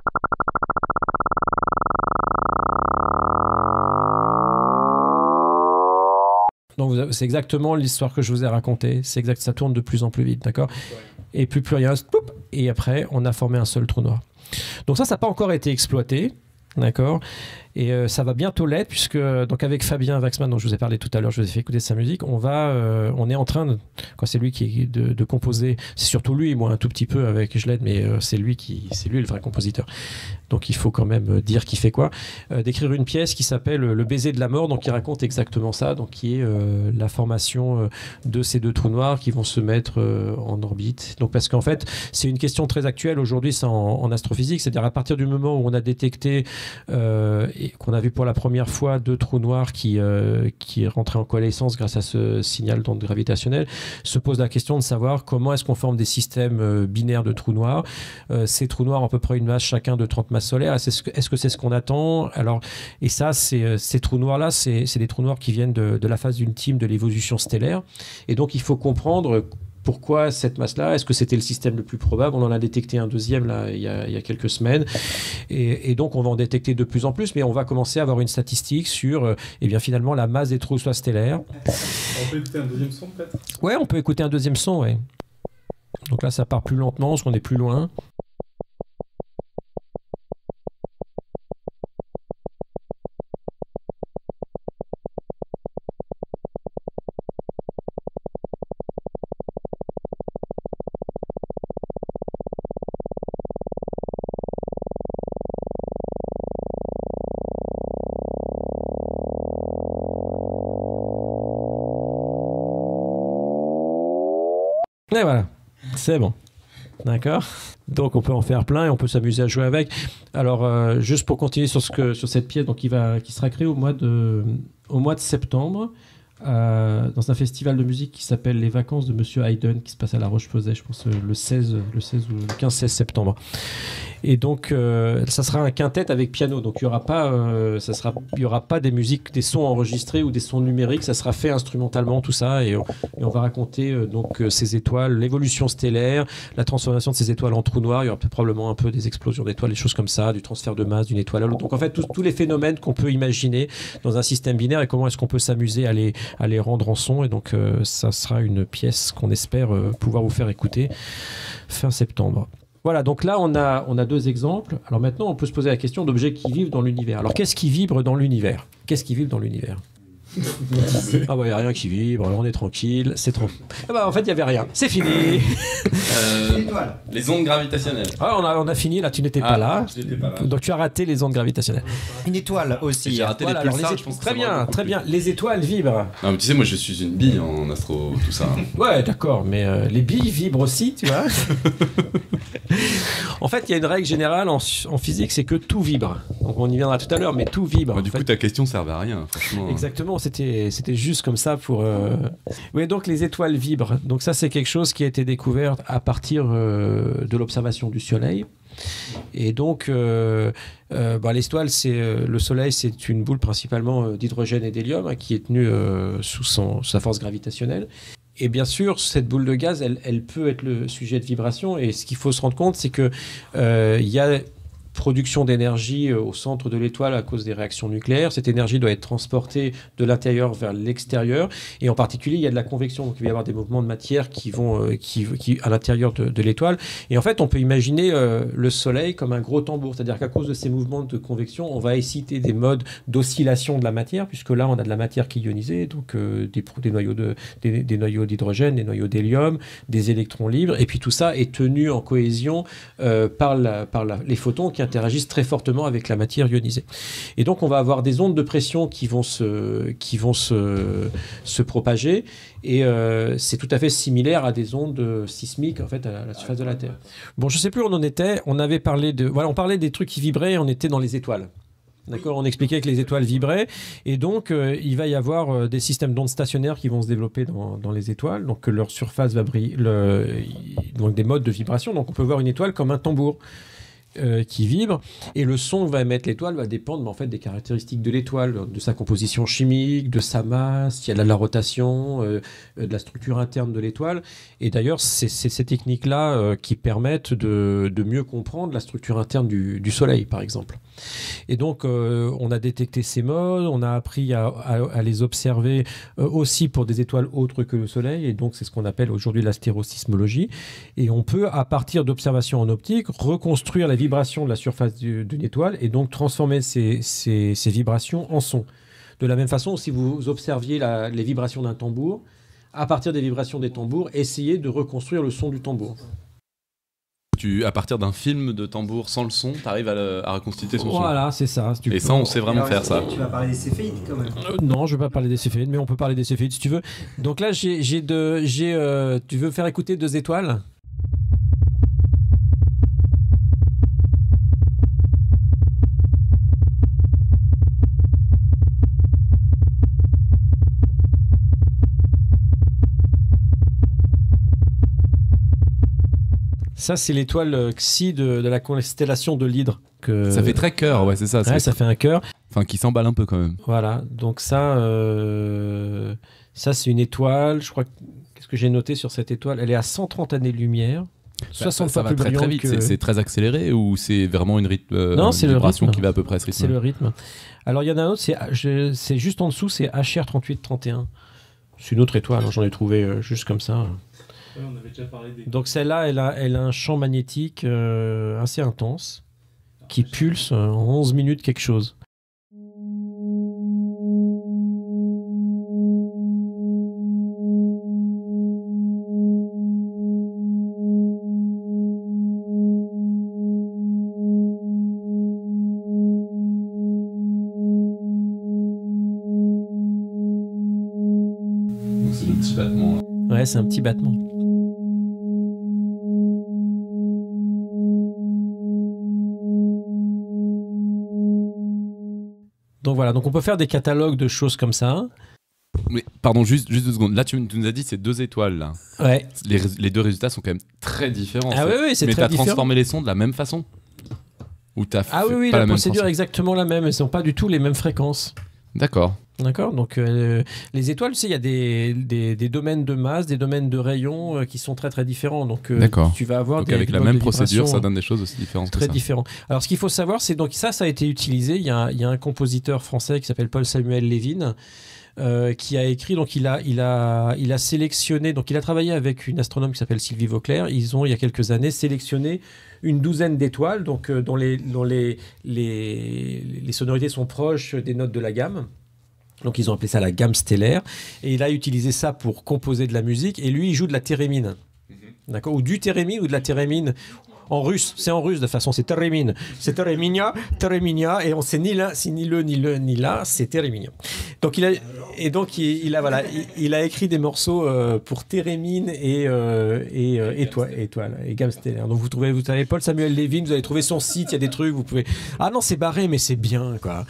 Donc c'est exactement l'histoire que je vous ai racontée. C'est exact, ça tourne de plus en plus vite, d'accord ? Ouais. Et plus plus rien, poup, et après on a formé un seul trou noir. Donc ça, ça n'a pas encore été exploité, d'accord ? Et euh, ça va bientôt l'être puisque donc avec Fabien Waxman dont je vous ai parlé tout à l'heure, je vous ai fait écouter sa musique, on va, euh, on est en train de, quand c'est lui qui est de, de composer, c'est surtout lui, moi un tout petit peu avec je l'aide, mais euh, c'est lui qui, c'est lui le vrai compositeur. Donc il faut quand même dire qui fait quoi. Euh, d'écrire une pièce qui s'appelle Le baiser de la mort, donc qui raconte exactement ça, donc qui est euh, la formation euh, de ces deux trous noirs qui vont se mettre euh, en orbite. Donc parce qu'en fait c'est une question très actuelle aujourd'hui, c'est en, en astrophysique, c'est-à-dire à partir du moment où on a détecté euh, et qu'on a vu pour la première fois deux trous noirs qui, euh, qui rentraient en coalescence grâce à ce signal d'onde gravitationnelle, se pose la question de savoir comment est-ce qu'on forme des systèmes euh, binaires de trous noirs. Euh, ces trous noirs ont à peu près une masse chacun de trente masses solaires. Est-ce que, est-ce que c'est ce qu'on attend? Alors, et ça, c'est, ces trous noirs-là, c'est, c'est des trous noirs qui viennent de, de la phase ultime de l'évolution stellaire. Et donc, il faut comprendre pourquoi cette masse-là. Est-ce que c'était le système le plus probable? On en a détecté un deuxième là, il, y a, il y a quelques semaines. Et, et donc, on va en détecter de plus en plus, mais on va commencer à avoir une statistique sur euh, eh bien, finalement, la masse des trous stellaires. On peut écouter un deuxième son, peut-être? Ouais, on peut écouter un deuxième son, ouais. Donc là, ça part plus lentement, parce qu'on est plus loin. Et voilà, c'est bon. D'accord. Donc on peut en faire plein et on peut s'amuser à jouer avec. Alors euh, juste pour continuer sur, ce que, sur cette pièce, donc qui, va, qui sera créée au mois de, au mois de septembre euh, dans un festival de musique qui s'appelle Les Vacances de Monsieur Haydn, qui se passe à La Roche-Posay, je pense le seize, le seize ou le quinze seize septembre. Et donc, euh, ça sera un quintet avec piano. Donc, il n'y aura pas, euh, ça sera, il y aura pas des musiques, des sons enregistrés ou des sons numériques. Ça sera fait instrumentalement, tout ça. Et on, et on va raconter euh, donc euh, ces étoiles, l'évolution stellaire, la transformation de ces étoiles en trous noirs. Il y aura probablement un peu des explosions d'étoiles, des choses comme ça, du transfert de masse d'une étoile à l'autre. Donc, en fait, tous, tous les phénomènes qu'on peut imaginer dans un système binaire et comment est-ce qu'on peut s'amuser à les, à les rendre en son. Et donc, euh, ça sera une pièce qu'on espère euh, pouvoir vous faire écouter fin septembre. Voilà, donc là, on a, on a deux exemples. Alors maintenant, on peut se poser la question d'objets qui vivent dans l'univers. Alors, qu'est-ce qui vibre dans l'univers? Qu'est-ce qui vibre dans l'univers? Ah bah, il n'y a rien qui vibre, on est tranquille, c'est trop... Ah bah, en fait, il n'y avait rien. C'est fini. euh, les ondes gravitationnelles. Ah, on a, on a fini, là, tu n'étais ah, pas là. pas là. Donc, tu as raté les ondes gravitationnelles. Une étoile aussi. J'ai raté voilà, les pulsars, les je pense que très bien, très bien. Les étoiles vibrent. Non, mais tu sais, moi, je suis une bille en astro, tout ça. Ouais, d'accord, mais euh, les billes vibrent aussi, tu vois. En fait, il y a une règle générale en, en physique, c'est que tout vibre. Donc, on y viendra tout à l'heure, mais tout vibre. Bah, du coup, fait. ta question servait à rien, franchement. Exactement, c'était, c'était juste comme ça pour... Euh... Oui, donc les étoiles vibrent. Donc ça, c'est quelque chose qui a été découvert à partir euh, de l'observation du Soleil. Et donc, euh, euh, bah, l'étoile, c'est, euh, le Soleil, c'est une boule principalement euh, d'hydrogène et d'hélium hein, qui est tenue euh, sous, son, sous sa force gravitationnelle. Et bien sûr, cette boule de gaz, elle, elle peut être le sujet de vibration. Et ce qu'il faut se rendre compte, c'est qu'il euh, y a production d'énergie au centre de l'étoile à cause des réactions nucléaires. Cette énergie doit être transportée de l'intérieur vers l'extérieur. Et en particulier, il y a de la convection. Donc, il va y avoir des mouvements de matière qui vont euh, qui, qui, à l'intérieur de, de l'étoile. Et en fait, on peut imaginer euh, le Soleil comme un gros tambour. C'est-à-dire qu'à cause de ces mouvements de convection, on va exciter des modes d'oscillation de la matière, puisque là, on a de la matière qui est ionisée, donc euh, des, des, noyaux de, des, des noyaux d'hydrogène, des noyaux d'hélium, des électrons libres. Et puis tout ça est tenu en cohésion euh, par, la, par la, les photons qui interagissent très fortement avec la matière ionisée. Et donc, on va avoir des ondes de pression qui vont se, qui vont se, se propager. Et euh, c'est tout à fait similaire à des ondes sismiques, en fait, à la surface de la Terre. Bon, je sais plus où on en était. On avait parlé de... Voilà, on parlait des trucs qui vibraient. On était dans les étoiles. D'accord, on expliquait que les étoiles vibraient et donc euh, il va y avoir euh, des systèmes d'ondes stationnaires qui vont se développer dans, dans les étoiles, donc que leur surface va briller, le, donc des modes de vibration. Donc on peut voir une étoile comme un tambour. Euh, qui vibre et le son que va émettre l'étoile va dépendre mais en fait des caractéristiques de l'étoile, de sa composition chimique, de sa masse, il y a de la rotation, euh, de la structure interne de l'étoile. Et d'ailleurs c'est, c'est ces techniques là euh, qui permettent de, de mieux comprendre la structure interne du, du Soleil par exemple. Et donc euh, on a détecté ces modes, on a appris à, à, à les observer euh, aussi pour des étoiles autres que le Soleil, et donc c'est ce qu'on appelle aujourd'hui l'astérosismologie. Et on peut à partir d'observations en optique reconstruire la vibration de la surface du, d'une étoile et donc transformer ces, ces, ces vibrations en son. De la même façon, si vous observiez la, les vibrations d'un tambour, à partir des vibrations des tambours, essayez de reconstruire le son du tambour. Tu, à partir d'un film de tambour sans le son, tu arrives à, le, à reconstituer son voilà, son. Voilà, c'est ça. Et peux... ça, on sait vraiment alors, faire ça. Tu vas parler des céphéides quand même. Euh, non, je ne vais pas parler des céphéides, mais on peut parler des céphéides si tu veux. Donc là, j'ai, j'ai de, j'ai, euh, tu veux faire écouter deux étoiles ? Ça, c'est l'étoile Xi de, de la constellation de l'Hydre. Que... Ça fait très cœur, ouais, c'est ça. Ouais, ça, ça fait un cœur. Enfin, qui s'emballe un peu quand même. Voilà, donc ça, euh... ça c'est une étoile. Je crois que... Qu'est-ce que j'ai noté sur cette étoile? Elle est à cent trente années-lumière. soixante ça, ça fois va plus très très brillante vite. que... C'est, c'est très accéléré ou c'est vraiment une, rythme, euh, non, une c'est vibration le rythme. qui va à peu près à ce rythme? C'est le rythme. Alors il y en a un autre, c'est, je... c'est juste en dessous, c'est H R trente-huit trente et un. C'est une autre étoile, j'en ai trouvé euh, juste comme ça. Ouais, on avait déjà parlé des... Donc celle-là, elle a, elle a un champ magnétique euh, assez intense qui pulse euh, en onze minutes quelque chose. C'est le petit battement. Ouais, c'est un petit battement. Donc voilà, donc on peut faire des catalogues de choses comme ça. Mais pardon, juste, juste deux secondes. Là, tu, tu nous as dit c'est deux étoiles. Là. Ouais. Les, les deux résultats sont quand même très différents. Ah oui, oui, c'est Mais très t'as différent. transformé les sons de la même façon? Ou t'as Ah fait oui, oui, pas la, la même procédure trans- est exactement la même. Elles sont pas du tout les mêmes fréquences. D'accord. D'accord, donc euh, les étoiles, tu sais, il y a des, des, des domaines de masse, des domaines de rayons euh, qui sont très très différents. Donc euh, D'accord. tu vas avoir Donc des, avec des la modes même de procédure, vibration ça donne des choses aussi différentes que très ça. différents. Alors ce qu'il faut savoir, c'est donc ça, ça a été utilisé. Il y a, il y a un compositeur français qui s'appelle Paul Samuel Lévin. Euh, qui a écrit, donc il a, il, a, il a sélectionné, donc il a travaillé avec une astronome qui s'appelle Sylvie Vauclair. Ils ont, il y a quelques années, sélectionné une douzaine d'étoiles, donc euh, dont, les, dont les, les, les sonorités sont proches des notes de la gamme. Donc ils ont appelé ça la gamme stellaire. Et il a utilisé ça pour composer de la musique. Et lui, il joue de la thérémine. D'accord, ou du thérémine ou de la thérémine. En russe, c'est en russe de toute façon, c'est thérémine. C'est théréminia, théréminia, et on sait ni là, c'est ni le, ni le, ni là, c'est théréminia. Donc il a, et donc il, il a, voilà, il, il a écrit des morceaux euh, pour thérémine et, euh, et euh, étoile, étoile, et gamme stellaire. Donc vous trouvez, vous savez, Paul Samuel Lévin, vous allez trouver son site, il y a des trucs, vous pouvez. Ah non, c'est barré, mais c'est bien, quoi.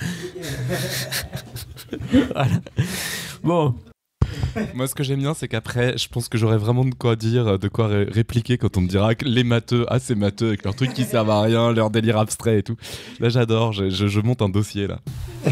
Voilà. Bon. Moi, ce que j'aime bien, c'est qu'après, je pense que j'aurai vraiment de quoi dire, de quoi ré- répliquer quand on me dira que les matheux, ah, c'est matheux avec leurs trucs qui servent à rien, leur délire abstrait et tout. Là, j'adore, je, je, je monte un dossier là.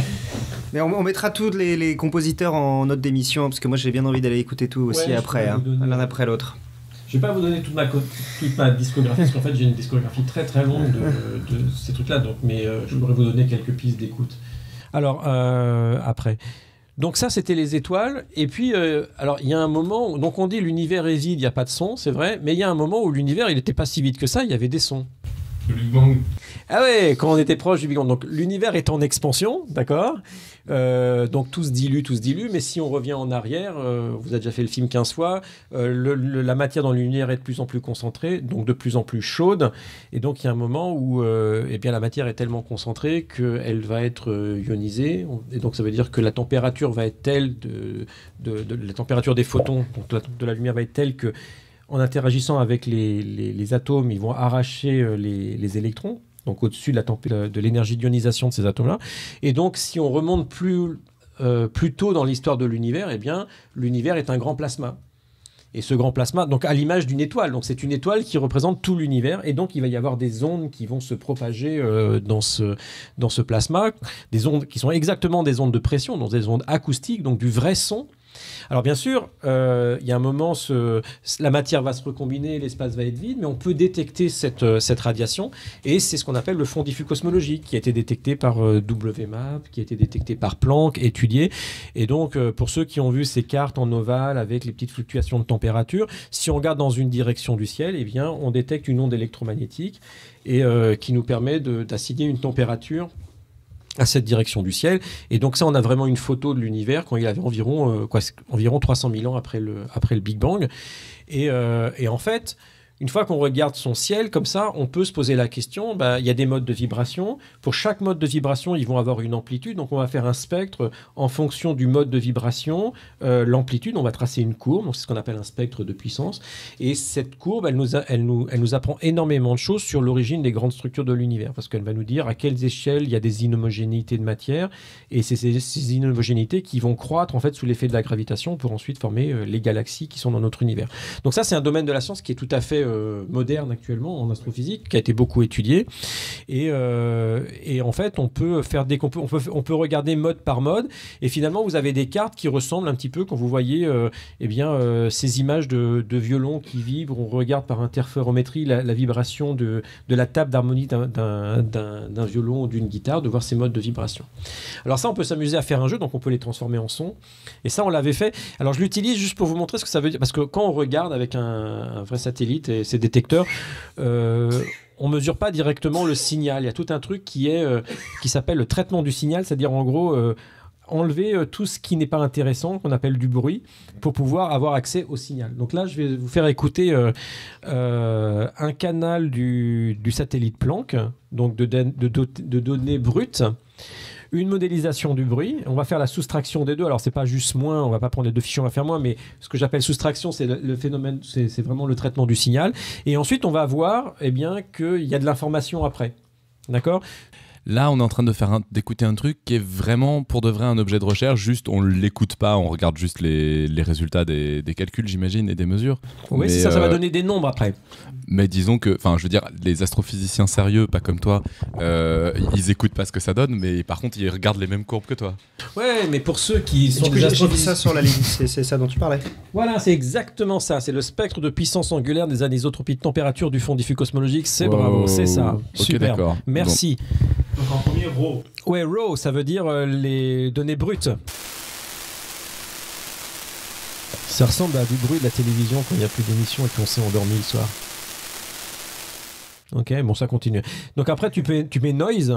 Mais on, on mettra tous les, les compositeurs en note d'émission, parce que moi j'ai bien envie d'aller écouter tout aussi Ouais, après, je peux hein, vous donner- l'un après l'autre. Je vais pas vous donner toute ma, co- toute ma discographie, parce qu'en fait j'ai une discographie très très longue de, de ces trucs-là, donc, mais euh, je pourrais vous donner quelques pistes d'écoute. Alors, euh, après. Donc ça, c'était les étoiles. Et puis, euh, alors, il y a un moment où, donc on dit l'univers est vide, il n'y a pas de son, c'est vrai, mais il y a un moment où l'univers, il n'était pas si vide que ça, il y avait des sons. Le Big Bang. Ah ouais, quand on était proche du Big Bang. Donc l'univers est en expansion, d'accord. Euh, donc tout se dilue, tout se dilue. Mais si on revient en arrière, euh, vous avez déjà fait le film quinze fois, euh, le- le- la matière dans l'univers est de plus en plus concentrée, donc de plus en plus chaude. Et donc il y a un moment où euh, eh bien, la matière est tellement concentrée qu'elle va être euh, ionisée. Et donc ça veut dire que la température va être telle, de, de, de- la température des photons, donc de la, de la lumière va être telle que en interagissant avec les, les- les atomes, ils vont arracher euh, les, les électrons, donc au-dessus de, la tempé- de l'énergie d'ionisation de ces atomes-là. Et donc, si on remonte plus, euh, plus tôt dans l'histoire de l'univers, eh bien, l'univers est un grand plasma. Et ce grand plasma, donc à l'image d'une étoile, donc c'est une étoile qui représente tout l'univers, et donc il va y avoir des ondes qui vont se propager euh, dans, ce, dans ce plasma, des ondes qui sont exactement des ondes de pression, donc des ondes acoustiques, donc du vrai son. Alors bien sûr, euh, il y a un moment, ce, la matière va se recombiner, l'espace va être vide, mais on peut détecter cette, euh, cette radiation, et c'est ce qu'on appelle le fond diffus cosmologique, qui a été détecté par euh, W MAP, qui a été détecté par Planck, étudié. Et donc, euh, pour ceux qui ont vu ces cartes en ovale avec les petites fluctuations de température, si on regarde dans une direction du ciel, eh bien, on détecte une onde électromagnétique et euh, qui nous permet de- d'assigner une température à cette direction du ciel. Et donc ça, on a vraiment une photo de l'univers quand il avait environ, euh, quoi, environ trois cent mille ans après le, après le Big Bang. Et, euh, et en fait, une fois qu'on regarde son ciel comme ça, on peut se poser la question, bah, il y a des modes de vibration. Pour chaque mode de vibration, ils vont avoir une amplitude. Donc on va faire un spectre en fonction du mode de vibration. Euh, l'amplitude, on va tracer une courbe. Donc c'est ce qu'on appelle un spectre de puissance. Et cette courbe, elle nous, a- elle nous, elle nous apprend énormément de choses sur l'origine des grandes structures de l'univers. Parce qu'elle va nous dire à quelles échelles il y a des inhomogénéités de matière. Et c'est ces, ces inhomogénéités qui vont croître en fait sous l'effet de la gravitation pour ensuite former euh, les galaxies qui sont dans notre univers. Donc ça, c'est un domaine de la science qui est tout à fait euh, euh, moderne actuellement en astrophysique, qui a été beaucoup étudié. Et, euh, et en fait, on peut faire des, on peut, on peut, on peut regarder mode par mode. Et finalement, vous avez des cartes qui ressemblent un petit peu quand vous voyez euh, eh bien, euh, ces images de, de violon qui vibrent. On regarde par interférométrie la, la vibration de, de la table d'harmonie d'un, d'un, d'un, d'un violon ou d'une guitare, de voir ces modes de vibration. Alors ça, on peut s'amuser à faire un jeu, donc on peut les transformer en son. Et ça, on l'avait fait. Alors je l'utilise juste pour vous montrer ce que ça veut dire. Parce que quand on regarde avec un, un vrai satellite et ses détecteurs, euh, on ne mesure pas directement le signal. Il y a tout un truc qui, est, euh, qui s'appelle le traitement du signal, c'est-à-dire en gros euh, enlever euh, tout ce qui n'est pas intéressant, qu'on appelle du bruit, pour pouvoir avoir accès au signal. Donc là, je vais vous faire écouter euh, euh, un canal du, du satellite Planck, donc de, de, de, de données brutes, une modélisation du bruit. On va faire la soustraction des deux. Alors, c'est pas juste moins, on va pas prendre les deux fichiers, on va faire moins, mais ce que j'appelle soustraction, c'est le, le phénomène, c'est, c'est vraiment le traitement du signal. Et ensuite, on va voir eh bien, qu'il y a de l'information après. D'accord ? Là, on est en train de faire un, d'écouter un truc qui est vraiment pour de vrai un objet de recherche. Juste, on l'écoute pas, on regarde juste les, les résultats des, des calculs, j'imagine, et des mesures. Oui, mais, c'est ça, ça va euh, donner des nombres après. Mais disons que, enfin, je veux dire, les astrophysiciens sérieux, pas comme toi, euh, ils écoutent pas ce que ça donne, mais par contre, ils regardent les mêmes courbes que toi. Ouais, mais pour ceux qui sont Du coup, des j'ai j'ai vu astrophysiciens... ça sur la ligne, c'est c'est ça dont tu parlais. Voilà, c'est exactement ça. C'est le spectre de puissance angulaire des anisotropies de température du fond diffus cosmologique. C'est Wow. bravo, c'est ça. Ok, Super. d'accord. Merci. Donc en premier, raw. Ouais, raw, ça veut dire euh, les données brutes. Ça ressemble à du bruit de la télévision quand il n'y a plus d'émissions et qu'on s'est endormi le soir. Ok, bon, ça continue. Donc après, tu, peux, tu mets noise.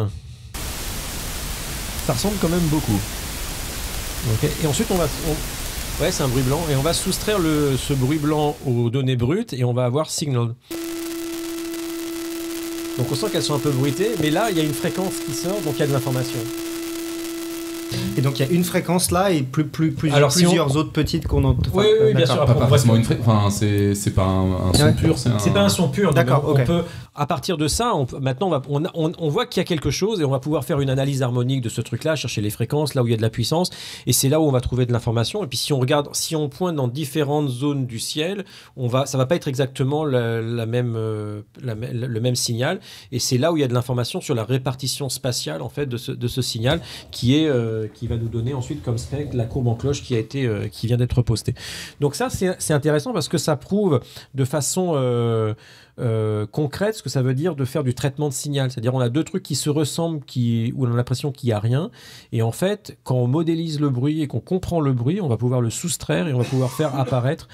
Ça ressemble quand même beaucoup. Ok, et ensuite, on va... On... Ouais, c'est un bruit blanc. Et on va soustraire le, ce bruit blanc aux données brutes et on va avoir signal. Donc on sent qu'elles sont un peu bruitées, mais là, il y a une fréquence qui sort, donc il y a de l'information. Et donc il y a une fréquence là et plus, plus, plus, Alors, si plusieurs on... autres petites qu'on entend. Oui, oui, bien sûr. Pas, pas forcément une fréquence, enfin, c'est, c'est pas un, un son Ouais. pur, c'est un... C'est pas un son pur. D'accord, on, ok. on peut, à partir de ça, on, peut- maintenant, on, va, on, on, on voit qu'il y a quelque chose et on va pouvoir faire une analyse harmonique de ce truc-là, chercher les fréquences, là où il y a de la puissance, et c'est là où on va trouver de l'information. Et puis si on regarde, si on pointe dans différentes zones du ciel, on va, ça va pas être exactement la, la même, euh, la, me- le même signal, et c'est là où il y a de l'information sur la répartition spatiale en fait de ce, de ce signal, qui est, euh, qui va nous donner ensuite comme spectre la courbe en cloche qui a été, euh, qui vient d'être postée. Donc ça, c'est, c'est intéressant parce que ça prouve de façon euh, euh, concrète ce que ça veut dire de faire du traitement de signal. C'est-à-dire on a deux trucs qui se ressemblent, qui, où on a l'impression qu'il n'y a rien. Et en fait, quand on modélise le bruit et qu'on comprend le bruit, on va pouvoir le soustraire et on va pouvoir faire apparaître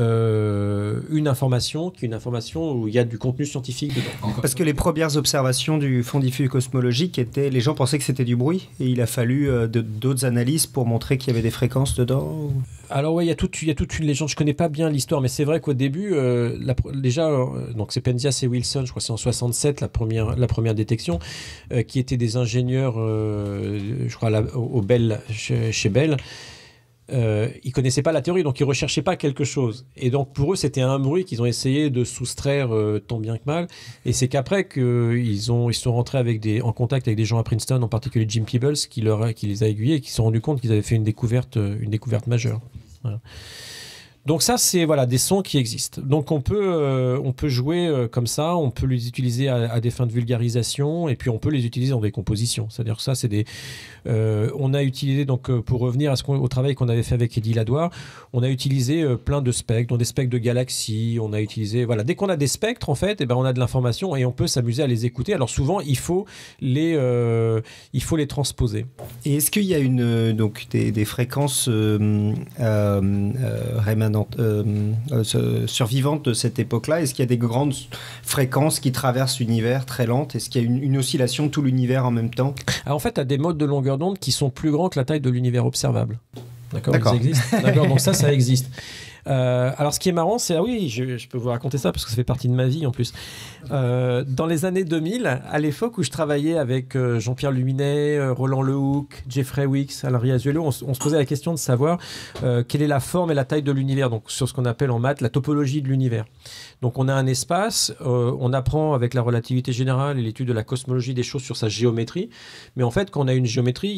euh, une information qui est une information où il y a du contenu scientifique dedans. Parce que les premières observations du fond diffus cosmologique étaient, les gens pensaient que c'était du bruit et il a fallu euh, de- d'autres analyses pour montrer qu'il y avait des fréquences dedans. ou- Alors ouais, il y a toute, il y a toute une légende. Je connais pas bien l'histoire, mais c'est vrai qu'au début, euh, la pr- déjà, euh, donc c'est Penzias et Wilson, je crois que c'est en soixante-sept la première, la première détection, euh, qui étaient des ingénieurs, euh, je crois, à la- au, au Bell, chez, chez Bell. Euh, ils connaissaient pas la théorie, donc ils recherchaient pas quelque chose. Et donc pour eux, c'était un bruit qu'ils ont essayé de soustraire euh, tant bien que mal. Et c'est qu'après qu'ils ont, ils sont rentrés avec des, en contact avec des gens à Princeton, en particulier Jim Peebles, qui, leur a- qui les a aiguillés et qui se sont rendus compte qu'ils avaient fait une découverte, euh, une découverte majeure. Voilà. Donc ça, c'est voilà, des sons qui existent. Donc on peut, euh, on peut jouer euh, comme ça, on peut les utiliser à, à des fins de vulgarisation, et puis on peut les utiliser dans des compositions. C'est-à-dire que ça, c'est des... Euh, on a utilisé, donc euh, pour revenir à ce qu'on- au travail qu'on avait fait avec Eddie Ladoire, on a utilisé euh, plein de spectres, dont des spectres de galaxies, on a utilisé... Voilà, dès qu'on a des spectres, en fait, eh ben, on a de l'information et on peut s'amuser à les écouter. Alors souvent, il faut les, euh, il faut les transposer. Et est-ce qu'il y a une, euh, donc des, des fréquences euh, euh, euh, rémanentes, euh, euh, ce- survivantes de cette époque-là? Est-ce qu'il y a des grandes fréquences qui traversent l'univers très lentes? Est-ce qu'il y a une, une oscillation de tout l'univers en même temps? Alors en fait, tu as des modes de longueur d'onde qui sont plus grands que la taille de l'univers observable. D'accord, D'accord. Ça existe. D'accord, donc ça, ça existe. Euh, alors ce qui est marrant, c'est... Ah oui, je, je peux vous raconter ça parce que ça fait partie de ma vie en plus. Euh, dans les années deux mille, à l'époque où je travaillais avec euh, Jean-Pierre Luminet, euh, Roland Lehoucq, Jeffrey Wicks, Alain Riazuelo, on, s- on se posait la question de savoir euh, quelle est la forme et la taille de l'univers, donc sur ce qu'on appelle en maths la topologie de l'univers. Donc on a un espace, euh, on apprend avec la relativité générale et l'étude de la cosmologie des choses sur sa géométrie, mais en fait quand on a une géométrie, il y a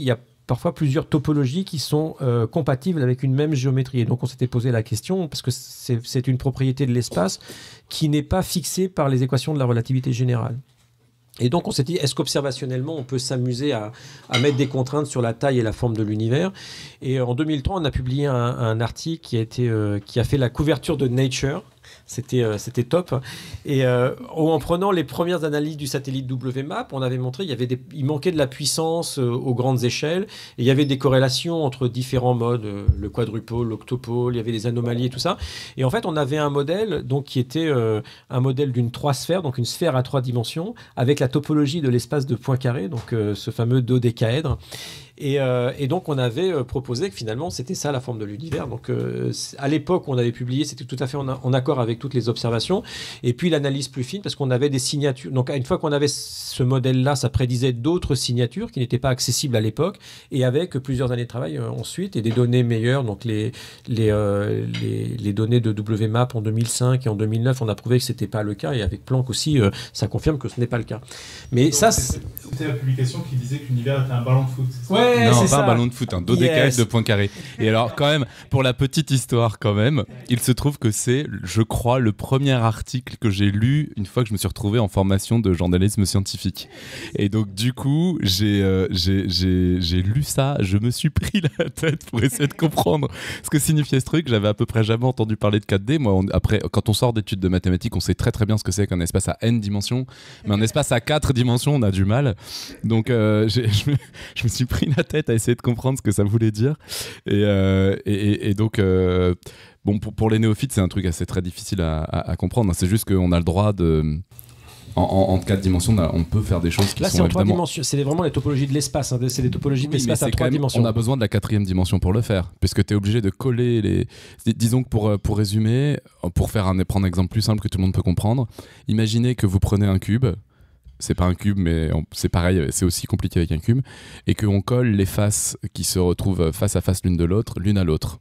parfois plusieurs topologies qui sont euh, compatibles avec une même géométrie. Et donc on s'était posé la question, parce que c'est, c'est une propriété de l'espace qui n'est pas fixée par les équations de la relativité générale. Et donc on s'est dit, est-ce qu'observationnellement on peut s'amuser à, à mettre des contraintes sur la taille et la forme de l'univers? Et en deux mille trois, on a publié un, un article qui a, été, euh, qui a fait la couverture de Nature. C'était, euh, c'était top. Et euh, en prenant les premières analyses du satellite W MAP, on avait montré qu'il y avait des, il manquait de la puissance euh, aux grandes échelles. Et il y avait des corrélations entre différents modes, euh, le quadrupole, l'octopole, il y avait des anomalies et tout ça. Et en fait, on avait un modèle donc, qui était euh, un modèle d'une trois sphères, donc une sphère à trois dimensions, avec la topologie de l'espace de Poincaré, donc euh, ce fameux dodécaèdre. Et, euh, et donc, on avait euh, proposé que finalement, c'était ça la forme de l'univers. Donc, euh, à l'époque, on avait publié, c'était tout à fait en, en accord avec toutes les observations. Et puis, l'analyse plus fine, parce qu'on avait des signatures. Donc, une fois qu'on avait ce modèle-là, ça prédisait d'autres signatures qui n'étaient pas accessibles à l'époque, et avec plusieurs années de travail euh, ensuite, et des données meilleures. Donc, les, les, euh, les, les données de W MAP en deux mille cinq et en deux mille neuf, on a prouvé que ce n'était pas le cas. Et avec Planck aussi, euh, ça confirme que ce n'est pas le cas. Mais donc, ça, c'était, c'était la publication qui disait que l'univers était un ballon de foot. Ouais. Ouais, non, pas ça. un ballon de foot, un dodécaèdre yes. de Poincaré. Et alors, quand même, pour la petite histoire, quand même, il se trouve que c'est, je crois, le premier article que j'ai lu une fois que je me suis retrouvé en formation de journalisme scientifique. Et donc, du coup, j'ai, euh, j'ai, j'ai, j'ai lu ça, je me suis pris la tête pour essayer de comprendre ce que signifiait ce truc. J'avais à peu près jamais entendu parler de quatre D. Moi, on, après, quand on sort d'études de mathématiques, on sait très très bien ce que c'est qu'un espace à n dimensions, mais un espace à quatre dimensions, on a du mal. Donc, euh, j'ai, je, me, je me suis pris la tête à essayer de comprendre ce que ça voulait dire. Et, euh, et, et, et donc, euh, bon, pour, pour les néophytes, c'est un truc assez très difficile à, à, à comprendre. C'est juste qu'on a le droit de... En, en, en quatre dimensions, on, a, on peut faire des choses qui Là, sont c'est en évidemment... trois dimensions. C'est vraiment les topologies de l'espace. Hein. C'est les topologies de oui, l'espace à trois même, dimensions. On a besoin de la quatrième dimension pour le faire, puisque tu es obligé de coller les... Disons que pour, pour résumer, pour faire un, prendre un exemple plus simple que tout le monde peut comprendre, imaginez que vous prenez un cube, c'est pas un cube, mais on, c'est pareil, c'est aussi compliqué avec un cube, et qu'on colle les faces qui se retrouvent face à face l'une de l'autre, l'une à l'autre.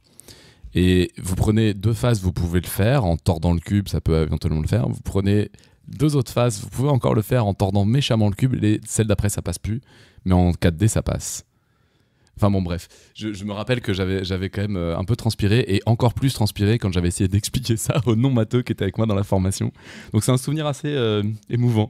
Et vous prenez deux faces, vous pouvez le faire, en tordant le cube, ça peut éventuellement le faire. Vous prenez deux autres faces, vous pouvez encore le faire en tordant méchamment le cube, les, celle d'après ça passe plus, mais en quatre D ça passe. Enfin bon bref, je, je me rappelle que j'avais, j'avais quand même un peu transpiré, et encore plus transpiré quand j'avais essayé d'expliquer ça aux non-matheux qui étaient avec moi dans la formation. Donc c'est un souvenir assez euh, émouvant.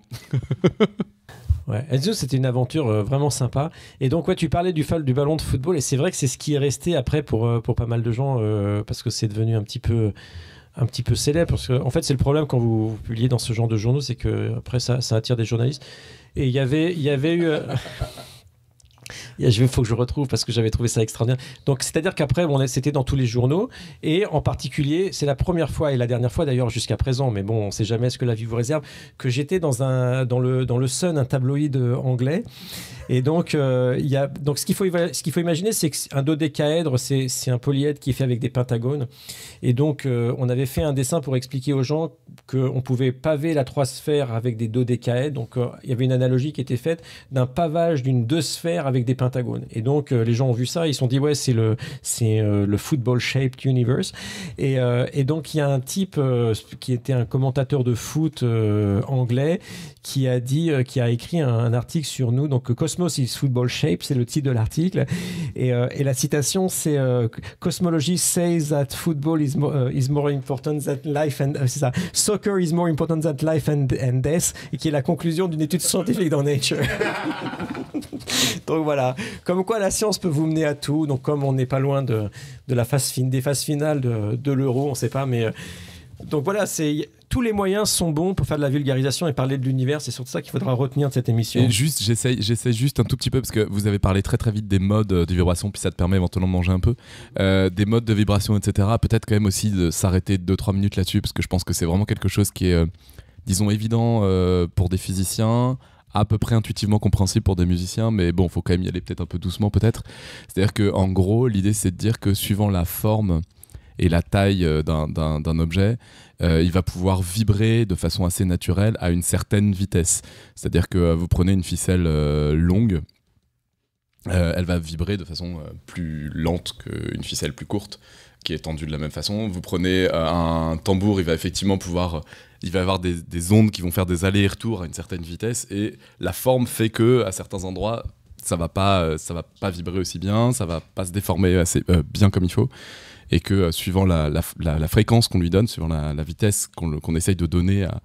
Ouais, Enzo, c'était une aventure euh, vraiment sympa. Et donc, ouais, tu parlais du, du ballon de football, et c'est vrai que c'est ce qui est resté après pour, euh, pour pas mal de gens, euh, parce que c'est devenu un petit peu... un petit peu célèbre, parce que en fait c'est le problème quand vous, vous publiez dans ce genre de journaux, c'est que après ça, ça attire des journalistes. Et il y avait il y avait eu euh... il faut que je retrouve parce que j'avais trouvé ça extraordinaire. Donc c'est-à-dire qu'après bon, c'était dans tous les journaux, et en particulier c'est la première fois et la dernière fois d'ailleurs jusqu'à présent, mais bon on sait jamais ce que la vie vous réserve, que j'étais dans un dans le dans le Sun, un tabloïd anglais. Et donc, euh, il y a, donc ce qu'il faut, ce qu'il faut imaginer, c'est qu'un dodécaèdre, c'est, c'est un polyèdre qui est fait avec des pentagones. Et donc, euh, on avait fait un dessin pour expliquer aux gens qu'on pouvait paver la trois sphères avec des dodécaèdres. Donc, euh, il y avait une analogie qui était faite d'un pavage d'une deux sphères avec des pentagones. Et donc, euh, les gens ont vu ça, ils se sont dit, ouais, c'est le, c'est, euh, le football-shaped universe. Et, euh, et donc, il y a un type euh, qui était un commentateur de foot euh, anglais qui a dit, euh, qui a écrit un, un article sur nous. Donc, Cosmos is football shape, c'est le titre de l'article. Et, euh, et la citation, c'est euh, Cosmology says that football is, mo- uh, is more important than life and... Euh, c'est ça. Soccer is more important than life and, and death. Et qui est la conclusion d'une étude scientifique dans Nature. Donc voilà. Comme quoi, la science peut vous mener à tout. Donc, comme on n'est pas loin de, de la phase fin, des phases finales de, de l'euro, on ne sait pas, mais... Euh, donc voilà, c'est... tous les moyens sont bons pour faire de la vulgarisation et parler de l'univers. C'est surtout ça qu'il faudra retenir de cette émission. Et juste, j'essaye, j'essaye juste un tout petit peu, parce que vous avez parlé très très vite des modes de vibration, puis ça te permet éventuellement de manger un peu. Euh, des modes de vibration, et cetera. Peut-être quand même aussi de s'arrêter deux trois minutes là-dessus, parce que je pense que c'est vraiment quelque chose qui est, euh, disons, évident euh, pour des physiciens, à peu près intuitivement compréhensible pour des musiciens, mais bon, il faut quand même y aller peut-être un peu doucement, peut-être. C'est-à-dire qu'en gros, l'idée, c'est de dire que suivant la forme et la taille d'un, d'un, d'un objet, euh, il va pouvoir vibrer de façon assez naturelle à une certaine vitesse. C'est-à-dire que euh, vous prenez une ficelle euh, longue, euh, elle va vibrer de façon euh, plus lente qu'une ficelle plus courte, qui est tendue de la même façon. Vous prenez euh, un tambour, il va effectivement pouvoir... Il va y avoir des, des ondes qui vont faire des allers et retours à une certaine vitesse, et la forme fait que, à certains endroits, ça va pas, euh, ça va pas vibrer aussi bien, ça va pas se déformer assez euh, bien comme il faut, et que euh, suivant la, la, la, la fréquence qu'on lui donne, suivant la, la vitesse qu'on, qu'on essaye de donner à,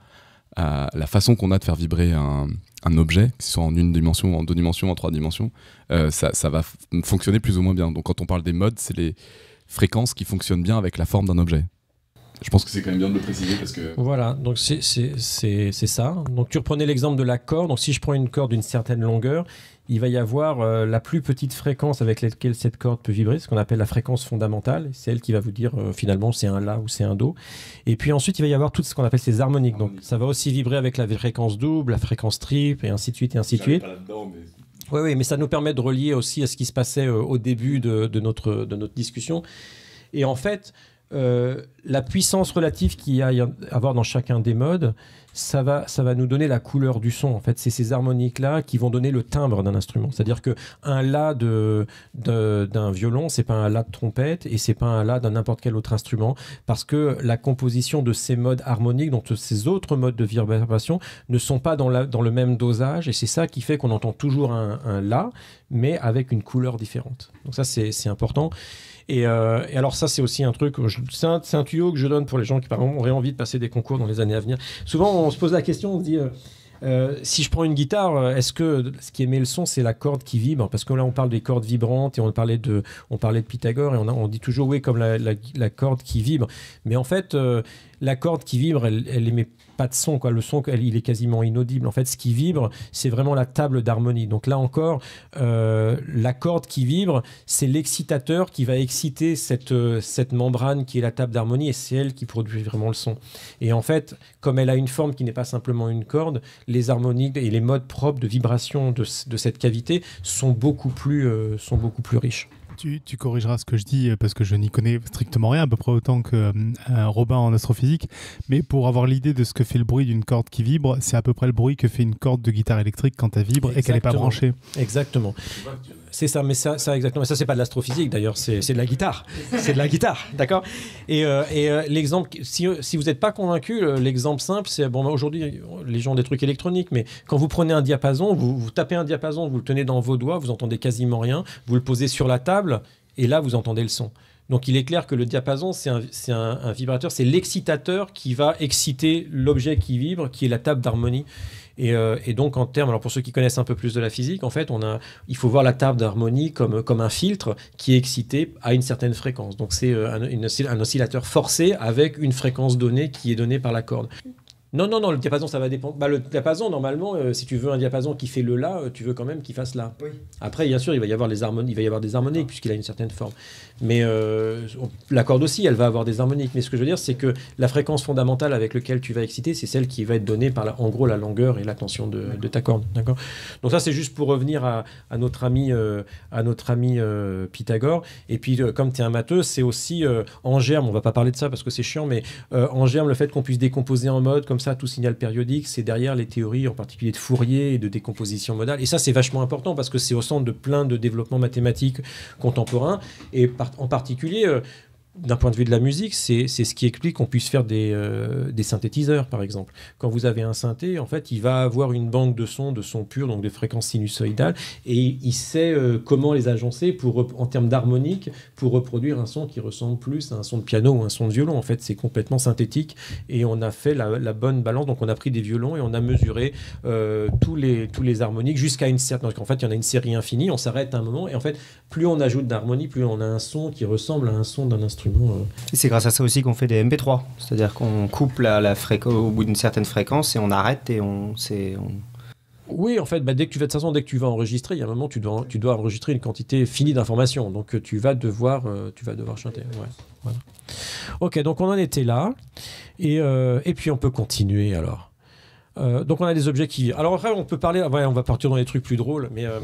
à la façon qu'on a de faire vibrer un, un objet, que ce soit en une dimension, en deux dimensions, en trois dimensions, euh, ça, ça va f- fonctionner plus ou moins bien. Donc quand on parle des modes, c'est les fréquences qui fonctionnent bien avec la forme d'un objet. Je pense que c'est quand même bien de le préciser parce que... Voilà, donc c'est, c'est, c'est, c'est ça. Donc tu reprenais l'exemple de la corde. Donc si je prends une corde d'une certaine longueur, il va y avoir euh, la plus petite fréquence avec laquelle cette corde peut vibrer, ce qu'on appelle la fréquence fondamentale. C'est elle qui va vous dire euh, finalement c'est un La ou c'est un Do. Et puis ensuite, il va y avoir tout ce qu'on appelle ces harmoniques. Donc ça va aussi vibrer avec la fréquence double, la fréquence triple, et ainsi de suite, et ainsi de suite. Mais... Oui, oui, mais ça nous permet de relier aussi à ce qui se passait euh, au début de, de, notre, de notre discussion. Et en fait... Euh, la puissance relative qu'il y a à avoir dans chacun des modes, ça va, ça va nous donner la couleur du son. En fait, c'est ces harmoniques-là qui vont donner le timbre d'un instrument. C'est-à-dire qu'un La de, de, d'un violon, c'est pas un La de trompette et c'est pas un La d'un n'importe quel autre instrument, parce que la composition de ces modes harmoniques, donc ces autres modes de vibration, ne sont pas dans, la, dans le même dosage, et c'est ça qui fait qu'on entend toujours un, un La, mais avec une couleur différente. Donc ça, c'est, c'est important. Et, euh, et alors ça, c'est aussi un truc, je, c'est, un, c'est un tuyau que je donne pour les gens qui par exemple auraient envie de passer des concours dans les années à venir. Souvent, on se pose la question, on se dit, euh, euh, si je prends une guitare, est-ce que ce qui émet le son, c'est la corde qui vibre? Parce que là, on parle des cordes vibrantes et on parlait de, on parlait de Pythagore et on, a, on dit toujours oui comme la, la, la corde qui vibre. Mais en fait, euh, la corde qui vibre, elle, elle émet pas de son, quoi. Le son, il est quasiment inaudible. En fait, ce qui vibre, c'est vraiment la table d'harmonie. Donc là encore, euh, la corde qui vibre, c'est l'excitateur qui va exciter cette, euh, cette membrane qui est la table d'harmonie, et c'est elle qui produit vraiment le son. Et en fait, comme elle a une forme qui n'est pas simplement une corde, les harmoniques et les modes propres de vibration de, de cette cavité sont beaucoup plus, euh, sont beaucoup plus riches. Tu, tu corrigeras ce que je dis parce que je n'y connais strictement rien, à peu près autant que euh, Robin en astrophysique, mais pour avoir l'idée de ce que fait le bruit d'une corde qui vibre, c'est à peu près le bruit que fait une corde de guitare électrique quand elle vibre. Exactement. Et qu'elle n'est pas branchée. Exactement. C'est ça, mais ça, ça exactement. Mais ça, c'est pas de l'astrophysique d'ailleurs, c'est, c'est de la guitare. C'est de la guitare, d'accord. Et, euh, et euh, l'exemple, si, si vous n'êtes pas convaincu, l'exemple simple, c'est bon. Aujourd'hui, les gens ont des trucs électroniques, mais quand vous prenez un diapason, vous, vous tapez un diapason, vous le tenez dans vos doigts, vous entendez quasiment rien. Vous le posez sur la table, et là, vous entendez le son. Donc, il est clair que le diapason, c'est un, c'est un, un vibrateur, c'est l'excitateur qui va exciter l'objet qui vibre, qui est la table d'harmonie. Et, euh, et donc en termes, alors pour ceux qui connaissent un peu plus de la physique, en fait, on a, il faut voir la table d'harmonie comme, comme un filtre qui est excité à une certaine fréquence. Donc c'est un, une, un oscillateur forcé avec une fréquence donnée qui est donnée par la corde. Non, non, non, le diapason, ça va dépendre. Bah, le diapason, normalement, euh, si tu veux un diapason qui fait le La, euh, tu veux quand même qu'il fasse La. Oui. Après, bien sûr, il va y avoir les harmonies, il va y avoir des harmoniques puisqu'il a une certaine forme. Mais euh, la corde aussi, elle va avoir des harmoniques. Mais ce que je veux dire, c'est que la fréquence fondamentale avec laquelle tu vas exciter, c'est celle qui va être donnée par, la, en gros, la longueur et la tension de, de ta corde. D'accord ? Donc ça, c'est juste pour revenir à, à notre ami, euh, à notre ami euh, Pythagore. Et puis, euh, comme tu es un matheux, c'est aussi euh, en germe, on va pas parler de ça parce que c'est chiant, mais euh, en germe, le fait qu'on puisse décomposer en mode comme ça, tout signal périodique, c'est derrière les théories, en particulier de Fourier et de décomposition modale. Et ça, c'est vachement important parce que c'est au centre de plein de développements mathématiques contemporains. Et par, en particulier, euh, d'un point de vue de la musique, c'est, c'est ce qui explique qu'on puisse faire des, euh, des synthétiseurs, par exemple. Quand vous avez un synthé, en fait, il va avoir une banque de sons, de sons purs, donc de fréquences sinusoïdales, et il sait euh, comment les agencer pour, en termes d'harmonique pour reproduire un son qui ressemble plus à un son de piano ou un son de violon. En fait, c'est complètement synthétique, et on a fait la, la bonne balance. Donc, on a pris des violons et on a mesuré euh, tous, les, tous les harmoniques jusqu'à une certaine... Donc, en fait, il y en a une série infinie, on s'arrête à un moment, et en fait, plus on ajoute d'harmonie, plus on a un son qui ressemble à un son d'un instrument. Et c'est grâce à ça aussi qu'on fait des M P trois, c'est-à-dire qu'on coupe la, la fréqu- au bout d'une certaine fréquence et on arrête et on... C'est, on... Oui, en fait, bah, dès que tu vas de toute façon, dès que tu vas enregistrer, il y a un moment tu dois, tu dois enregistrer une quantité finie d'informations, donc tu vas devoir, euh, tu vas devoir chanter. Ouais, voilà. Ok, donc on en était là, et, euh, et puis on peut continuer alors. Euh, donc on a des objets qui... Alors après on peut parler... Ouais, on va partir dans les trucs plus drôles, mais... Euh,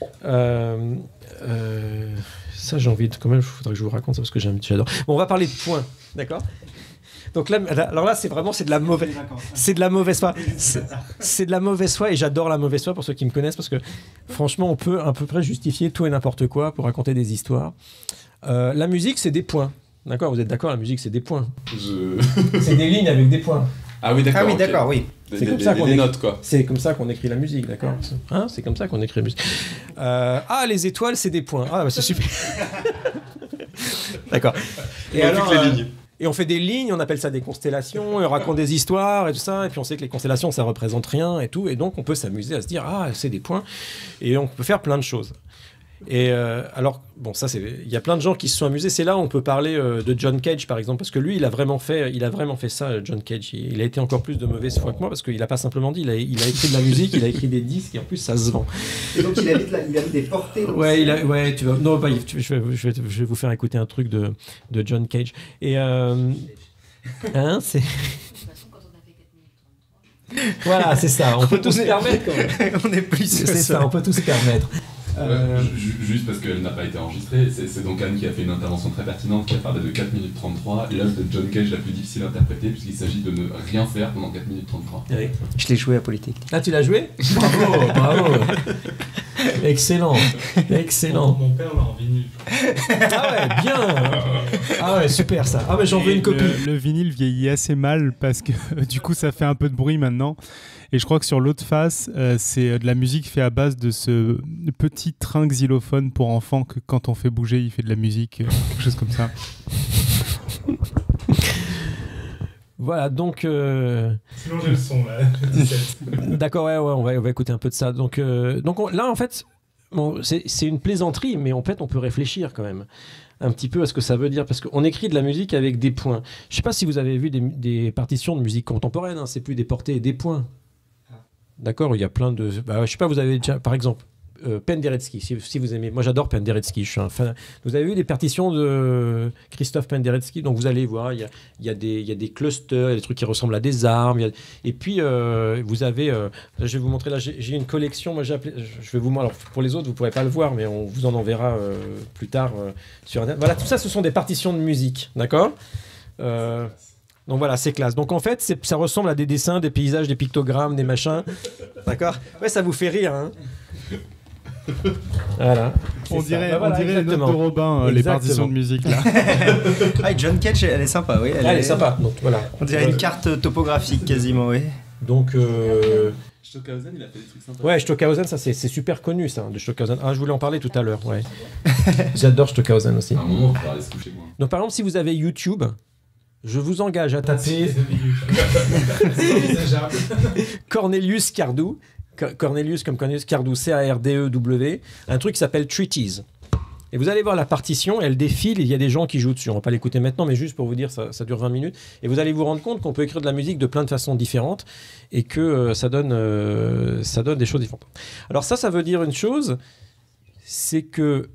euh, euh, ça j'ai envie de... Quand même, il faudrait que je vous raconte ça parce que j'aime, j'adore. Bon, on va parler de points, d'accord ? Donc là, alors là, c'est vraiment c'est de la mauvaise, c'est de la mauvaise foi. C'est, c'est de la mauvaise foi et j'adore la mauvaise foi pour ceux qui me connaissent parce que franchement, on peut à peu près justifier tout et n'importe quoi pour raconter des histoires. Euh, la musique, c'est des points, d'accord ? Vous êtes d'accord ? La musique, c'est des points. Je... c'est des lignes avec des points. Ah oui, d'accord. Ah oui, okay. d'accord, oui. Les, C'est comme les- ça les- qu'on les écrit- notes, quoi. C'est comme ça qu'on écrit la musique, d'accord hein C'est comme ça qu'on écrit la musique. Euh, ah, les étoiles, c'est des points. Ah, bah, c'est super. D'accord. Et, On alors, applique les euh, lignes. et on fait des lignes, on appelle ça des constellations, et on raconte des histoires et tout ça, et puis on sait que les constellations, ça représente rien et tout, et donc on peut s'amuser à se dire, ah, c'est des points, et on peut faire plein de choses. Et euh, alors, bon, ça, c'est, il y a plein de gens qui se sont amusés. C'est là où on peut parler euh, de John Cage, par exemple, parce que lui, il a vraiment fait, il a vraiment fait ça, euh, John Cage. Il, il a été encore plus de mauvaise foi que moi, parce qu'il a pas simplement dit, il a, il a écrit de la musique, il a écrit des disques, et en plus, ça se vend. Et donc il a mis, de la- il a mis des portées. donc Ouais, c'est- il a, ouais, tu vas, non, bah, tu- je, vais, je, vais, je vais vous faire écouter un truc de, de John Cage. Et, euh, hein, c'est. Voilà, c'est ça. On peut tous se permettre. Quand même. On est plus. C'est ça, on peut tous se permettre. Euh, Ouais, ju- ju- juste parce qu'elle n'a pas été enregistrée, c'est c'est donc Anne qui a fait une intervention très pertinente, qui a parlé de quatre minutes trente-trois, l'œuvre de John Cage la plus difficile à interpréter, puisqu'il s'agit de ne rien faire pendant quatre minutes trente-trois. Eric. Je l'ai joué à Polytechnique. Ah, tu l'as joué? Bravo, bravo. Excellent, excellent. Mon père l'a en vinyle. Ah ouais, bien. Ah ouais, super ça. Ah mais j'en veux une copie. Le, le vinyle vieillit assez mal parce que du coup ça fait un peu de bruit maintenant. Et je crois que sur l'autre face, euh, c'est de la musique faite à base de ce petit train xylophone pour enfants que quand on fait bouger, il fait de la musique, euh, quelque chose comme ça. Voilà, donc. Euh... Sinon j'ai le son là. dix-sept. D'accord, ouais, ouais, on va, on va écouter un peu de ça. Donc, euh, donc on- là, en fait, bon, c'est c'est une plaisanterie, mais en fait, on peut réfléchir quand même un petit peu à ce que ça veut dire, parce qu'on écrit de la musique avec des points. Je sais pas si vous avez vu des, des partitions de musique contemporaine, hein, c'est plus des portées et des points. D'accord, il y a plein de. Bah, je sais pas, vous avez déjà, par exemple, euh, Penderecki, si, si vous aimez. Moi, j'adore Penderecki. Je suis un fan. Vous avez vu les partitions de Christophe Penderecki? Donc, vous allez voir, il y a, il y a des, il y a des clusters, il y a des trucs qui ressemblent à des armes. il y a- Et puis, euh, vous avez. euh, je vais vous montrer là, j'ai j'ai une collection. Moi, j'ai appelé. Je vais vous montrer. Alors, pour les autres, vous pourrez pas le voir, mais on vous en enverra euh, plus tard euh, sur Internet. Voilà, tout ça, ce sont des partitions de musique. D'accord euh, Donc voilà, c'est classe. Donc en fait, c'est- ça ressemble à des dessins, des paysages, des pictogrammes, des machins. D'accord? Ouais, ça vous fait rire, hein? Voilà. On C'est dirait, ça. Bah voilà, on dirait les notes de exactement. Robin, euh, les Exactement. partitions de musique là. Ah, et John Cage, elle est sympa, oui. Ah, elle est sympa. Donc voilà. On dirait une carte topographique quasiment, oui. Donc. Euh... Stockhausen, il a fait des trucs sympas. Ouais, Stockhausen, ça c'est c'est super connu, ça, de Stockhausen. Ah, je voulais en parler tout à l'heure, ouais. J'adore Stockhausen aussi. À un moment, il faut aller se coucher, moi. Donc par exemple, si vous avez YouTube, je vous engage à taper C'est envisageable. Cornelius Cardou, Co- Cornelius comme Cornelius Cardou, C A R D E W, un truc qui s'appelle Treatise. Et vous allez voir la partition, elle défile, et il y a des gens qui jouent dessus. On va pas l'écouter maintenant, mais juste pour vous dire, ça, ça dure vingt minutes. Et vous allez vous rendre compte qu'on peut écrire de la musique de plein de façons différentes, et que euh, ça, donne, euh, ça donne des choses différentes. Alors ça, ça veut dire une chose, c'est que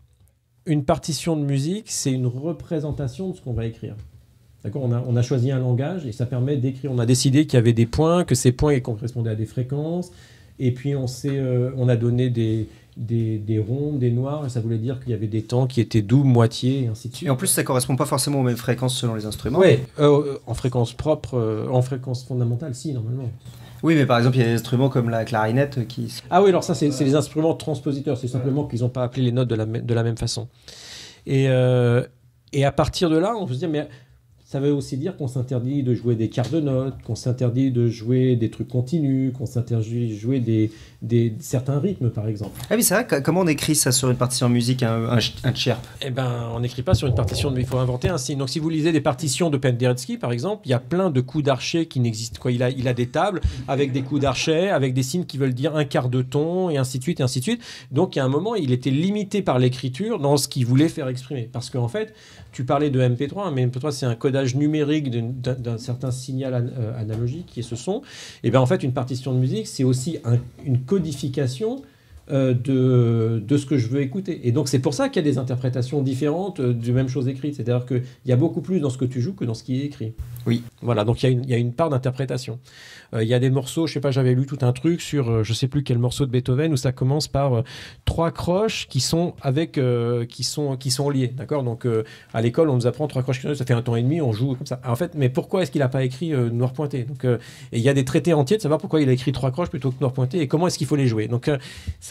une partition de musique, c'est une représentation de ce qu'on va écrire. D'accord, on a, on a choisi un langage et ça permet d'écrire. On a décidé qu'il y avait des points, que ces points correspondaient à des fréquences. Et puis on, s'est, euh, on a donné des, des, des rondes, des noirs. Et ça voulait dire qu'il y avait des temps qui étaient doux, moitié, et ainsi de suite. Et en plus, ça correspond pas forcément aux mêmes fréquences selon les instruments. Oui, euh, en fréquence propre, euh, en fréquence fondamentale, si, normalement. Oui, mais par exemple, il y a des instruments comme la clarinette qui. Ah oui, alors ça, c'est, c'est les instruments transpositeurs. C'est simplement qu'ils n'ont pas appelé les notes de la, mê- de la même façon. Et, euh, et à partir de là, on peut se dire, mais ça veut aussi dire qu'on s'interdit de jouer des quarts de notes, qu'on s'interdit de jouer des trucs continus, qu'on s'interdit de jouer des, des, certains rythmes, par exemple. Ah oui, c'est vrai, que- comment on écrit ça sur une partition en musique, un, un, un chirp? Eh ben, on n'écrit pas sur une partition, mais il faut inventer un signe. Donc, si vous lisez des partitions de Penderecki, par exemple, il y a plein de coups d'archet qui n'existent. Quoi, il a, il a des tables avec des coups d'archet, avec des signes qui veulent dire un quart de ton, et ainsi de suite, et ainsi de suite. Donc, il y a un moment, il était limité par l'écriture dans ce qu'il voulait faire exprimer. Parce qu'en fait, tu parlais de M P trois, mais M P trois, c'est un codage numérique d'une- d'un, d'un certain signal an- euh, analogique qui est ce son. Et bien, en fait, une partition de musique, c'est aussi un- une codification euh, de, de ce que je veux écouter. Et donc, c'est pour ça qu'il y a des interprétations différentes euh, du même chose écrite. C'est-à-dire qu'il y a beaucoup plus dans ce que tu joues que dans ce qui est écrit. Oui. Voilà, donc il y a une, il y a une part d'interprétation. Euh, Il y a des morceaux, je sais pas, j'avais lu tout un truc sur, euh, je sais plus quel morceau de Beethoven, où ça commence par euh, trois croches qui sont avec, euh, qui sont, qui sont liées, d'accord. Donc euh, à l'école, on nous apprend trois croches, ça fait un temps et demi, on joue comme ça. Alors, en fait, mais pourquoi est-ce qu'il a pas écrit euh, noir pointé? Donc, euh, et il y a des traités entiers de savoir pourquoi il a écrit trois croches plutôt que noir pointé et comment est-ce qu'il faut les jouer. Donc, euh, ça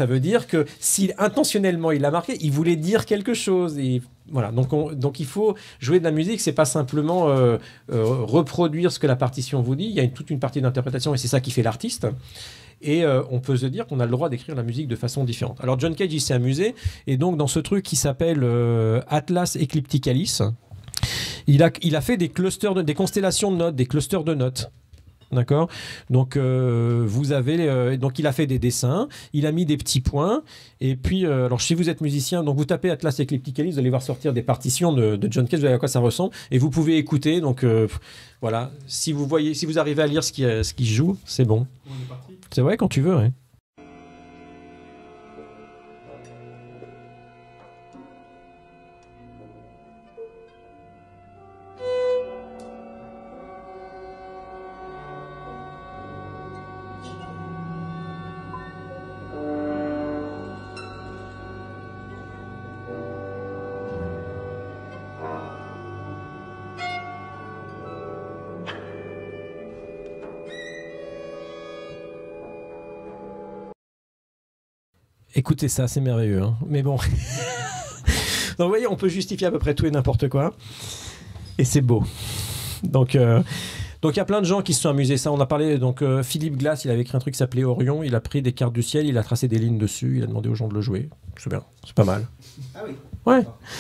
ça veut dire que si intentionnellement il l'a marqué, il voulait dire quelque chose. Et voilà, donc, on, donc il faut jouer de la musique, c'est pas simplement euh, euh, reproduire ce que la partition vous dit. Il y a une, toute une partie d'interprétation et c'est ça qui fait l'artiste. Et euh, on peut se dire qu'on a le droit d'écrire la musique de façon différente. Alors John Cage, il s'est amusé, et donc dans ce truc qui s'appelle euh, Atlas Eclipticalis, il a, il a fait des clusters, de, des constellations de notes, des clusters de notes. D'accord. Donc euh, vous avez, euh, donc il a fait des dessins, il a mis des petits points, et puis euh, alors si vous êtes musicien, donc vous tapez Atlas Eclipticalis, vous allez voir sortir des partitions de, de John Cage, vous allez voir à quoi ça ressemble, et vous pouvez écouter. Donc euh, voilà, si vous voyez, si vous arrivez à lire ce qui, ce qui joue, c'est bon. C'est vrai, quand tu veux, ouais. Écoutez ça, c'est merveilleux, hein. Mais bon. Donc vous voyez, on peut justifier à peu près tout et n'importe quoi. Et c'est beau. Donc euh, donc il y a plein de gens qui se sont amusés. Ça, on a parlé, donc euh, Philippe Glass, il avait écrit un truc qui s'appelait Orion. Il a pris des cartes du ciel, il a tracé des lignes dessus, il a demandé aux gens de le jouer. C'est bien, c'est pas mal. Ah oui. Ouais.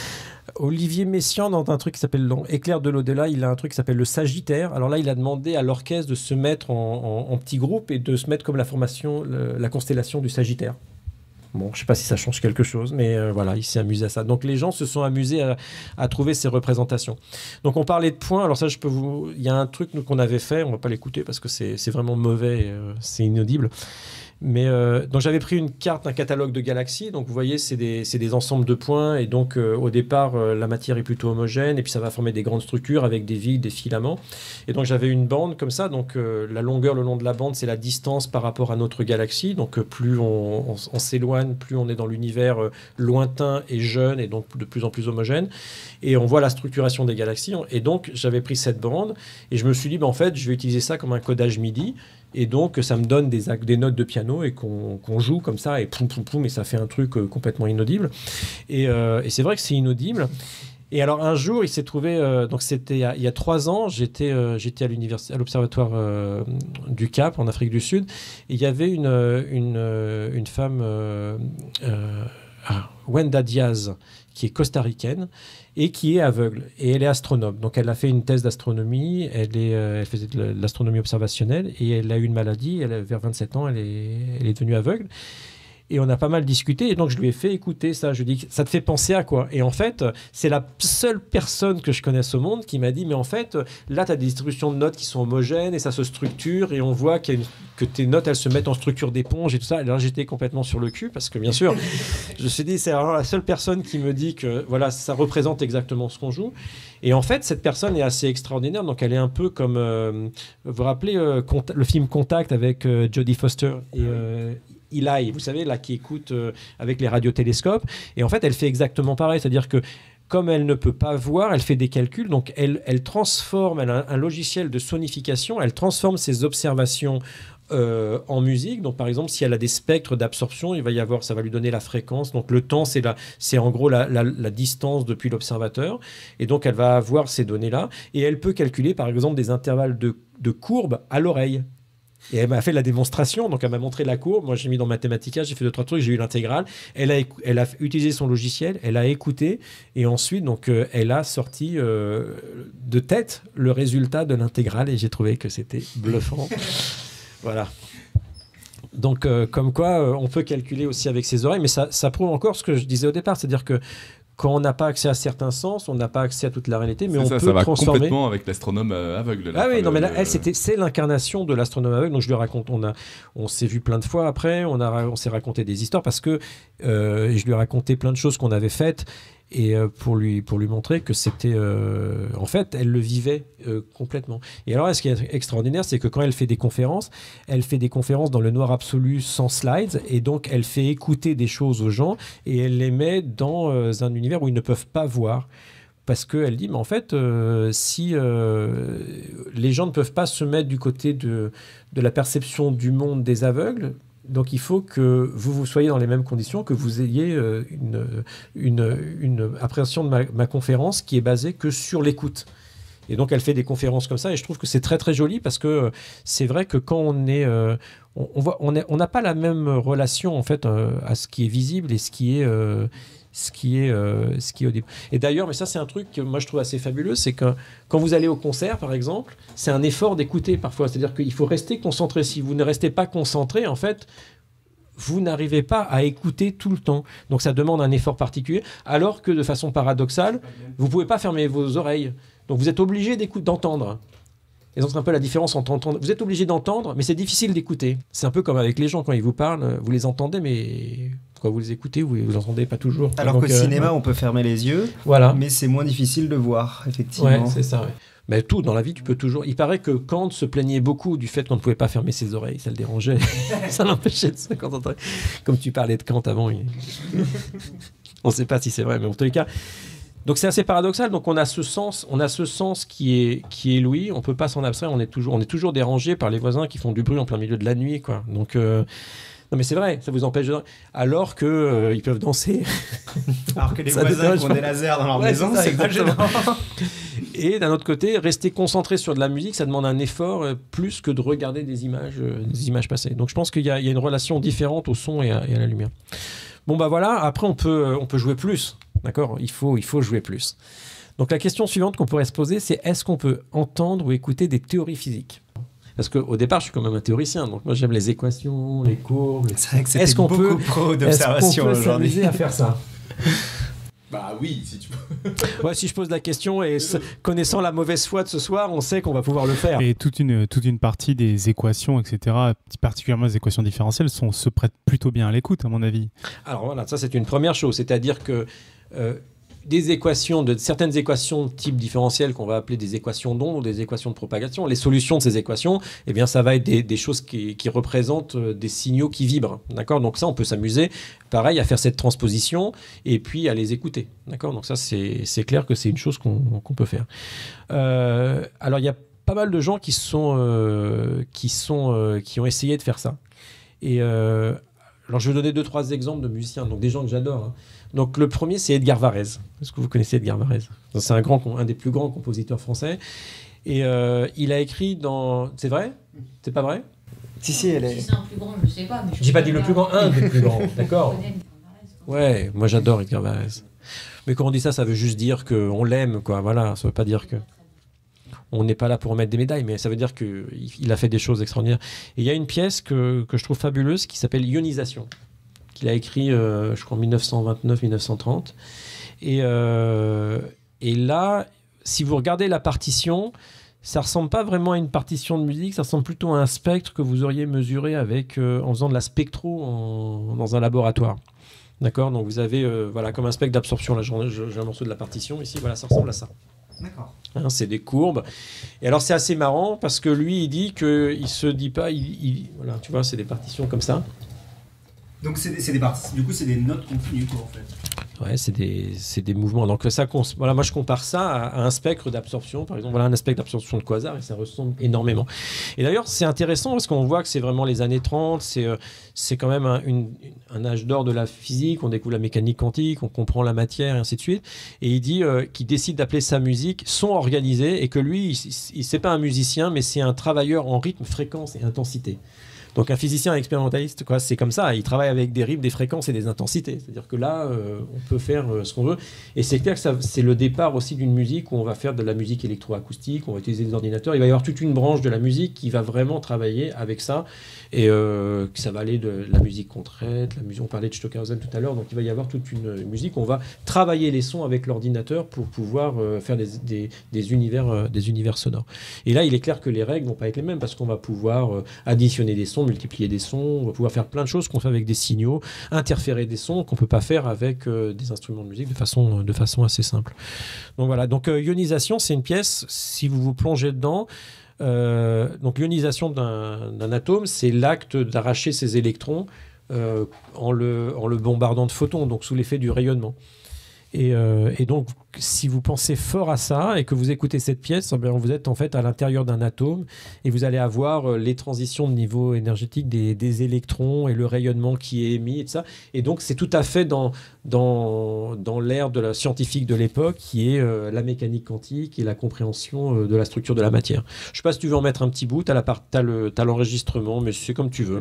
Olivier Messiaen, dans un truc qui s'appelle Éclair de l'au-delà, il a un truc qui s'appelle le Sagittaire. Alors là, il a demandé à l'orchestre de se mettre en, en, en petits groupes et de se mettre comme la formation, le, la constellation du Sagittaire. Bon, je ne sais pas si ça change quelque chose, mais euh, voilà, il s'est amusé à ça. Donc les gens se sont amusés à, à trouver ces représentations. Donc on parlait de points. Alors ça, je peux vous. Il y a un truc nous, qu'on avait fait. On ne va pas l'écouter parce que c'est, c'est vraiment mauvais, euh, c'est inaudible. Mais euh, donc j'avais pris une carte, un catalogue de galaxies. Donc vous voyez, c'est des, c'est des ensembles de points. Et donc euh, au départ, euh, la matière est plutôt homogène. Et puis ça va former des grandes structures avec des vides, des filaments. Et donc j'avais une bande comme ça. Donc euh, la longueur le long de la bande, c'est la distance par rapport à notre galaxie. Donc euh, plus on, on, on s'éloigne, plus on est dans l'univers euh, lointain et jeune, et donc de plus en plus homogène. Et on voit la structuration des galaxies. Et donc j'avais pris cette bande. Et je me suis dit, ben, en fait, je vais utiliser ça comme un codage MIDI. Et donc, ça me donne des, des notes de piano et qu'on, qu'on joue comme ça, et poum, poum, poum, et ça fait un truc euh, complètement inaudible. Et, euh, et c'est vrai que c'est inaudible. Et alors, un jour, il s'est trouvé... Euh, donc, c'était il y, a, il y a trois ans, j'étais, euh, j'étais à, l'univers- à l'Observatoire euh, du Cap, en Afrique du Sud. Et il y avait une, une, une femme, euh, euh, ah, Wenda Diaz, qui est costaricaine et qui est aveugle. Et elle est astronome. Donc, elle a fait une thèse d'astronomie. Elle, est, euh, elle faisait de l'astronomie observationnelle et elle a eu une maladie. Elle, vers vingt-sept ans, elle est, elle est devenue aveugle. Et on a pas mal discuté, et donc je lui ai fait écouter ça. Je lui ai dit, ça te fait penser à quoi? Et en fait, c'est la seule personne que je connaisse au monde qui m'a dit, mais en fait, là, tu as des distributions de notes qui sont homogènes, et ça se structure, et on voit qu'il y a une, que tes notes, elles se mettent en structure d'éponge, et tout ça. Et là, j'étais complètement sur le cul, parce que bien sûr, je me suis dit, c'est vraiment la seule personne qui me dit que voilà, ça représente exactement ce qu'on joue. Et en fait, cette personne est assez extraordinaire, donc elle est un peu comme, euh, vous vous rappelez euh, le film Contact avec euh, Jodie Foster et euh, Eli, vous savez, là, qui écoute euh, avec les radiotélescopes. Et en fait, elle fait exactement pareil. C'est-à-dire que comme elle ne peut pas voir, elle fait des calculs. Donc, elle, elle transforme, elle a un, un logiciel de sonification. Elle transforme ses observations euh, en musique. Donc, par exemple, si elle a des spectres d'absorption, il va y avoir, ça va lui donner la fréquence. Donc, le temps, c'est, la, c'est en gros la, la, la distance depuis l'observateur. Et donc, elle va avoir ces données-là. Et elle peut calculer, par exemple, des intervalles de, de courbes à l'oreille. Et elle m'a fait la démonstration, donc elle m'a montré la courbe. Moi, j'ai mis dans Mathematica, j'ai fait deux, trois trucs, j'ai eu l'intégrale. Elle a, elle a utilisé son logiciel, elle a écouté, et ensuite, donc, euh, elle a sorti euh, de tête le résultat de l'intégrale, et j'ai trouvé que c'était bluffant. Voilà. Donc, euh, comme quoi, euh, on peut calculer aussi avec ses oreilles, mais ça, ça prouve encore ce que je disais au départ, c'est-à-dire que quand on n'a pas accès à certains sens, on n'a pas accès à toute la réalité, mais c'est on ça, peut ça va transformer. Complètement avec l'astronome euh, aveugle. Là. Ah oui, enfin, non, le, mais là, le... elle, c'était, c'est l'incarnation de l'astronome aveugle. Donc je lui raconte, on a, on s'est vu plein de fois après, on a, on s'est raconté des histoires parce que euh, je lui ai raconté plein de choses qu'on avait faites. Et euh, pour lui pour lui montrer que c'était euh, en fait elle le vivait euh, complètement. Et alors ce qui est extraordinaire, c'est que quand elle fait des conférences, elle fait des conférences dans le noir absolu sans slides, et donc elle fait écouter des choses aux gens et elle les met dans euh, un univers où ils ne peuvent pas voir. Parce qu'elle dit, mais en fait, euh, si euh, les gens ne peuvent pas se mettre du côté de, de la perception du monde des aveugles, Donc il faut que vous vous soyez dans les mêmes conditions, que vous ayez euh, une, une, une appréhension de ma, ma conférence qui est basée que sur l'écoute. Et donc elle fait des conférences comme ça, et je trouve que c'est très très joli parce que euh, c'est vrai que quand on est, euh, on, on voit, on est, on n'a pas la même relation en fait euh, à ce qui est visible et ce qui est, euh, ce qui est, euh, ce qui est audible. Et d'ailleurs, mais ça c'est un truc que moi je trouve assez fabuleux, c'est que quand vous allez au concert par exemple, c'est un effort d'écouter parfois. C'est-à-dire qu'il faut rester concentré. Si vous ne restez pas concentré, en fait, vous n'arrivez pas à écouter tout le temps. Donc ça demande un effort particulier, alors que de façon paradoxale, vous ne pouvez pas fermer vos oreilles. Donc vous êtes obligé d'entendre. Et donc c'est un peu la différence entre entendre. Vous êtes obligé d'entendre, mais c'est difficile d'écouter. C'est un peu comme avec les gens, quand ils vous parlent, vous les entendez, mais quand vous les écoutez, vous ne les entendez pas toujours. Alors qu'au euh, cinéma, ouais. on peut fermer les yeux, voilà. mais c'est moins difficile de voir, effectivement. Ouais, c'est ça, ouais. Mais tout, dans la vie, tu peux toujours... Il paraît que Kant se plaignait beaucoup du fait qu'on ne pouvait pas fermer ses oreilles. Ça le dérangeait. Ça l'empêchait de se concentrer. Comme tu parlais de Kant avant. Il... on ne sait pas si c'est vrai, mais en tous les cas... Donc c'est assez paradoxal. Donc on a ce sens, on a ce sens qui est, qui est loué. On ne peut pas s'en abstraire. On est toujours, on est toujours dérangé par les voisins qui font du bruit en plein milieu de la nuit, quoi. Donc... Euh... Non mais c'est vrai, ça vous empêche de... Alors qu'ils euh, peuvent danser. Alors que les voisins qui ont des lasers dans leur ouais, maison, c'est pas gênant. Et d'un autre côté, rester concentré sur de la musique, ça demande un effort euh, plus que de regarder des images, euh, des images passées. Donc je pense qu'il y, y a une relation différente au son et à, et à la lumière. Bon bah voilà, après on peut, on peut jouer plus, d'accord ? Il faut, il faut jouer plus. Donc la question suivante qu'on pourrait se poser, c'est est-ce qu'on peut entendre ou écouter des théories physiques ? Parce qu'au départ, je suis quand même un théoricien, donc moi j'aime les équations, les courbes. C'est vrai que c'était est-ce qu'on beaucoup peut, pro d'observation est-ce qu'on peut s'amuser à faire ça ? Bah oui, si tu peux. Ouais, si je pose la question et connaissant la mauvaise foi de ce soir, on sait qu'on va pouvoir le faire. Et toute une, toute une partie des équations, et cetera, particulièrement les équations différentielles, sont, se prêtent plutôt bien à l'écoute, à mon avis. Alors voilà, ça c'est une première chose, c'est-à-dire que euh, des équations, de certaines équations de type différentiel qu'on va appeler des équations d'onde ou des équations de propagation, les solutions de ces équations, eh bien ça va être des, des choses qui, qui représentent des signaux qui vibrent, d'accord ? Donc ça, on peut s'amuser, pareil, à faire cette transposition et puis à les écouter, d'accord ? Donc ça, c'est, c'est clair que c'est une chose qu'on, qu'on peut faire. Euh, alors il y a pas mal de gens qui sont, euh, qui sont, euh, qui ont essayé de faire ça. Et euh, alors je vais donner deux trois exemples de musiciens, donc des gens que j'adore. Hein. Donc le premier, c'est Edgar Varèse. Est-ce que vous connaissez Edgar Varèse ? C'est un, grand, un des plus grands compositeurs français. Et euh, il a écrit dans... C'est vrai ? C'est pas vrai ? Si, si, elle est... Si c'est un plus grand, je sais pas. J'ai pas dit le plus grand, un des plus grands, d'accord ? Ouais, moi j'adore Edgar Varèse. Mais quand on dit ça, ça veut juste dire qu'on l'aime, quoi. Voilà, ça veut pas dire que... On n'est pas là pour remettre des médailles, mais ça veut dire qu'il a fait des choses extraordinaires. Et il y a une pièce que, que je trouve fabuleuse qui s'appelle Ionisation, qu'il a écrit, euh, je crois, en dix-neuf cent vingt-neuf dix-neuf cent trente. Et, euh, et là, si vous regardez la partition, ça ressemble pas vraiment à une partition de musique, ça ressemble plutôt à un spectre que vous auriez mesuré avec, euh, en faisant de la spectro en, dans un laboratoire. D'accord ? Donc vous avez euh, voilà, comme un spectre d'absorption. Là, j'ai, j'ai un morceau de la partition ici, voilà, ça ressemble à ça. D'accord. Hein, c'est des courbes. Et alors c'est assez marrant parce que lui, il dit qu'il se dit pas... Il, il, voilà, tu vois, c'est des partitions comme ça. Donc c'est des, c'est des parties, du coup c'est des notes continues quoi en fait. Ouais, c'est des, c'est des mouvements. Donc ça, voilà, moi je compare ça à, à un spectre d'absorption, par exemple, voilà un spectre d'absorption de quasar et ça ressemble énormément. Et d'ailleurs c'est intéressant parce qu'on voit que c'est vraiment les années trente, c'est, euh, c'est quand même un, une, un âge d'or de la physique, on découvre la mécanique quantique, on comprend la matière et ainsi de suite. Et il dit euh, qu'il décide d'appeler sa musique son organisé et que lui, il, il, c'est pas un musicien mais c'est un travailleur en rythme, fréquence et intensité. Donc un physicien expérimentaliste, quoi, c'est comme ça, il travaille avec des rythmes, des fréquences et des intensités. C'est-à-dire que là, euh, on peut faire euh, ce qu'on veut. Et c'est clair que ça, c'est le départ aussi d'une musique où on va faire de la musique électroacoustique, on va utiliser des ordinateurs. Il va y avoir toute une branche de la musique qui va vraiment travailler avec ça. Et euh, ça va aller de la musique qu'on traite, la musique, on parlait de Stockhausen tout à l'heure, donc il va y avoir toute une musique. On va travailler les sons avec l'ordinateur pour pouvoir euh, faire des, des, des, univers, euh, des univers sonores. Et là, il est clair que les règles ne vont pas être les mêmes parce qu'on va pouvoir euh, additionner des sons, multiplier des sons, on va pouvoir faire plein de choses qu'on fait avec des signaux, interférer des sons qu'on ne peut pas faire avec euh, des instruments de musique de façon, de façon assez simple. Donc voilà, donc euh, ionisation, c'est une pièce, si vous vous plongez dedans, euh, donc l'ionisation d'un, d'un atome, c'est l'acte d'arracher ses électrons euh, en, le, en le bombardant de photons, donc sous l'effet du rayonnement. Et, euh, et donc, si vous pensez fort à ça et que vous écoutez cette pièce, eh bien, vous êtes en fait à l'intérieur d'un atome et vous allez avoir euh, les transitions de niveau énergétique des, des électrons et le rayonnement qui est émis et tout ça. Et donc, c'est tout à fait dans, dans, dans l'ère de la scientifique de l'époque qui est euh, la mécanique quantique et la compréhension euh, de la structure de la matière. Je ne sais pas si tu veux en mettre un petit bout, tu as l'enregistrement, mais c'est comme tu veux.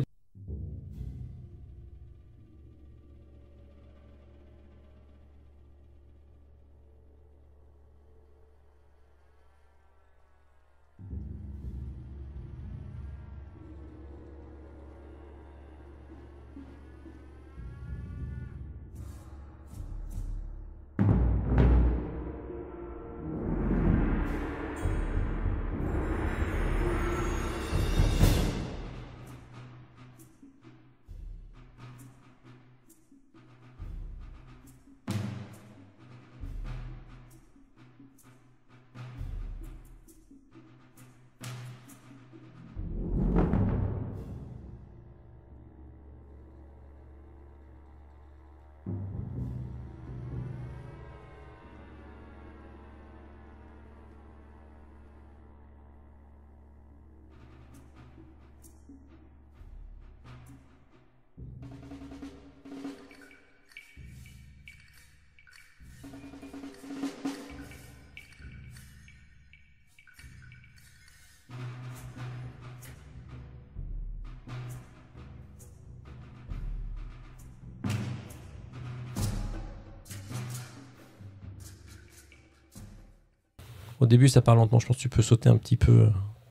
Au début, ça part lentement. Je pense que tu peux sauter un petit peu.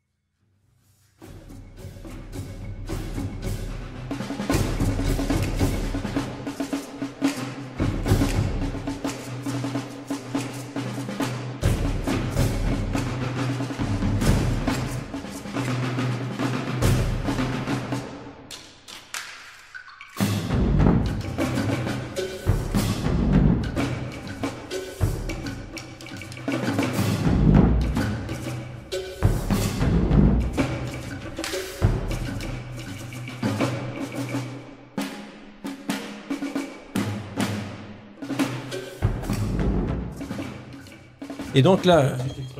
Et donc là,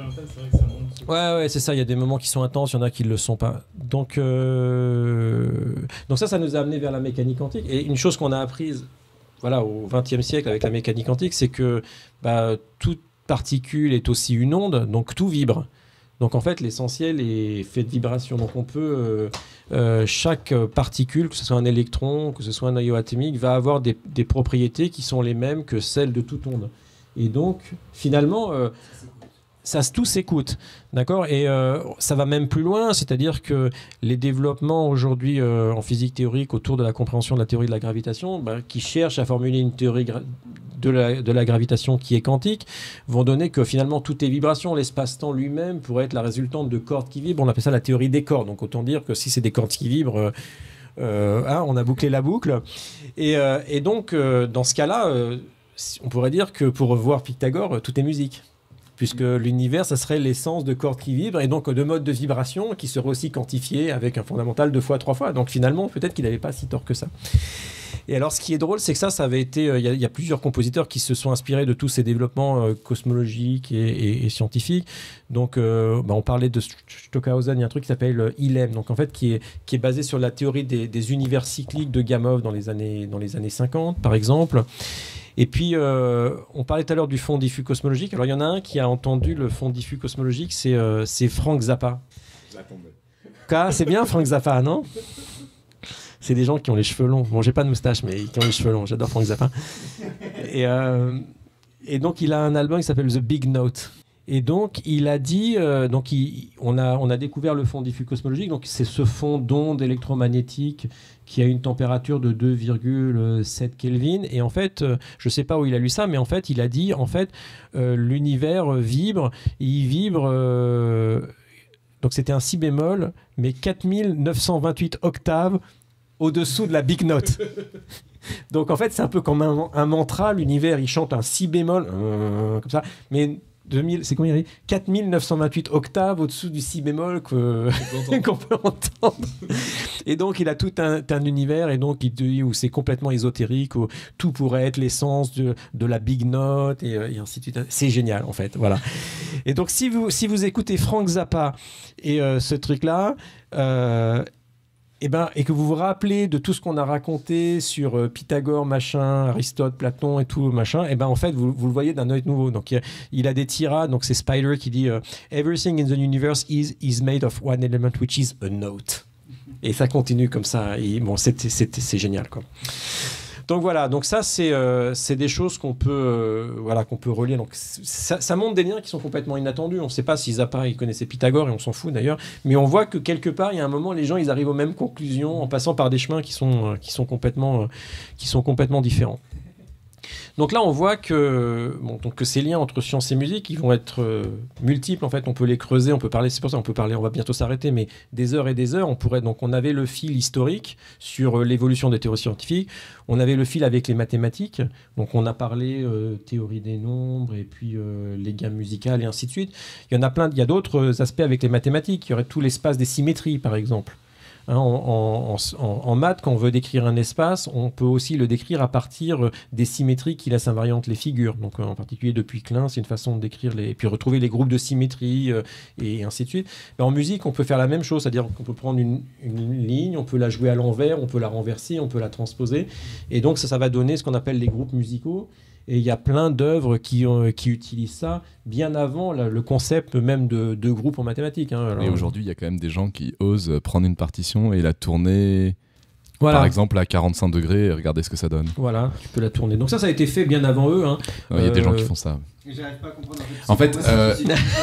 ouais, ouais, c'est ça. Il y a des moments qui sont intenses, il y en a qui ne le sont pas. Donc, euh... donc ça, ça nous a amené vers la mécanique quantique. Et une chose qu'on a apprise, voilà, au vingtième siècle avec la mécanique quantique, c'est que bah, toute particule est aussi une onde, donc tout vibre. Donc en fait, l'essentiel est fait de vibrations. Donc on peut, euh, euh, chaque particule, que ce soit un électron, que ce soit un noyau atomique, va avoir des, des propriétés qui sont les mêmes que celles de toute onde. Et donc, finalement, euh, ça, tout s'écoute, d'accord ? Et euh, ça va même plus loin, c'est-à-dire que les développements aujourd'hui euh, en physique théorique autour de la compréhension de la théorie de la gravitation, bah, qui cherchent à formuler une théorie de la, de la gravitation qui est quantique, vont donner que finalement tout est vibration. L'espace-temps lui-même pourrait être la résultante de cordes qui vibrent. On appelle ça la théorie des cordes. Donc autant dire que si c'est des cordes qui vibrent, euh, euh, hein, on a bouclé la boucle. Et, euh, et donc, euh, dans ce cas-là... Euh, on pourrait dire que pour revoir Pythagore, tout est musique. Puisque l'univers, ça serait l'essence de cordes qui vibrent et donc de modes de vibration qui seraient aussi quantifiés avec un fondamental deux fois, trois fois. Donc finalement, peut-être qu'il n'avait pas si tort que ça. Et alors, ce qui est drôle, c'est que ça, ça avait été... Il euh, y, y a plusieurs compositeurs qui se sont inspirés de tous ces développements euh, cosmologiques et, et, et scientifiques. Donc, euh, bah, on parlait de Stockhausen, il y a un truc qui s'appelle euh, I L E M, donc en fait, qui est, qui est basé sur la théorie des, des univers cycliques de Gamow dans les années, dans les années cinquante, par exemple. Et puis, euh, on parlait tout à l'heure du fond diffus cosmologique. Alors, il y en a un qui a entendu le fond diffus cosmologique, c'est euh, Frank Zappa. Quoi, c'est bien Frank Zappa, non ? C'est des gens qui ont les cheveux longs. Bon, j'ai pas de moustache, mais qui ont les cheveux longs. J'adore Frank Zappa. Et, euh, et donc, il a un album qui s'appelle The Big Note. Et donc, il a dit... Euh, donc, il, on, a, on a découvert le fond diffus cosmologique. Donc, c'est ce fond d'ondes électromagnétiques qui a une température de deux virgule sept Kelvin. Et en fait, euh, je ne sais pas où il a lu ça, mais en fait, il a dit, en fait, euh, l'univers vibre. Il vibre... Euh, donc, c'était un si bémol, mais quatre mille neuf cent vingt-huit octaves au-dessous de la Big Note. Donc, en fait, c'est un peu comme un, un mantra. L'univers, il chante un si bémol, euh, comme ça. Mais deux mille, c'est combien il y a quatre mille neuf cent vingt-huit octaves au-dessous du si bémol que, qu'on peut entendre. Et donc, il a tout un, un univers, et donc, il dit où c'est complètement ésotérique, où tout pourrait être l'essence de, de la big note, et, et ainsi de suite. C'est génial, en fait. Voilà. Et donc, si vous, si vous écoutez Frank Zappa et euh, ce truc-là, euh, et, ben, et que vous vous rappelez de tout ce qu'on a raconté sur euh, Pythagore, machin, Aristote, Platon et tout, machin, et ben en fait, vous, vous le voyez d'un œil nouveau. Donc, il, il a des tirades. Donc, c'est Spider qui dit euh, « Everything in the universe is, is made of one element, which is a note. » Et ça continue comme ça. Et, bon, c'est, c'est, c'est génial, quoi. Donc voilà, donc ça c'est euh, c'est des choses qu'on peut euh, voilà qu'on peut relier. Donc ça, ça montre des liens qui sont complètement inattendus. On ne sait pas si Zappa il connaissait Pythagore, et on s'en fout d'ailleurs, mais on voit que quelque part il y a un moment les gens ils arrivent aux mêmes conclusions en passant par des chemins qui sont euh, qui sont complètement euh, qui sont complètement différents. Donc là, on voit que, bon, donc que ces liens entre science et musique, ils vont être euh, multiples. En fait, on peut les creuser, on peut parler. C'est pour ça, on peut parler. On va bientôt s'arrêter, mais des heures et des heures. On pourrait. Donc, on avait le fil historique sur euh, l'évolution des théories scientifiques. On avait le fil avec les mathématiques. Donc, on a parlé euh, théorie des nombres et puis euh, les gammes musicales et ainsi de suite. Il y en a plein. Il y a d'autres aspects avec les mathématiques. Il y aurait tout l'espace des symétries, par exemple. Hein, en, en, en, en maths, quand on veut décrire un espace, on peut aussi le décrire à partir des symétries qui laissent invariantes les figures. Donc, en particulier depuis Klein, c'est une façon de décrire les, et puis retrouver les groupes de symétrie euh, et ainsi de suite. Mais en musique, on peut faire la même chose, c'est-à-dire qu'on peut prendre une, une ligne, on peut la jouer à l'envers, on peut la renverser, on peut la transposer, et donc ça, ça va donner ce qu'on appelle les groupes musicaux. Et il y a plein d'œuvres qui, euh, qui utilisent ça bien avant là, le concept même de, de groupe en mathématiques. Hein. Alors, et aujourd'hui, il y a quand même des gens qui osent prendre une partition et la tourner, voilà. Par exemple, à quarante-cinq degrés et regarder ce que ça donne. Voilà, tu peux la tourner. Donc ça, ça a été fait bien avant eux. Hein. Il y a euh... des gens qui font ça. J'arrive pas à comprendre. En fait, euh...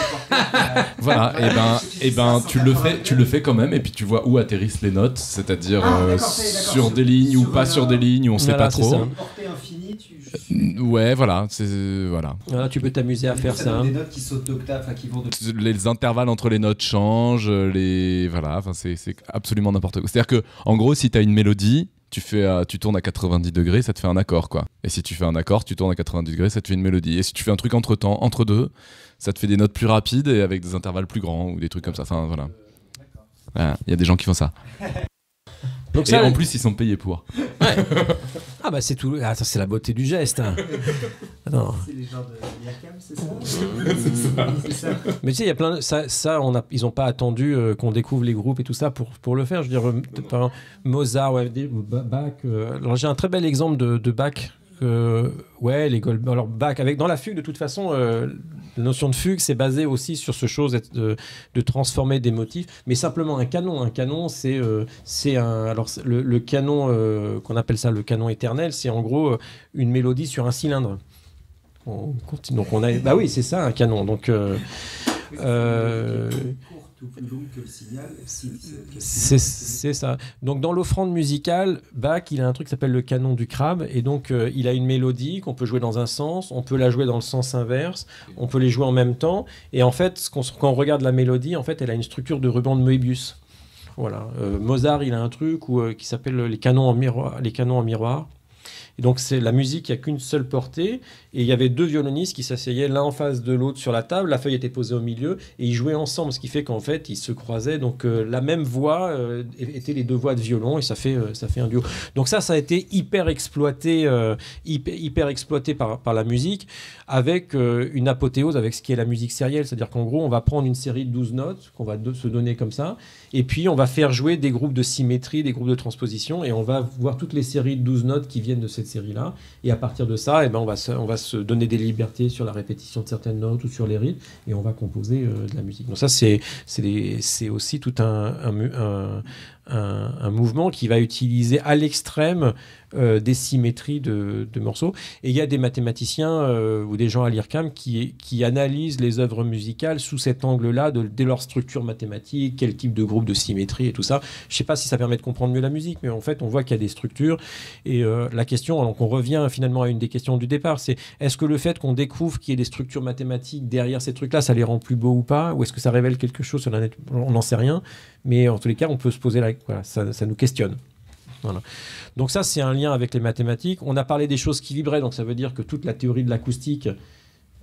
voilà, et ben, et ben, tu le fais, tu le fais quand même, et puis tu vois où atterrissent les notes, c'est-à-dire ah, euh, sur sur des lignes ou pas sur des lignes, où on voilà, sait pas trop. Portée infinie, tu... Ouais, voilà, c'est voilà. Voilà, tu peux t'amuser à faire ça. ça hein. Des notes qui sautent d'octave, enfin qui vont de... Les intervalles entre les notes changent, les voilà, enfin c'est c'est absolument n'importe quoi. C'est-à-dire que en gros, si t'as une mélodie, tu fais, euh, tu tournes à quatre-vingt-dix degrés, ça te fait un accord, quoi. Et si tu fais un accord, tu tournes à quatre-vingt-dix degrés, ça te fait une mélodie. Et si tu fais un truc entre temps, entre deux, ça te fait des notes plus rapides et avec des intervalles plus grands ou des trucs comme ça. Enfin voilà. Il voilà, y a des gens qui font ça. Donc et ça, en plus, ils sont payés pour. Ouais. Ah bah c'est tout. Ah, ça c'est la beauté du geste. Hein. Attends. C'est les genres de Yakam, c'est ça, c'est ça. C'est ça. Mais tu sais, il y a plein de... ça, ça on a... ils n'ont pas attendu euh, qu'on découvre les groupes et tout ça pour pour le faire. Je veux dire, euh, par exemple, Mozart, ouais, Bach. Euh... Alors j'ai un très bel exemple de, de Bach. Euh, ouais, les Gold... alors Bach avec dans la fugue de toute façon, euh, la notion de fugue c'est basé aussi sur ce chose de, de transformer des motifs, mais simplement un canon. Un canon, c'est euh, c'est un alors le, le canon euh, qu'on appelle ça le canon éternel, c'est en gros une mélodie sur un cylindre. On continue. Donc on a bah oui c'est ça un canon. Donc euh, euh, plus long que le signal. Si, c'est, c'est ça. Donc dans l'offrande musicale, Bach, il a un truc qui s'appelle le canon du crabe, et donc euh, il a une mélodie qu'on peut jouer dans un sens, on peut la jouer dans le sens inverse, on peut les jouer en même temps, et en fait, ce qu'on, quand on regarde la mélodie, en fait, elle a une structure de ruban de Möbius. Voilà. Euh, Mozart, il a un truc où, euh, qui s'appelle les canons en miroir. Les canons en miroir. Et donc c'est la musique, il n'y a qu'une seule portée, et il y avait deux violonistes qui s'asseyaient l'un en face de l'autre sur la table, la feuille était posée au milieu, et ils jouaient ensemble, ce qui fait qu'en fait ils se croisaient, donc euh, la même voix euh, était les deux voix de violon, et ça fait, euh, ça fait un duo. Donc ça, ça a été hyper exploité, euh, hyper, hyper exploité par, par la musique, avec euh, une apothéose avec ce qui est la musique sérielle, c'est-à-dire qu'en gros on va prendre une série de douze notes, qu'on va de, se donner comme ça, et puis on va faire jouer des groupes de symétrie, des groupes de transposition, et on va voir toutes les séries de douze notes qui viennent de cette série-là, et à partir de ça, eh ben, on, va se, on va se donner des libertés sur la répétition de certaines notes ou sur les rythmes, et on va composer euh, de la musique. Donc ça, c'est, c'est, des, c'est aussi tout un, un, un, un, un mouvement qui va utiliser à l'extrême euh, des symétries de, de morceaux. Et il y a des mathématiciens euh, ou des gens à l'I R C A M qui, qui analysent les œuvres musicales sous cet angle-là, de, de leur structure mathématique, quel type de groupe de symétrie et tout ça. Je ne sais pas si ça permet de comprendre mieux la musique, mais en fait, on voit qu'il y a des structures. Et euh, la question, donc on revient finalement à une des questions du départ, c'est est-ce que le fait qu'on découvre qu'il y ait des structures mathématiques derrière ces trucs-là, ça les rend plus beaux ou pas? Ou est-ce que ça révèle quelque chose sur la net? On n'en sait rien. Mais en tous les cas, on peut se poser la... Voilà, ça, ça nous questionne. Voilà. Donc ça, c'est un lien avec les mathématiques. On a parlé des choses qui vibraient, donc ça veut dire que toute la théorie de l'acoustique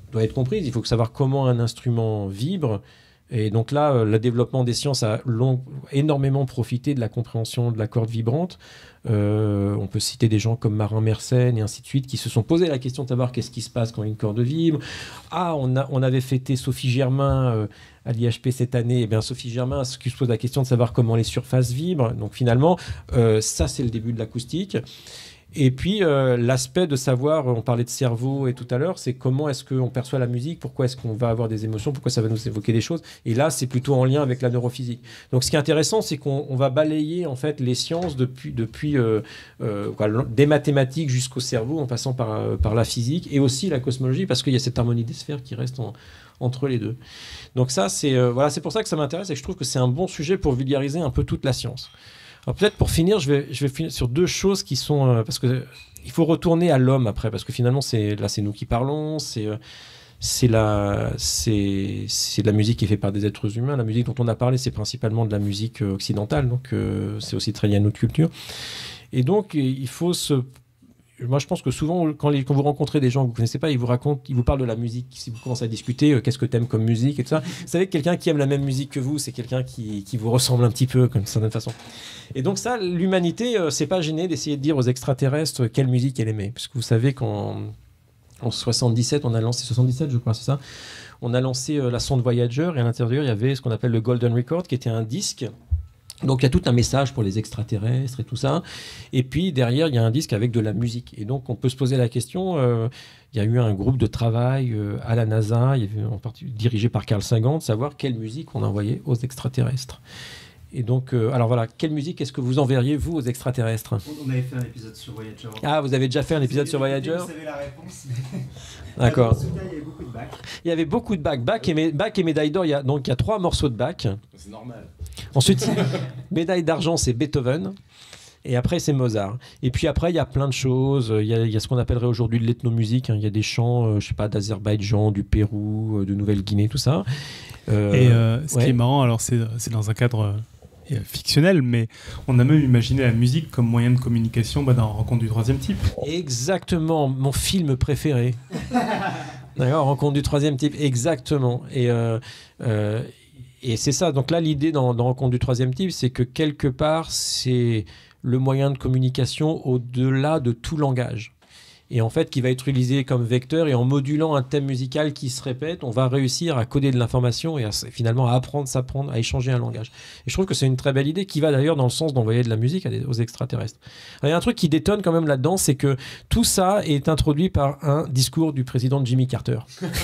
doit être comprise. Il faut savoir comment un instrument vibre. Et donc là, euh, le développement des sciences a long, énormément profité de la compréhension de la corde vibrante. Euh, on peut citer des gens comme Marin Mersenne et ainsi de suite qui se sont posé la question de savoir qu'est-ce qui se passe quand une corde vibre. Ah, on, a, on avait fêté Sophie Germain euh, à l'I H P cette année. Eh bien, Sophie Germain se pose la question de savoir comment les surfaces vibrent. Donc finalement, euh, ça c'est le début de l'acoustique. Et puis, euh, l'aspect de savoir, on parlait de cerveau et tout à l'heure, c'est comment est-ce qu'on perçoit la musique, pourquoi est-ce qu'on va avoir des émotions, pourquoi ça va nous évoquer des choses. Et là, c'est plutôt en lien avec la neurophysique. Donc, ce qui est intéressant, c'est qu'on on va balayer en fait les sciences depuis, depuis euh, euh, quoi, des mathématiques jusqu'au cerveau, en passant par, euh, par la physique et aussi la cosmologie, parce qu'il y a cette harmonie des sphères qui reste en, entre les deux. Donc ça, c'est euh, voilà, c'est pour ça que ça m'intéresse et que je trouve que c'est un bon sujet pour vulgariser un peu toute la science. Alors peut-être pour finir, je vais, je vais finir sur deux choses qui sont... Euh, parce que il faut retourner à l'homme après, parce que finalement, c'est, là, c'est nous qui parlons, c'est, euh, c'est, la, c'est, c'est de la musique qui est faite par des êtres humains. La musique dont on a parlé, c'est principalement de la musique euh, occidentale, donc euh, c'est aussi très lié à notre culture. Et donc, il faut se... Moi, je pense que souvent, quand, les, quand vous rencontrez des gens que vous ne connaissez pas, ils vous racontent, ils vous parlent de la musique. Si vous commencez à discuter, euh, qu'est-ce que tu aimes comme musique et tout ça. Vous savez que quelqu'un qui aime la même musique que vous, c'est quelqu'un qui, qui vous ressemble un petit peu, comme d'une certaine façon. Et donc ça, l'humanité, euh, c'est pas gêné d'essayer de dire aux extraterrestres quelle musique elle aimait. Parce que vous savez qu'en en soixante-dix-sept, on a lancé, soixante-dix-sept, je crois, c'est ça, on a lancé euh, la sonde Voyager, et à l'intérieur, il y avait ce qu'on appelle le Golden Record, qui était un disque. Donc il y a tout un message pour les extraterrestres et tout ça. Et puis derrière, il y a un disque avec de la musique. Et donc on peut se poser la question, euh, il y a eu un groupe de travail euh, à la NASA, il y avait en partie, dirigé par Carl Sagan, de savoir quelle musique on envoyait aux extraterrestres. Et donc, euh, alors voilà, quelle musique est-ce que vous enverriez, vous, aux extraterrestres ? On avait fait un épisode sur Voyager. Ah, vous avez déjà fait un épisode sur Voyager ? Vous savez la réponse. Mais... D'accord. Dans ce cas, il y avait beaucoup de Bach. Il y avait beaucoup de Bach. Bach et, mé- Bach et médaille d'or, il y a, donc il y a trois morceaux de Bach. C'est normal. Ensuite, médaille d'argent, c'est Beethoven. Et après, c'est Mozart. Et puis après, il y a plein de choses. Il y a, il y a ce qu'on appellerait aujourd'hui de l'ethnomusique. Hein. Il y a des chants, euh, je sais pas, d'Azerbaïdjan, du Pérou, euh, de Nouvelle-Guinée, tout ça. Euh, et euh, ce ouais. qui est marrant, alors c'est, c'est dans un cadre euh, fictionnel, mais on a même imaginé la musique comme moyen de communication bah, dans Rencontre du troisième type. Exactement, mon film préféré. D'accord, Rencontre du troisième type, exactement. Et... Euh, euh, Et c'est ça, donc là l'idée dans, dans Rencontre du troisième type, c'est que quelque part c'est le moyen de communication au-delà de tout langage. Et en fait qui va être utilisé comme vecteur, et en modulant un thème musical qui se répète, on va réussir à coder de l'information et à, finalement à apprendre, s'apprendre, à échanger un langage. Et je trouve que c'est une très belle idée qui va d'ailleurs dans le sens d'envoyer de la musique à des, aux extraterrestres. Alors, il y a un truc qui détonne quand même là-dedans, c'est que tout ça est introduit par un discours du président Jimmy Carter.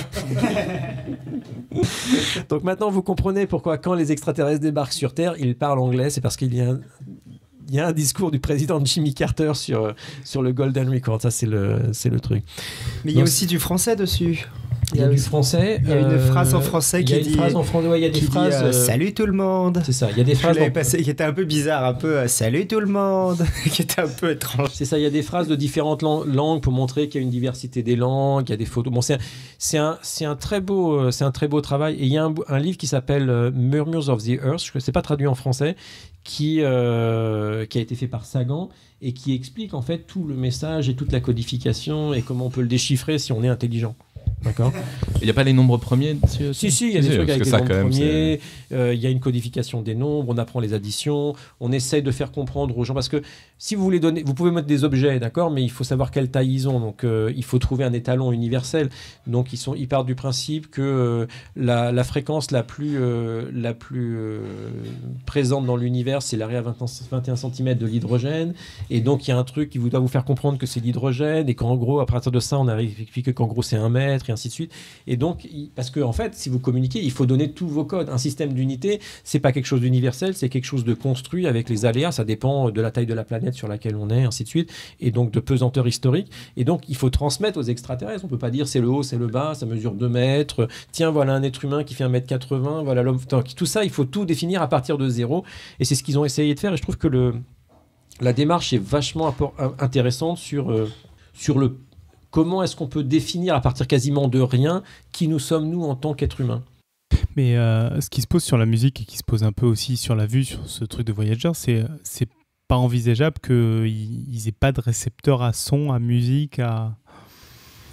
Donc maintenant vous comprenez pourquoi quand les extraterrestres débarquent sur Terre, ils parlent anglais, c'est parce qu'il y a un... Il y a un discours du président Jimmy Carter sur, sur le Golden Record, ça c'est le, c'est le truc. Mais il y a Donc, aussi du français dessus. Il y a, il y a du français. Il y a une euh, phrase en français qui dit. Il y a une phrase en français, ouais, il y a des phrases. Dit, euh, salut tout le monde. C'est ça, il y a des phrases. En... passé, qui étaient un peu bizarres, un peu euh, salut tout le monde, qui étaient un peu étranges. C'est ça, il y a des phrases de différentes lang- langues pour montrer qu'il y a une diversité des langues, il y a des photos. Bon, c'est un, c'est un, c'est un très beau, c'est un très beau travail. Et il y a un, un livre qui s'appelle euh, Murmurs of the Earth, je ne sais pas traduit en français, qui, euh, qui a été fait par Sagan et qui explique en fait tout le message et toute la codification et comment on peut le déchiffrer si on est intelligent. D'accord. Il n'y a pas les nombres premiers dessus? Si, si, il y a des trucs avec les nombres premiers, euh, il y a une codification des nombres, on apprend les additions, on essaye de faire comprendre aux gens, parce que si vous voulez donner, vous pouvez mettre des objets, d'accord, mais il faut savoir quelle taille ils ont, donc euh, il faut trouver un étalon universel, donc ils, sont, ils partent du principe que euh, la, la fréquence la plus, euh, la plus euh, présente dans l'univers, c'est l'arrêt à vingt et un centimètres de l'hydrogène, et donc il y a un truc qui vous, doit vous faire comprendre que c'est l'hydrogène, et qu'en gros, à partir de ça, on a expliqué qu'en gros c'est un mètre, et ainsi de suite. Et donc, parce que en fait, si vous communiquez, il faut donner tous vos codes. Un système d'unité, c'est pas quelque chose d'universel, c'est quelque chose de construit avec les aléas. Ça dépend de la taille de la planète sur laquelle on est, ainsi de suite, et donc de pesanteur historique. Et donc, il faut transmettre aux extraterrestres. On peut pas dire c'est le haut, c'est le bas, ça mesure deux mètres. Tiens, voilà un être humain qui fait un mètre quatre-vingts. Voilà l'homme. Tout ça, il faut tout définir à partir de zéro. Et c'est ce qu'ils ont essayé de faire. Et je trouve que le la démarche est vachement intéressante sur euh, sur le comment est-ce qu'on peut définir à partir quasiment de rien qui nous sommes nous en tant qu'êtres humains. Mais euh, ce qui se pose sur la musique et qui se pose un peu aussi sur la vue, sur ce truc de Voyager, c'est, c'est pas envisageable qu'ils n'aient pas de récepteur à son, à musique, à...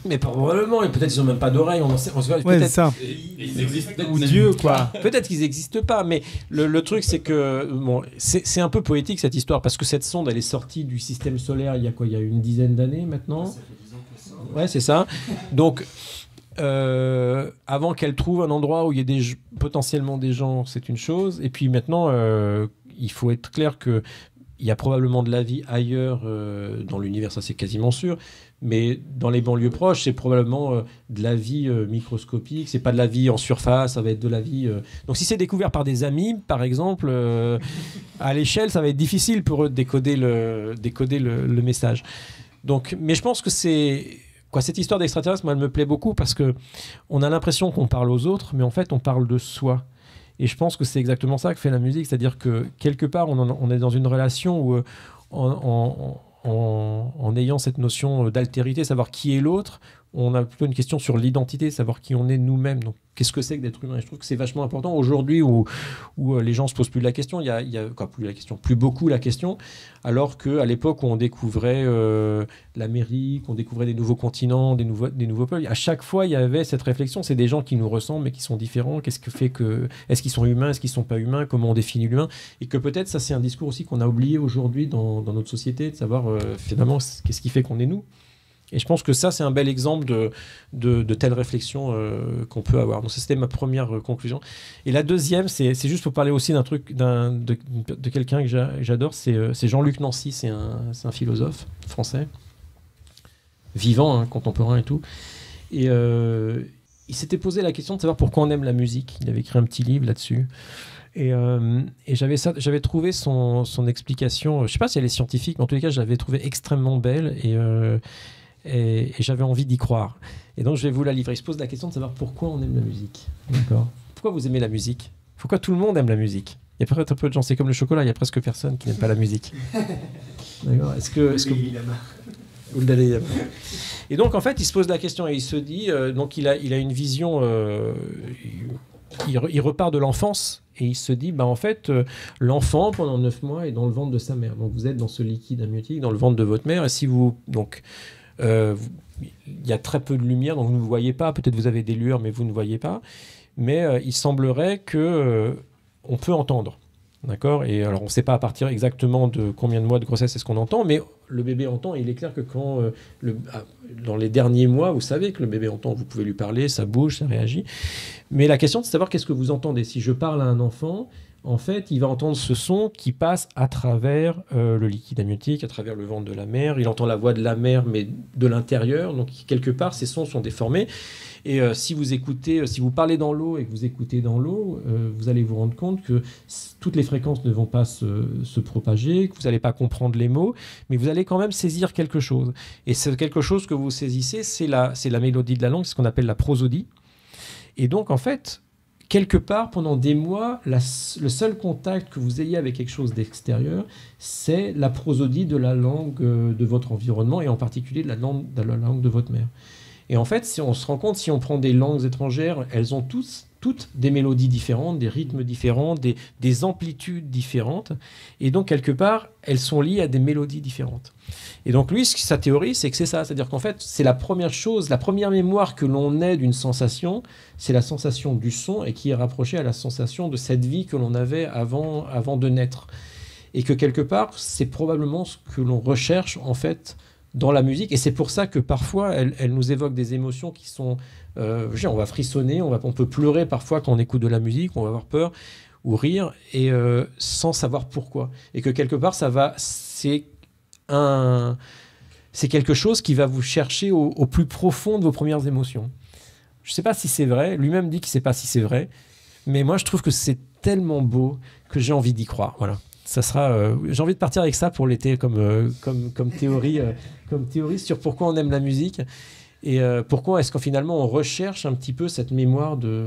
Mais probablement, et peut-être ils n'ont même pas d'oreilles, on en sait, on se voit, Ouais, peut-être, c'est ça. Ils existent Ou Dieu, quoi. peut-être qu'ils n'existent pas, mais le, le truc c'est que bon, c'est, c'est un peu poétique cette histoire, parce que cette sonde elle est sortie du système solaire il y a quoi, il y a une dizaine d'années maintenant. Ouais, c'est ça. Donc, euh, avant qu'elle trouve un endroit où il y ait des, potentiellement des gens, c'est une chose. Et puis maintenant, euh, il faut être clair que il y a probablement de la vie ailleurs euh, dans l'univers, ça c'est quasiment sûr. Mais dans les banlieues proches, c'est probablement euh, de la vie euh, microscopique. C'est pas de la vie en surface, ça va être de la vie. Euh... Donc, si c'est découvert par des amis, par exemple, euh, à l'échelle, ça va être difficile pour eux de décoder le, décoder le, le message. Donc, mais je pense que c'est quoi, cette histoire d'extraterrestre, moi, elle me plaît beaucoup parce que on a l'impression qu'on parle aux autres, mais en fait, on parle de soi. Et je pense que c'est exactement ça que fait la musique, c'est-à-dire que quelque part, on, en, on est dans une relation où, euh, en, en, en, en ayant cette notion d'altérité, savoir qui est l'autre, on a plutôt une question sur l'identité, savoir qui on est nous-mêmes. Donc, qu'est-ce que c'est que d'être humain ? Et je trouve que c'est vachement important aujourd'hui où, où les gens se posent plus la question. Il y a, il y a quoi, plus la question, plus beaucoup la question, alors qu'à l'époque où on découvrait euh, l'Amérique, on découvrait des nouveaux continents, des nouveaux, des nouveaux peuples, à chaque fois il y avait cette réflexion. C'est des gens qui nous ressemblent mais qui sont différents. Qu'est-ce que fait que, est-ce qu'ils sont humains, est-ce qu'ils sont pas humains ? Comment on définit l'humain ? Et que peut-être ça c'est un discours aussi qu'on a oublié aujourd'hui dans, dans notre société, de savoir euh, finalement qu'est-ce qui fait qu'on est nous. Et je pense que ça, c'est un bel exemple de, de, de telle réflexion euh, qu'on peut avoir. Donc, ça, c'était ma première euh, conclusion. Et la deuxième, c'est, c'est juste pour parler aussi d'un truc, d'un, de, de quelqu'un que j'a, j'adore, c'est, euh, c'est Jean-Luc Nancy, c'est un, c'est un philosophe français, vivant, hein, contemporain et tout. Et euh, il s'était posé la question de savoir pourquoi on aime la musique. Il avait écrit un petit livre là-dessus. Et, euh, et j'avais, ça, j'avais trouvé son, son explication, je ne sais pas si elle est scientifique, mais en tous les cas, je l'avais trouvée extrêmement belle. Et... Euh, Et, et j'avais envie d'y croire. Et donc je vais vous la livrer. Il se pose la question de savoir pourquoi on aime la musique. D'accord. Pourquoi vous aimez la musique ? Pourquoi tout le monde aime la musique ? Il y a peut-être un peu de gens, c'est comme le chocolat, il y a presque personne qui n'aime pas la musique. D'accord. Est-ce que, est-ce que vous l'avez ? Et donc en fait, il se pose la question et il se dit, euh, donc il a, il a une vision, euh, il, il repart de l'enfance et il se dit, bah en fait, euh, l'enfant pendant neuf mois est dans le ventre de sa mère. Donc vous êtes dans ce liquide amniotique, dans le ventre de votre mère, et si vous donc Euh, il y a très peu de lumière, donc vous ne voyez pas. Peut-être vous avez des lueurs, mais vous ne voyez pas. Mais euh, il semblerait que euh, on peut entendre, d'accord ? Et alors on ne sait pas à partir exactement de combien de mois de grossesse est-ce qu'on entend, mais le bébé entend. Et il est clair que quand euh, le, ah, dans les derniers mois, vous savez que le bébé entend. Vous pouvez lui parler, ça bouge, ça réagit. Mais la question, c'est de savoir qu'est-ce que vous entendez. Si je parle à un enfant, en fait, il va entendre ce son qui passe à travers euh, le liquide amniotique, à travers le ventre de la mère. Il entend la voix de la mère, mais de l'intérieur. Donc, quelque part, ces sons sont déformés. Et euh, si vous écoutez, euh, si vous parlez dans l'eau et que vous écoutez dans l'eau, euh, vous allez vous rendre compte que c- toutes les fréquences ne vont pas se, se propager, que vous n'allez pas comprendre les mots, mais vous allez quand même saisir quelque chose. Et c'est quelque chose que vous saisissez, c'est la, c'est la mélodie de la langue, c'est ce qu'on appelle la prosodie. Et donc, en fait, quelque part, pendant des mois, la, le seul contact que vous ayez avec quelque chose d'extérieur, c'est la prosodie de la langue euh, de votre environnement, et en particulier de la langue de, la langue de votre mère. Et en fait, si on se rend compte, si on prend des langues étrangères, elles ont tous, toutes des mélodies différentes, des rythmes différents, des, des amplitudes différentes. Et donc, quelque part, elles sont liées à des mélodies différentes. Et donc, lui, sa théorie, c'est que c'est ça. C'est-à-dire qu'en fait, c'est la première chose, la première mémoire que l'on ait d'une sensation, c'est la sensation du son et qui est rapprochée à la sensation de cette vie que l'on avait avant, avant de naître. Et que quelque part, c'est probablement ce que l'on recherche, en fait, dans la musique. Et c'est pour ça que parfois, elle, elle nous évoque des émotions qui sont... Euh, je veux dire, on va frissonner, on, va, on peut pleurer parfois quand on écoute de la musique, on va avoir peur ou rire, et euh, sans savoir pourquoi. Et que quelque part, ça va... C'est un... C'est quelque chose qui va vous chercher au, au plus profond de vos premières émotions. Je ne sais pas si c'est vrai. Lui-même dit qu'il ne sait pas si c'est vrai. Mais moi, je trouve que c'est tellement beau que j'ai envie d'y croire. Voilà. Ça sera, euh, j'ai envie de partir avec ça pour l'été comme, euh, comme, comme, théorie, euh, comme théorie sur pourquoi on aime la musique et euh, pourquoi est-ce qu'en finalement on recherche un petit peu cette mémoire de,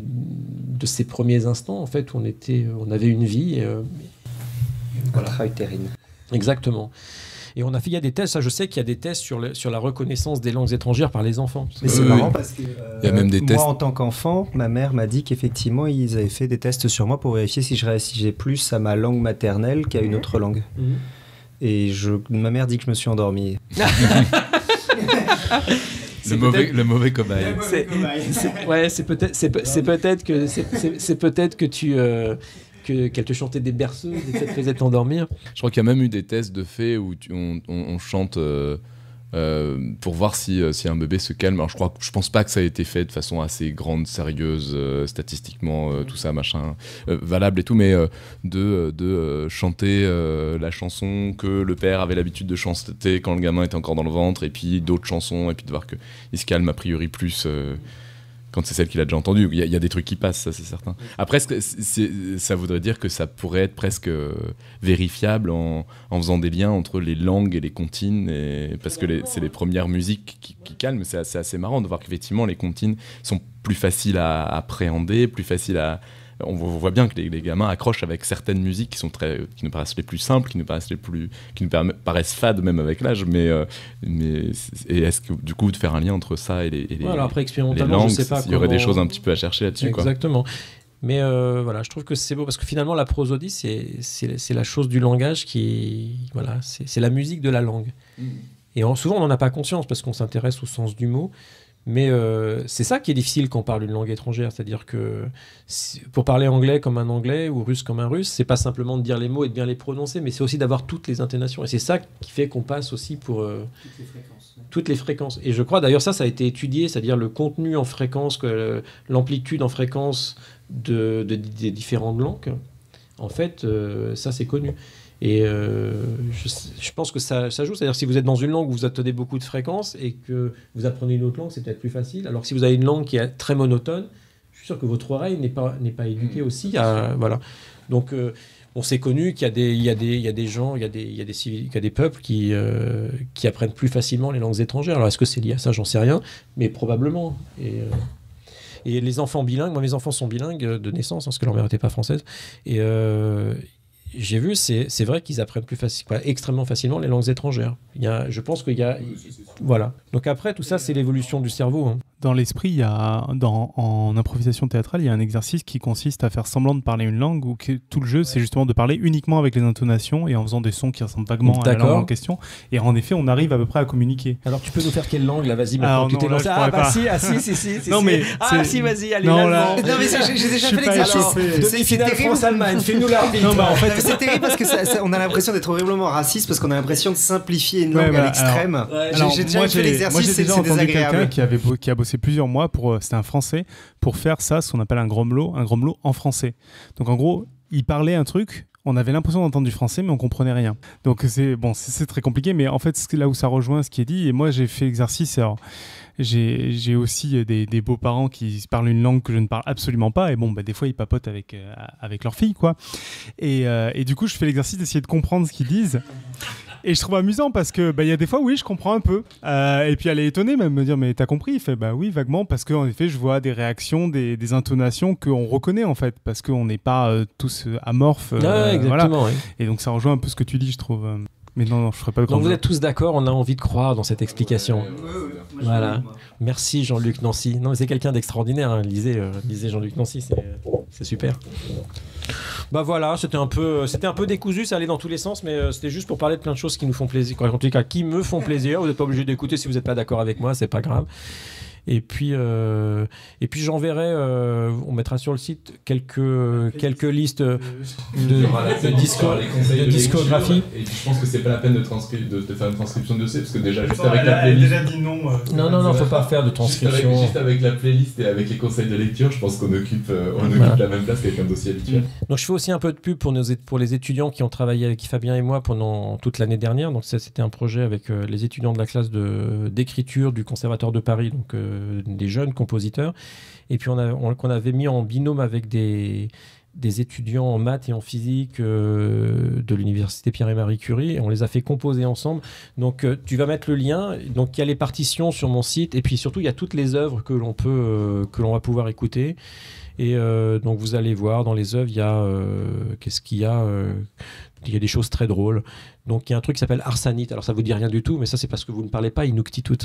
de ces premiers instants en fait, où on, était, on avait une vie. Et, euh, voilà. Intra-utérine. Exactement. Et on a fait, il y a des tests, ça je sais qu'il y a des tests sur, le, sur la reconnaissance des langues étrangères par les enfants. Mais c'est oui, marrant oui. parce que euh, il y a même des moi tests. en tant qu'enfant, ma mère m'a dit qu'effectivement ils avaient fait des tests sur moi pour vérifier si je réagissais plus à ma langue maternelle qu'à une autre langue. Mmh. Et je, ma mère dit que je me suis endormi. Le mauvais, le mauvais cobaye. C'est, c'est, ouais, c'est peut-être, c'est, pe- c'est peut-être que, c'est, c'est, c'est peut-être que tu, euh, que qu'elle te chantait des berceuses et que ça te faisait t'endormir. Je crois qu'il y a même eu des tests de fait où tu- on, on- on chante euh, euh, pour voir si, euh, si un bébé se calme. Alors je crois, je pense pas que ça a été fait de façon assez grande, sérieuse, euh, statistiquement, euh, tout ça, machin, euh, valable et tout, mais euh, de, de euh, chanter euh, la chanson que le père avait l'habitude de chanter quand le gamin était encore dans le ventre, et puis d'autres chansons, et puis de voir qu'il se calme a priori plus. Euh, quand c'est celle qu'il a déjà entendue. Il y, a, il y a des trucs qui passent, ça c'est certain. Après, c'est, c'est, ça voudrait dire que ça pourrait être presque euh, vérifiable en, en faisant des liens entre les langues et les comptines, et, parce que les, c'est les premières musiques qui, qui calment. C'est assez, assez marrant de voir qu'effectivement les comptines sont plus faciles à, à appréhender, plus faciles à... On voit bien que les, les gamins accrochent avec certaines musiques qui sont très, qui nous paraissent les plus simples, qui nous paraissent les plus, qui nous paraissent fades même avec l'âge. Mais, euh, mais et est-ce que du coup de faire un lien entre ça et les, et les, Ouais, alors après, les expérimentalement, langues, je sais pas il y aurait comment- des choses un petit peu à chercher là-dessus. Exactement. Mais euh, voilà, je trouve que c'est beau parce que finalement, la prosodie, c'est, c'est, c'est la chose du langage qui, voilà, c'est, c'est la musique de la langue. Mmh. Et en- souvent, on n'en a pas conscience parce qu'on s'intéresse au sens du mot. Mais euh, c'est ça qui est difficile quand on parle une langue étrangère, c'est-à-dire que si- pour parler anglais comme un anglais ou russe comme un russe, c'est pas simplement de dire les mots et de bien les prononcer, mais c'est aussi d'avoir toutes les intonations. Et c'est ça qui fait qu'on passe aussi pour euh, Toutes les fréquences. ouais. toutes les fréquences. Et je crois d'ailleurs ça, ça a été étudié, c'est-à-dire le contenu en fréquence, que, euh, l'amplitude en fréquence de, de- des différentes langues. En fait, euh, ça c'est connu. Et euh, je, je pense que ça, ça joue. C'est-à-dire si vous êtes dans une langue où vous attendez beaucoup de fréquences et que vous apprenez une autre langue, c'est peut-être plus facile. Alors que si vous avez une langue qui est très monotone, je suis sûr que votre oreille n'est pas, n'est pas éduquée aussi. À, voilà. Donc euh, on s'est connu qu'il y a des, il y a des, il y a des gens, il y a des, il y a des, civils, il y a des peuples qui, euh, qui apprennent plus facilement les langues étrangères. Alors est-ce que c'est lié à ça? J'en sais rien, mais probablement. Et, euh, et les enfants bilingues, moi mes enfants sont bilingues de naissance, hein, parce que leur mère n'était pas française. Et euh, j'ai vu, c'est, c'est vrai qu'ils apprennent plus facile, quoi, extrêmement facilement les langues étrangères. Il y a, je pense qu'il y a... Voilà. Donc après, tout ça, c'est l'évolution du cerveau. Hein. Dans l'esprit, il y a, dans, en improvisation théâtrale, il y a un exercice qui consiste à faire semblant de parler une langue, où que, tout le jeu, c'est justement de parler uniquement avec les intonations et en faisant des sons qui ressemblent vaguement à la D'accord. langue en question. Et en effet, on arrive à peu près à communiquer. Alors tu peux nous faire quelle langue là? Vas-y, maintenant Alors, tu non, t'es là, lancé. je Ah pourrais bah pas. si, ah si, si, si, si, Non, si. mais Ah c'est- si, vas-y, allez, Non, l'allemand. là- Non mais j'ai, j'ai déjà Je fait suis pas l'exercice. échauffé. C'est, c'est Demi-finale terrible. France-Allemagne, fais-nous la vite. Non, bah en fait, C'est terrible parce que ça, ça- on a l'impression d'être horriblement raciste parce qu'on a l'impression de simplifier une Ouais, langue voilà, à l'extrême. alors- J'ai- Alors, j'ai déjà moi, fait j'ai- l'exercice, moi, j'ai c'est, déjà c'est entendu quelqu'un désagréable. qui, avait, bo- qui a bossé plusieurs mois pour, euh, c'était un Français, pour faire ça, ce qu'on appelle un gromelot, un gromelot en français. Donc en gros, il parlait un truc, on avait l'impression d'entendre du français, mais on comprenait rien. Donc c'est bon, c'est, c'est très compliqué, mais en fait, c'est là où ça rejoint ce qui est dit. Et moi, j'ai fait l'exercice. Alors, j'ai, j'ai aussi des, des beaux-parents qui parlent une langue que je ne parle absolument pas. Et bon, bah, des fois, ils papotent avec, euh, avec leur fille, quoi. Et, euh, et du coup, je fais l'exercice d'essayer de comprendre ce qu'ils disent. Et je trouve amusant parce que bah, y a des fois, oui, je comprends un peu. Euh, et puis elle est étonnée même, me dire, mais t'as compris? Il fait, bah oui, vaguement, parce qu'en effet, je vois des réactions, des, des intonations qu'on reconnaît en fait, parce qu'on n'est pas euh, tous euh, amorphes. euh, Ouais, exactement, voilà. oui. Et donc ça rejoint un peu ce que tu dis, je trouve. euh. Mais non, non, je ferai pas de Donc grand vous êtes tous d'accord, on a envie de croire dans cette explication. Voilà. Merci Jean-Luc Nancy. Non, mais c'est quelqu'un d'extraordinaire. Hein. Lisez, euh, lisez Jean-Luc Nancy, c'est, c'est super. Bah voilà, c'était un peu, c'était un peu décousu, ça allait dans tous les sens, mais euh, c'était juste pour parler de plein de choses qui nous font plaisir, quoi. En tout cas, qui me font plaisir. Vous n'êtes pas obligé d'écouter si vous n'êtes pas d'accord avec moi, c'est pas grave. Et puis, euh, et puis j'enverrai, euh, on mettra sur le site quelques, quelques listes de, de, de, disco, de discographie. Et je pense que c'est pas la peine de, transcri- de, de faire une transcription de dossier parce que déjà juste Attends, avec elle la a- elle a playlist. déjà dit non. euh, Non, non, non, faut pas faire de Juste avec, transcription. juste avec la playlist et avec les conseils de lecture, je pense qu'on occupe, euh, on Voilà. occupe la même place qu'avec un dossier habituel. Donc je fais aussi un peu de pub pour, nos, pour les étudiants qui ont travaillé avec Fabien et moi pendant toute l'année dernière. Donc ça, c'était un projet avec euh, les étudiants de la classe de, d'écriture du Conservatoire de Paris, donc euh, des jeunes compositeurs. Et puis on, a, on, qu'on avait mis en binôme avec des, des étudiants en maths et en physique euh, de l'université Pierre et Marie Curie. Et on les a fait composer ensemble. Donc euh, tu vas mettre le lien. Donc il y a les partitions sur mon site. Et puis surtout, il y a toutes les œuvres que l'on peut, euh, que l'on va pouvoir écouter. Et euh, donc vous allez voir dans les œuvres, il y a euh, qu'est-ce qu'il y a euh, il y a des choses très drôles. Donc il y a un truc qui s'appelle Arsanite. Alors ça vous dit rien du tout, mais ça c'est parce que vous ne parlez pas Inuktitut.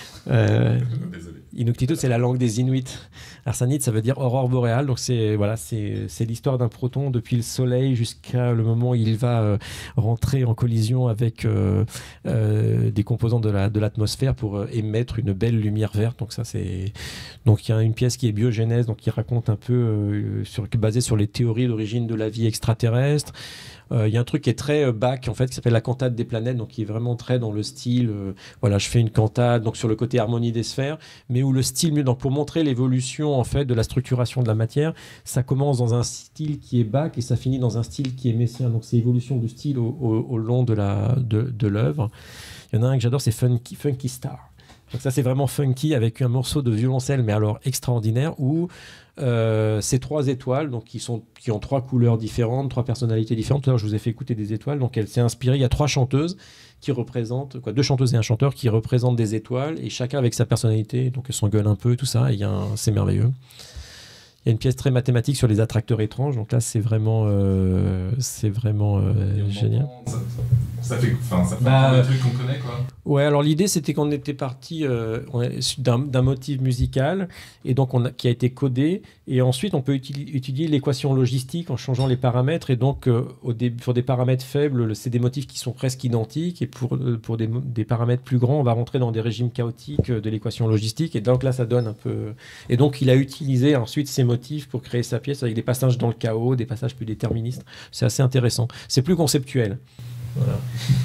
Euh, Inuktitut, c'est la langue des Inuits. Arsanite, ça veut dire aurore boréale. Donc c'est voilà, c'est c'est l'histoire d'un proton depuis le Soleil jusqu'à le moment où il va euh, rentrer en collision avec euh, euh, des composants de la de l'atmosphère pour euh, émettre une belle lumière verte. Donc ça c'est donc il y a une pièce qui est biogénèse, donc qui raconte un peu euh, sur basée sur les théories d'origine de la vie extraterrestre. Il euh, y a un truc qui est très euh, Bach en fait, qui s'appelle la cantate des planètes, donc qui est vraiment très dans le style euh, voilà, je fais une cantate donc sur le côté harmonie des sphères, mais où le style mieux, donc pour montrer l'évolution en fait de la structuration de la matière, ça commence dans un style qui est Bach et ça finit dans un style qui est messien, donc c'est évolution du style au, au, au long de la de, de l'œuvre. Il y en a un que j'adore, c'est Funky, Funky Star. Donc ça c'est vraiment funky avec un morceau de violoncelle mais alors extraordinaire où euh, ces trois étoiles donc qui sont qui ont trois couleurs différentes, trois personnalités différentes. Tout à l'heure je vous ai fait écouter des étoiles, donc elle s'est inspirée. Il y a trois chanteuses qui représentent quoi, deux chanteuses et un chanteur qui représentent des étoiles et chacun avec sa personnalité. Donc elles s'engueulent un peu tout ça. Et il y a un, c'est merveilleux. Il y a une pièce très mathématique sur les attracteurs étranges. Donc là c'est vraiment euh, c'est vraiment euh, génial. Ça, ça, ça fait, enfin, ça fait bah, un truc qu'on connaît quoi. Ouais, alors l'idée c'était qu'on était parti euh, d'un, d'un motif musical et donc on a, qui a été codé et ensuite on peut uti- étudier l'équation logistique en changeant les paramètres et donc euh, au début, pour des paramètres faibles c'est des motifs qui sont presque identiques et pour, euh, pour des, des paramètres plus grands on va rentrer dans des régimes chaotiques de l'équation logistique et donc là ça donne un peu et donc il a utilisé ensuite ces motifs pour créer sa pièce avec des passages dans le chaos, des passages plus déterministes. C'est assez intéressant, c'est plus conceptuel. Voilà.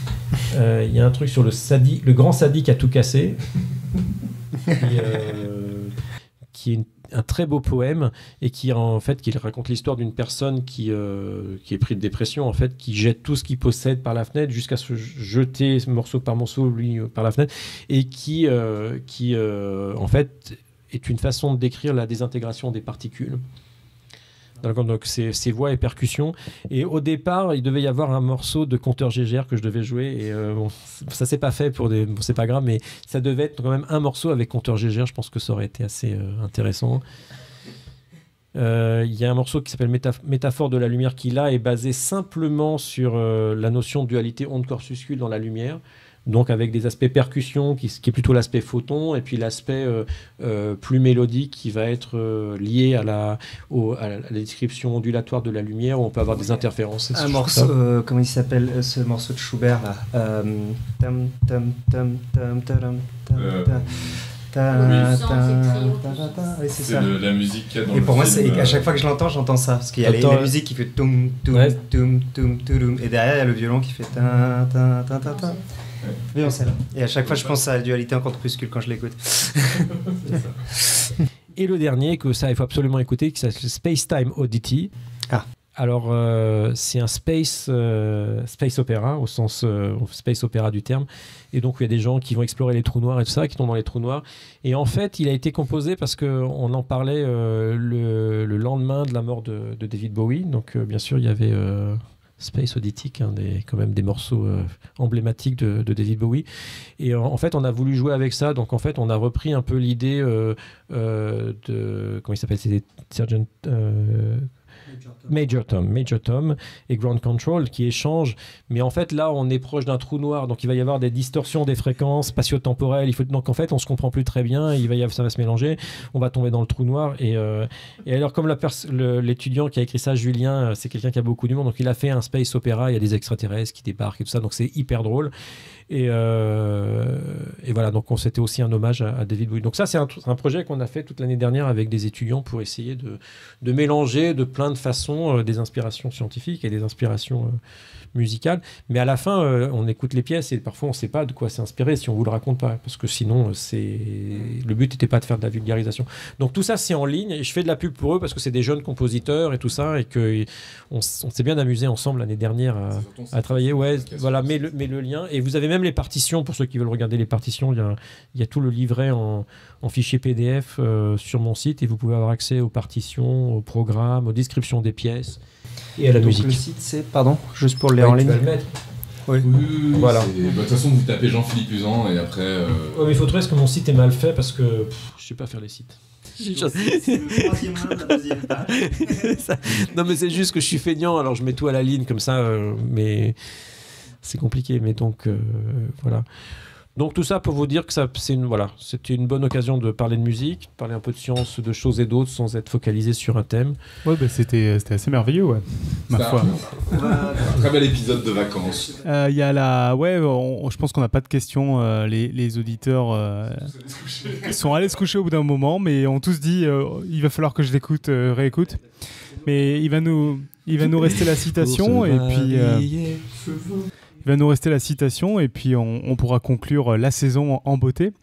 Il euh, y a un truc sur le, sadi, le grand sadique a tout cassé, qui, euh, qui est une, un très beau poème et qui en fait qui raconte l'histoire d'une personne qui euh, qui est prise de dépression en fait, qui jette tout ce qu'il possède par la fenêtre jusqu'à se jeter morceau par morceau lui par la fenêtre et qui euh, qui euh, en fait est une façon de décrire la désintégration des particules. Donc c'est, c'est voix et percussions. Et au départ, il devait y avoir un morceau de compteur G G R que je devais jouer. Et euh, bon, ça s'est pas fait pour des, bon, c'est pas grave, mais ça devait être quand même un morceau avec compteur G G R. Je pense que ça aurait été assez euh, intéressant. Il euh, y a un morceau qui s'appelle Métaph- Métaphore de la lumière qui là est basé simplement sur euh, la notion de dualité onde-corpuscule dans la lumière. Donc avec des aspects percussion qui, qui est plutôt l'aspect photon et puis l'aspect euh, euh, plus mélodique qui va être euh, lié à la, au, à la description ondulatoire de la lumière où on peut avoir des interférences. Un morceau, euh, comment il s'appelle euh, ce morceau de Schubert là euh, tam, tam, tam, tam, tam, tam, euh, tam. Ta, ta, ta, ta, oui, c'est c'est ça. de la musique qu'il y a dans et le pour moi, film, c'est, euh... à chaque fois que je l'entends, j'entends ça. Parce qu'il y a Attends, les, la musique qui fait toum, toum, ouais. toum, toum, toum, et derrière, il y a le violon qui fait ta, ta, ta, ta, ta. Violoncelle. Et à chaque fois, je pense à la dualité en corpuscule quand je l'écoute. Et le dernier, que ça, il faut absolument écouter, qui s'appelle Space Time Oddity. Ah. Alors, euh, c'est un space, euh, space opéra, au sens euh, space opéra du terme. Et donc, il y a des gens qui vont explorer les trous noirs et tout ça, qui tombent dans les trous noirs. Et en fait, il a été composé parce qu'on en parlait euh, le, le lendemain de la mort de, de David Bowie. Donc, euh, bien sûr, il y avait euh, Space Oddity, hein, des, quand même des morceaux euh, emblématiques de, de David Bowie. Et en, en fait, on a voulu jouer avec ça. Donc, en fait, on a repris un peu l'idée euh, euh, de... Comment il s'appelle ? C'est Sergeant... Euh, Major Tom, Major Tom et Ground Control qui échangent, mais en fait là on est proche d'un trou noir, donc il va y avoir des distorsions des fréquences spatio-temporelles. Il faut donc en fait on se comprend plus très bien, il va y avoir, ça va se mélanger, on va tomber dans le trou noir et, euh, et alors comme la pers- le, l'étudiant qui a écrit ça, Julien, c'est quelqu'un qui a beaucoup d'humour, donc il a fait un space opéra, il y a des extraterrestres qui débarquent et tout ça, donc c'est hyper drôle. Et, euh, et voilà, donc on, c'était aussi un hommage à, à David Bowie. Donc ça, c'est un, un projet qu'on a fait toute l'année dernière avec des étudiants pour essayer de, de mélanger de plein de façons euh, des inspirations scientifiques et des inspirations euh, musicales. Mais à la fin, euh, on écoute les pièces et parfois on ne sait pas de quoi c'est inspiré si on ne vous le raconte pas. Parce que sinon, c'est... le but n'était pas de faire de la vulgarisation. Donc tout ça, c'est en ligne. Et je fais de la pub pour eux parce que c'est des jeunes compositeurs et tout ça. Et qu'on on s'est bien amusé ensemble l'année dernière à, à travailler. Ouais, voilà, mets le, mets le lien. Et vous avez même les partitions, pour ceux qui veulent regarder les partitions, il y a, il y a tout le livret en, en fichier P D F euh, sur mon site et vous pouvez avoir accès aux partitions, aux programmes, aux descriptions des pièces et à la donc musique. Le site c'est, pardon, juste pour le lire Ouais, en ligne. tu vas le mettre. Oui. Oui, oui, oui, voilà. Bah, de toute façon, vous tapez Jean-Philippe Usan et après. Euh... Ouais, mais il faut trouver parce que mon site est mal fait parce que pff, je sais pas faire les sites. Ça. Non mais c'est juste que je suis feignant, alors je mets tout à la ligne comme ça, euh, mais c'est compliqué. Mais donc euh, voilà. Donc tout ça pour vous dire que ça, c'est une, voilà, c'était une bonne occasion de parler de musique, de parler un peu de science, de choses et d'autres sans être focalisé sur un thème. Ouais, bah, c'était, c'était assez merveilleux, ouais. Ma Ça, foi. Un très bel épisode de vacances. Il euh, y a la, ouais, on, je pense qu'on n'a pas de questions. Euh, les, les auditeurs euh, sont allés se coucher au bout d'un moment, mais ont tous dit, euh, il va falloir que je l'écoute, euh, réécoute. Mais il va nous, il va nous rester la citation et puis. Euh, Il va nous rester la citation et puis on, on pourra conclure la saison en, en beauté.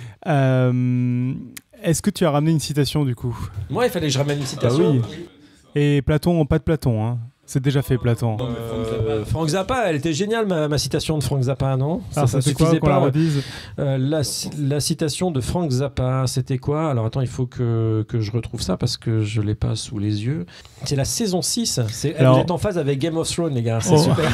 Euh, est-ce que tu as ramené une citation du coup ? Moi, il fallait que je ramène une citation. Ah oui. Et Platon, pas de Platon, hein. C'est déjà fait Platon. Euh, Frank Zappa, elle était géniale ma, ma citation de Frank Zappa, non ? Alors ça, ça c'est quoi qu'on la redise ? euh, la, la citation de Frank Zappa, c'était quoi ? Alors attends, il faut que, que je retrouve ça parce que je l'ai pas sous les yeux. C'est la saison six. C'est, Alors... Elle est en phase avec Game of Thrones, les gars. C'est oh. super.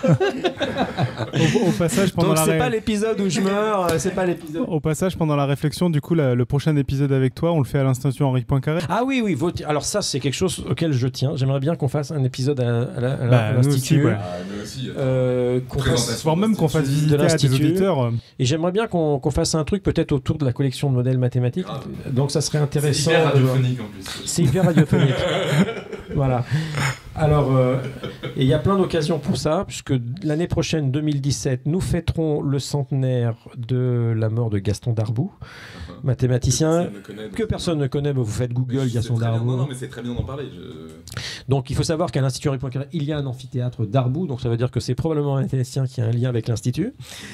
au, au passage, pendant Donc la c'est ré... pas l'épisode où je meurs, c'est pas l'épisode. Au passage, pendant la réflexion, du coup, la, le prochain épisode avec toi, on le fait à l'institut Henri Poincaré. Ah oui, oui. Vote... Alors ça, c'est quelque chose auquel je tiens. J'aimerais bien qu'on fasse un épisode à, à, la, à, bah, à l'institut. Nous aussi, ouais. Ah, nous aussi, euh, qu'on fasse... Voire même qu'on fasse visiter de à des auditeurs. Et j'aimerais bien qu'on, qu'on fasse un truc peut-être autour de la collection de modèles mathématiques. Ah. Donc ça serait intéressant. C'est hyper radiophonique de... en plus. C'est hyper radiophonique. Voilà. Alors, euh, il y a plein d'occasions pour ça, puisque l'année prochaine, deux mille dix-sept, nous fêterons le centenaire de la mort de Gaston Darboux, uh-huh. mathématicien que personne ne connaît, que personne ne connaît mais vous faites Google Gaston Darboux. Non, non, mais c'est très bien d'en parler. Je... Donc, il faut savoir qu'à l'Institut Henri Poincaré, il y a un amphithéâtre Darboux, donc ça veut dire que c'est probablement un mathématicien qui a un lien avec l'Institut.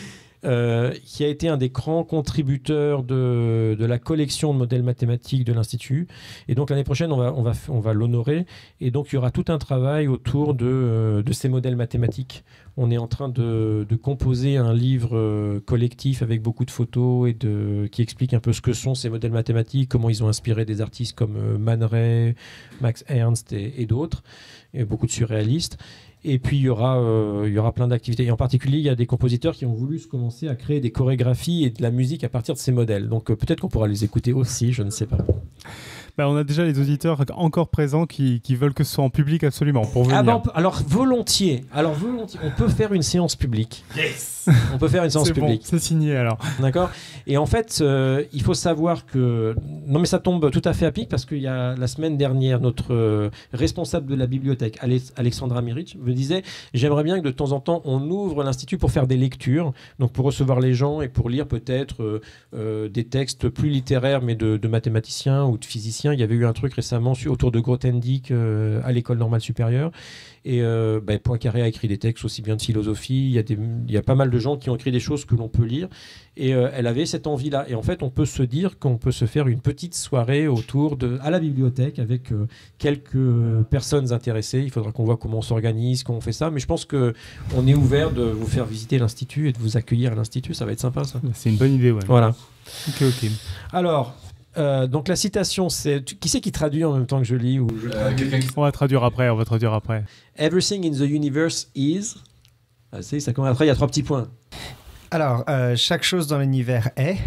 Euh, qui a été un des grands contributeurs de, de la collection de modèles mathématiques de l'Institut. Et donc l'année prochaine, on va, on va, on va l'honorer. Et donc il y aura tout un travail autour de, euh, de ces modèles mathématiques. On est en train de, de composer un livre euh, collectif avec beaucoup de photos et de, qui explique un peu ce que sont ces modèles mathématiques, comment ils ont inspiré des artistes comme euh, Man Ray, Max Ernst et, et d'autres, et beaucoup de surréalistes. Et puis, il y aura, euh, il y aura plein d'activités. Et en particulier, il y a des compositeurs qui ont voulu se commencer à créer des chorégraphies et de la musique à partir de ces modèles. Donc, euh, peut-être qu'on pourra les écouter aussi, je ne sais pas. Bah, on a déjà les auditeurs encore présents qui, qui veulent que ce soit en public absolument pour venir. Ah bah peut, alors, volontiers. Alors, volontiers. On peut faire une séance publique. Yes. On peut faire une séance c'est publique. Bon, c'est signé alors. D'accord. Et en fait, euh, il faut savoir que... Non, mais ça tombe tout à fait à pic parce qu'il y a la semaine dernière, notre euh, responsable de la bibliothèque, Alex- Alexandra Miric, me disait « J'aimerais bien que de temps en temps, on ouvre l'Institut pour faire des lectures, donc pour recevoir les gens et pour lire peut-être euh, euh, des textes plus littéraires, mais de, de mathématiciens ou de physiciens. Il y avait eu un truc récemment sur, autour de Grothendieck euh, à l'école normale supérieure. Et euh, ben, Poincaré a écrit des textes aussi bien de philosophie. Il y a des, il y a pas mal de gens qui ont écrit des choses que l'on peut lire. Et euh, elle avait cette envie-là. Et en fait, on peut se dire qu'on peut se faire une petite soirée autour de, à la bibliothèque avec euh, quelques personnes intéressées. Il faudra qu'on voit comment on s'organise, comment on fait ça. Mais je pense qu'on est ouvert de vous faire visiter l'Institut et de vous accueillir à l'Institut. Ça va être sympa, ça. C'est une bonne idée, ouais. Voilà. Ok, ok. Alors... Euh, donc la citation, c'est qui c'est qui traduit en même temps que je lis ou je... euh, quelqu'un qui... On va traduire après. On va traduire après. Everything in the universe is. Ah, c'est ça commence après. Il y a trois petits points. Alors euh, chaque chose dans l'univers est.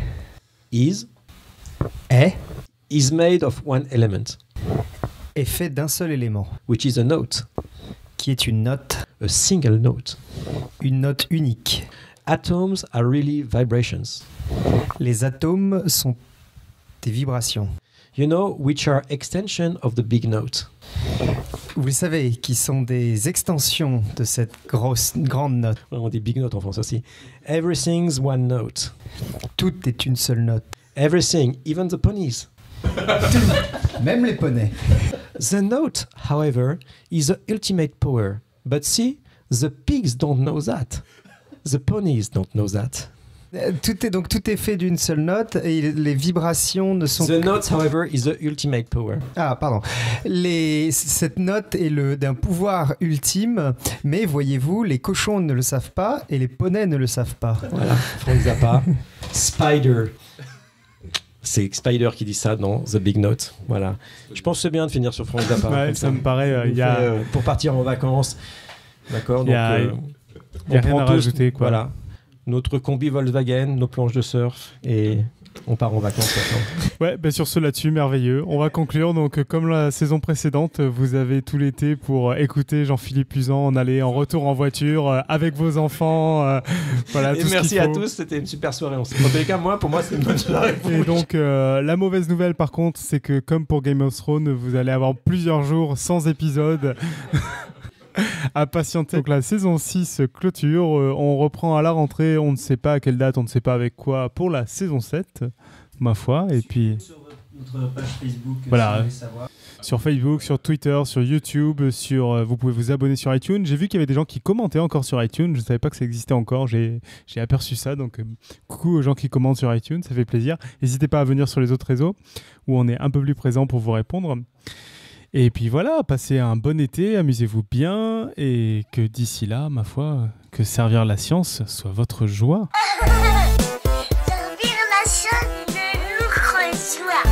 Is. Est. Is made of one element. Est fait d'un seul élément. Which is a note. Qui est une note. A single note. Une note unique. Atoms are really vibrations. Les atomes sont des vibrations. You know, which are extension of the big note. Vous le savez, qui sont des extensions de cette grosse, grande note. On dit big note en France aussi. Everything's one note. Tout est une seule note. Everything, even the ponies. Même les poneys. The note, however, is the ultimate power. But see, the pigs don't know that. The ponies don't know that. Tout est, donc tout est fait d'une seule note et les vibrations ne sont... The note, however, is the ultimate power. Ah, pardon. Les, cette note est le, d'un pouvoir ultime, mais voyez-vous, les cochons ne le savent pas et les poneys ne le savent pas. Voilà, Frank Zappa. Spider. C'est Spider qui dit ça dans The Big Note. Voilà. Je pense que c'est bien de finir sur Frank Zappa. Ouais, ça, ça me paraît... Euh, y a... euh, pour partir en vacances. D'accord. Il n'y a, euh, y a rien à tous, rajouter, quoi. Voilà. Notre combi Volkswagen, nos planches de surf et On part en vacances maintenant. Ouais, bah sur ce là-dessus, merveilleux. On va conclure. Donc, euh, comme la saison précédente, vous avez tout l'été pour euh, écouter Jean-Philippe Usan en aller en retour en voiture euh, avec vos enfants. Euh, voilà, Et tout ce merci qu'il à faut. tous, c'était une super soirée. En tous les cas, moi, pour moi, c'est une bonne soirée. Et donc, euh, la mauvaise nouvelle, par contre, c'est que comme pour Game of Thrones, vous allez avoir plusieurs jours sans épisode à patienter. Donc, la saison six clôture. Euh, on reprend à la rentrée. On ne sait pas à quelle date, on ne sait pas avec quoi pour la saison sept, ma foi. Et puis, Sur notre page Facebook, voilà. si vous voulez savoir. Sur Facebook, sur Twitter, sur YouTube, sur, euh, vous pouvez vous abonner sur iTunes. J'ai vu qu'il y avait des gens qui commentaient encore sur iTunes. Je ne savais pas que ça existait encore. J'ai, j'ai aperçu ça. Donc, euh, coucou aux gens qui commentent sur iTunes. Ça fait plaisir. N'hésitez pas à venir sur les autres réseaux où on est un peu plus présent pour vous répondre. Et puis voilà, passez un bon été, amusez-vous bien. Et que d'ici là, ma foi, que servir la science soit votre joie. Servir la science de l'autre joie.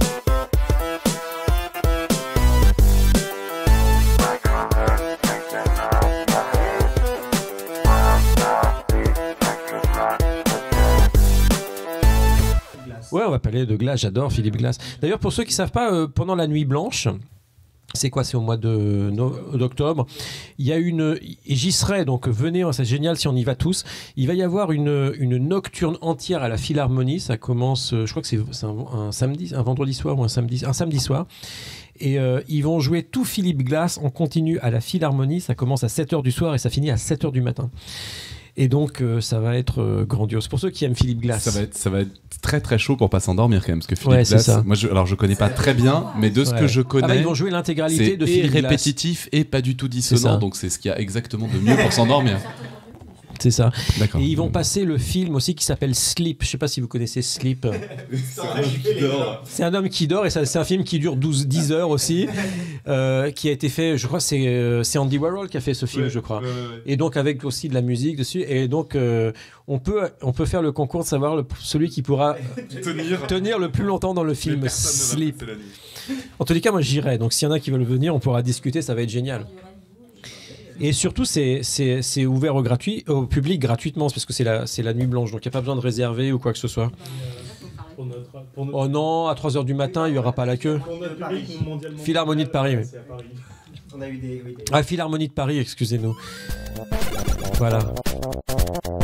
Ouais, on va parler de Glass. J'adore Philippe Glass. D'ailleurs, pour ceux qui ne savent pas, euh, pendant la Nuit Blanche, c'est quoi? C'est au mois de no- d'octobre. Il y a une, et j'y serai, donc venez, c'est génial si on y va tous. Il va y avoir une, une nocturne entière à la Philharmonie. Ça commence, je crois que c'est, c'est un, un samedi, un vendredi soir ou un samedi, un samedi soir. Et euh, ils vont jouer tout Philippe Glass en continu à la Philharmonie. Ça commence à sept heures du soir et ça finit à sept heures du matin. Et donc, euh, ça va être euh, grandiose. Pour ceux qui aiment Philippe Glass. Ça va être, ça va être très très chaud pour pas s'endormir quand même, parce que Philippe Ouais, c'est Glass, ça. moi je, alors je connais pas très bien, mais de ce Ouais. que je connais, Ah bah, ils vont jouer l'intégralité c'est de et Philippe Glass. répétitif et pas du tout C'est ça. dissonant, donc c'est ce qu'il y a exactement de mieux pour s'endormir. C'est ça. D'accord. Et ils vont passer le film aussi qui s'appelle Sleep. Je sais pas si vous connaissez Sleep. C'est un homme qui dort et ça, c'est un film qui dure douze, dix heures aussi, euh, qui a été fait, je crois, c'est, euh, c'est Andy Warhol qui a fait ce film, Ouais, je crois. ouais, ouais. Et donc avec aussi de la musique dessus. Et donc euh, on peut, on peut faire le concours de savoir le, celui qui pourra Tenir. tenir le plus longtemps dans le film personne ne va Sleep. passer la nuit. En tous les cas, moi j'irai. Donc s'il y en a qui veulent venir, on pourra discuter, ça va être génial. Et surtout, c'est, c'est, c'est ouvert au, gratuit, au public gratuitement, parce que c'est la, c'est la nuit blanche, donc il n'y a pas besoin de réserver ou quoi que ce soit. Pour notre, pour notre, Oh non, à trois heures du matin, il n'y aura pas la queue. pour notre public mondialement. Philharmonie de Paris, oui. C'est à Paris. On a eu des, oui, des- Ah, Philharmonie de Paris, excusez-nous. Voilà.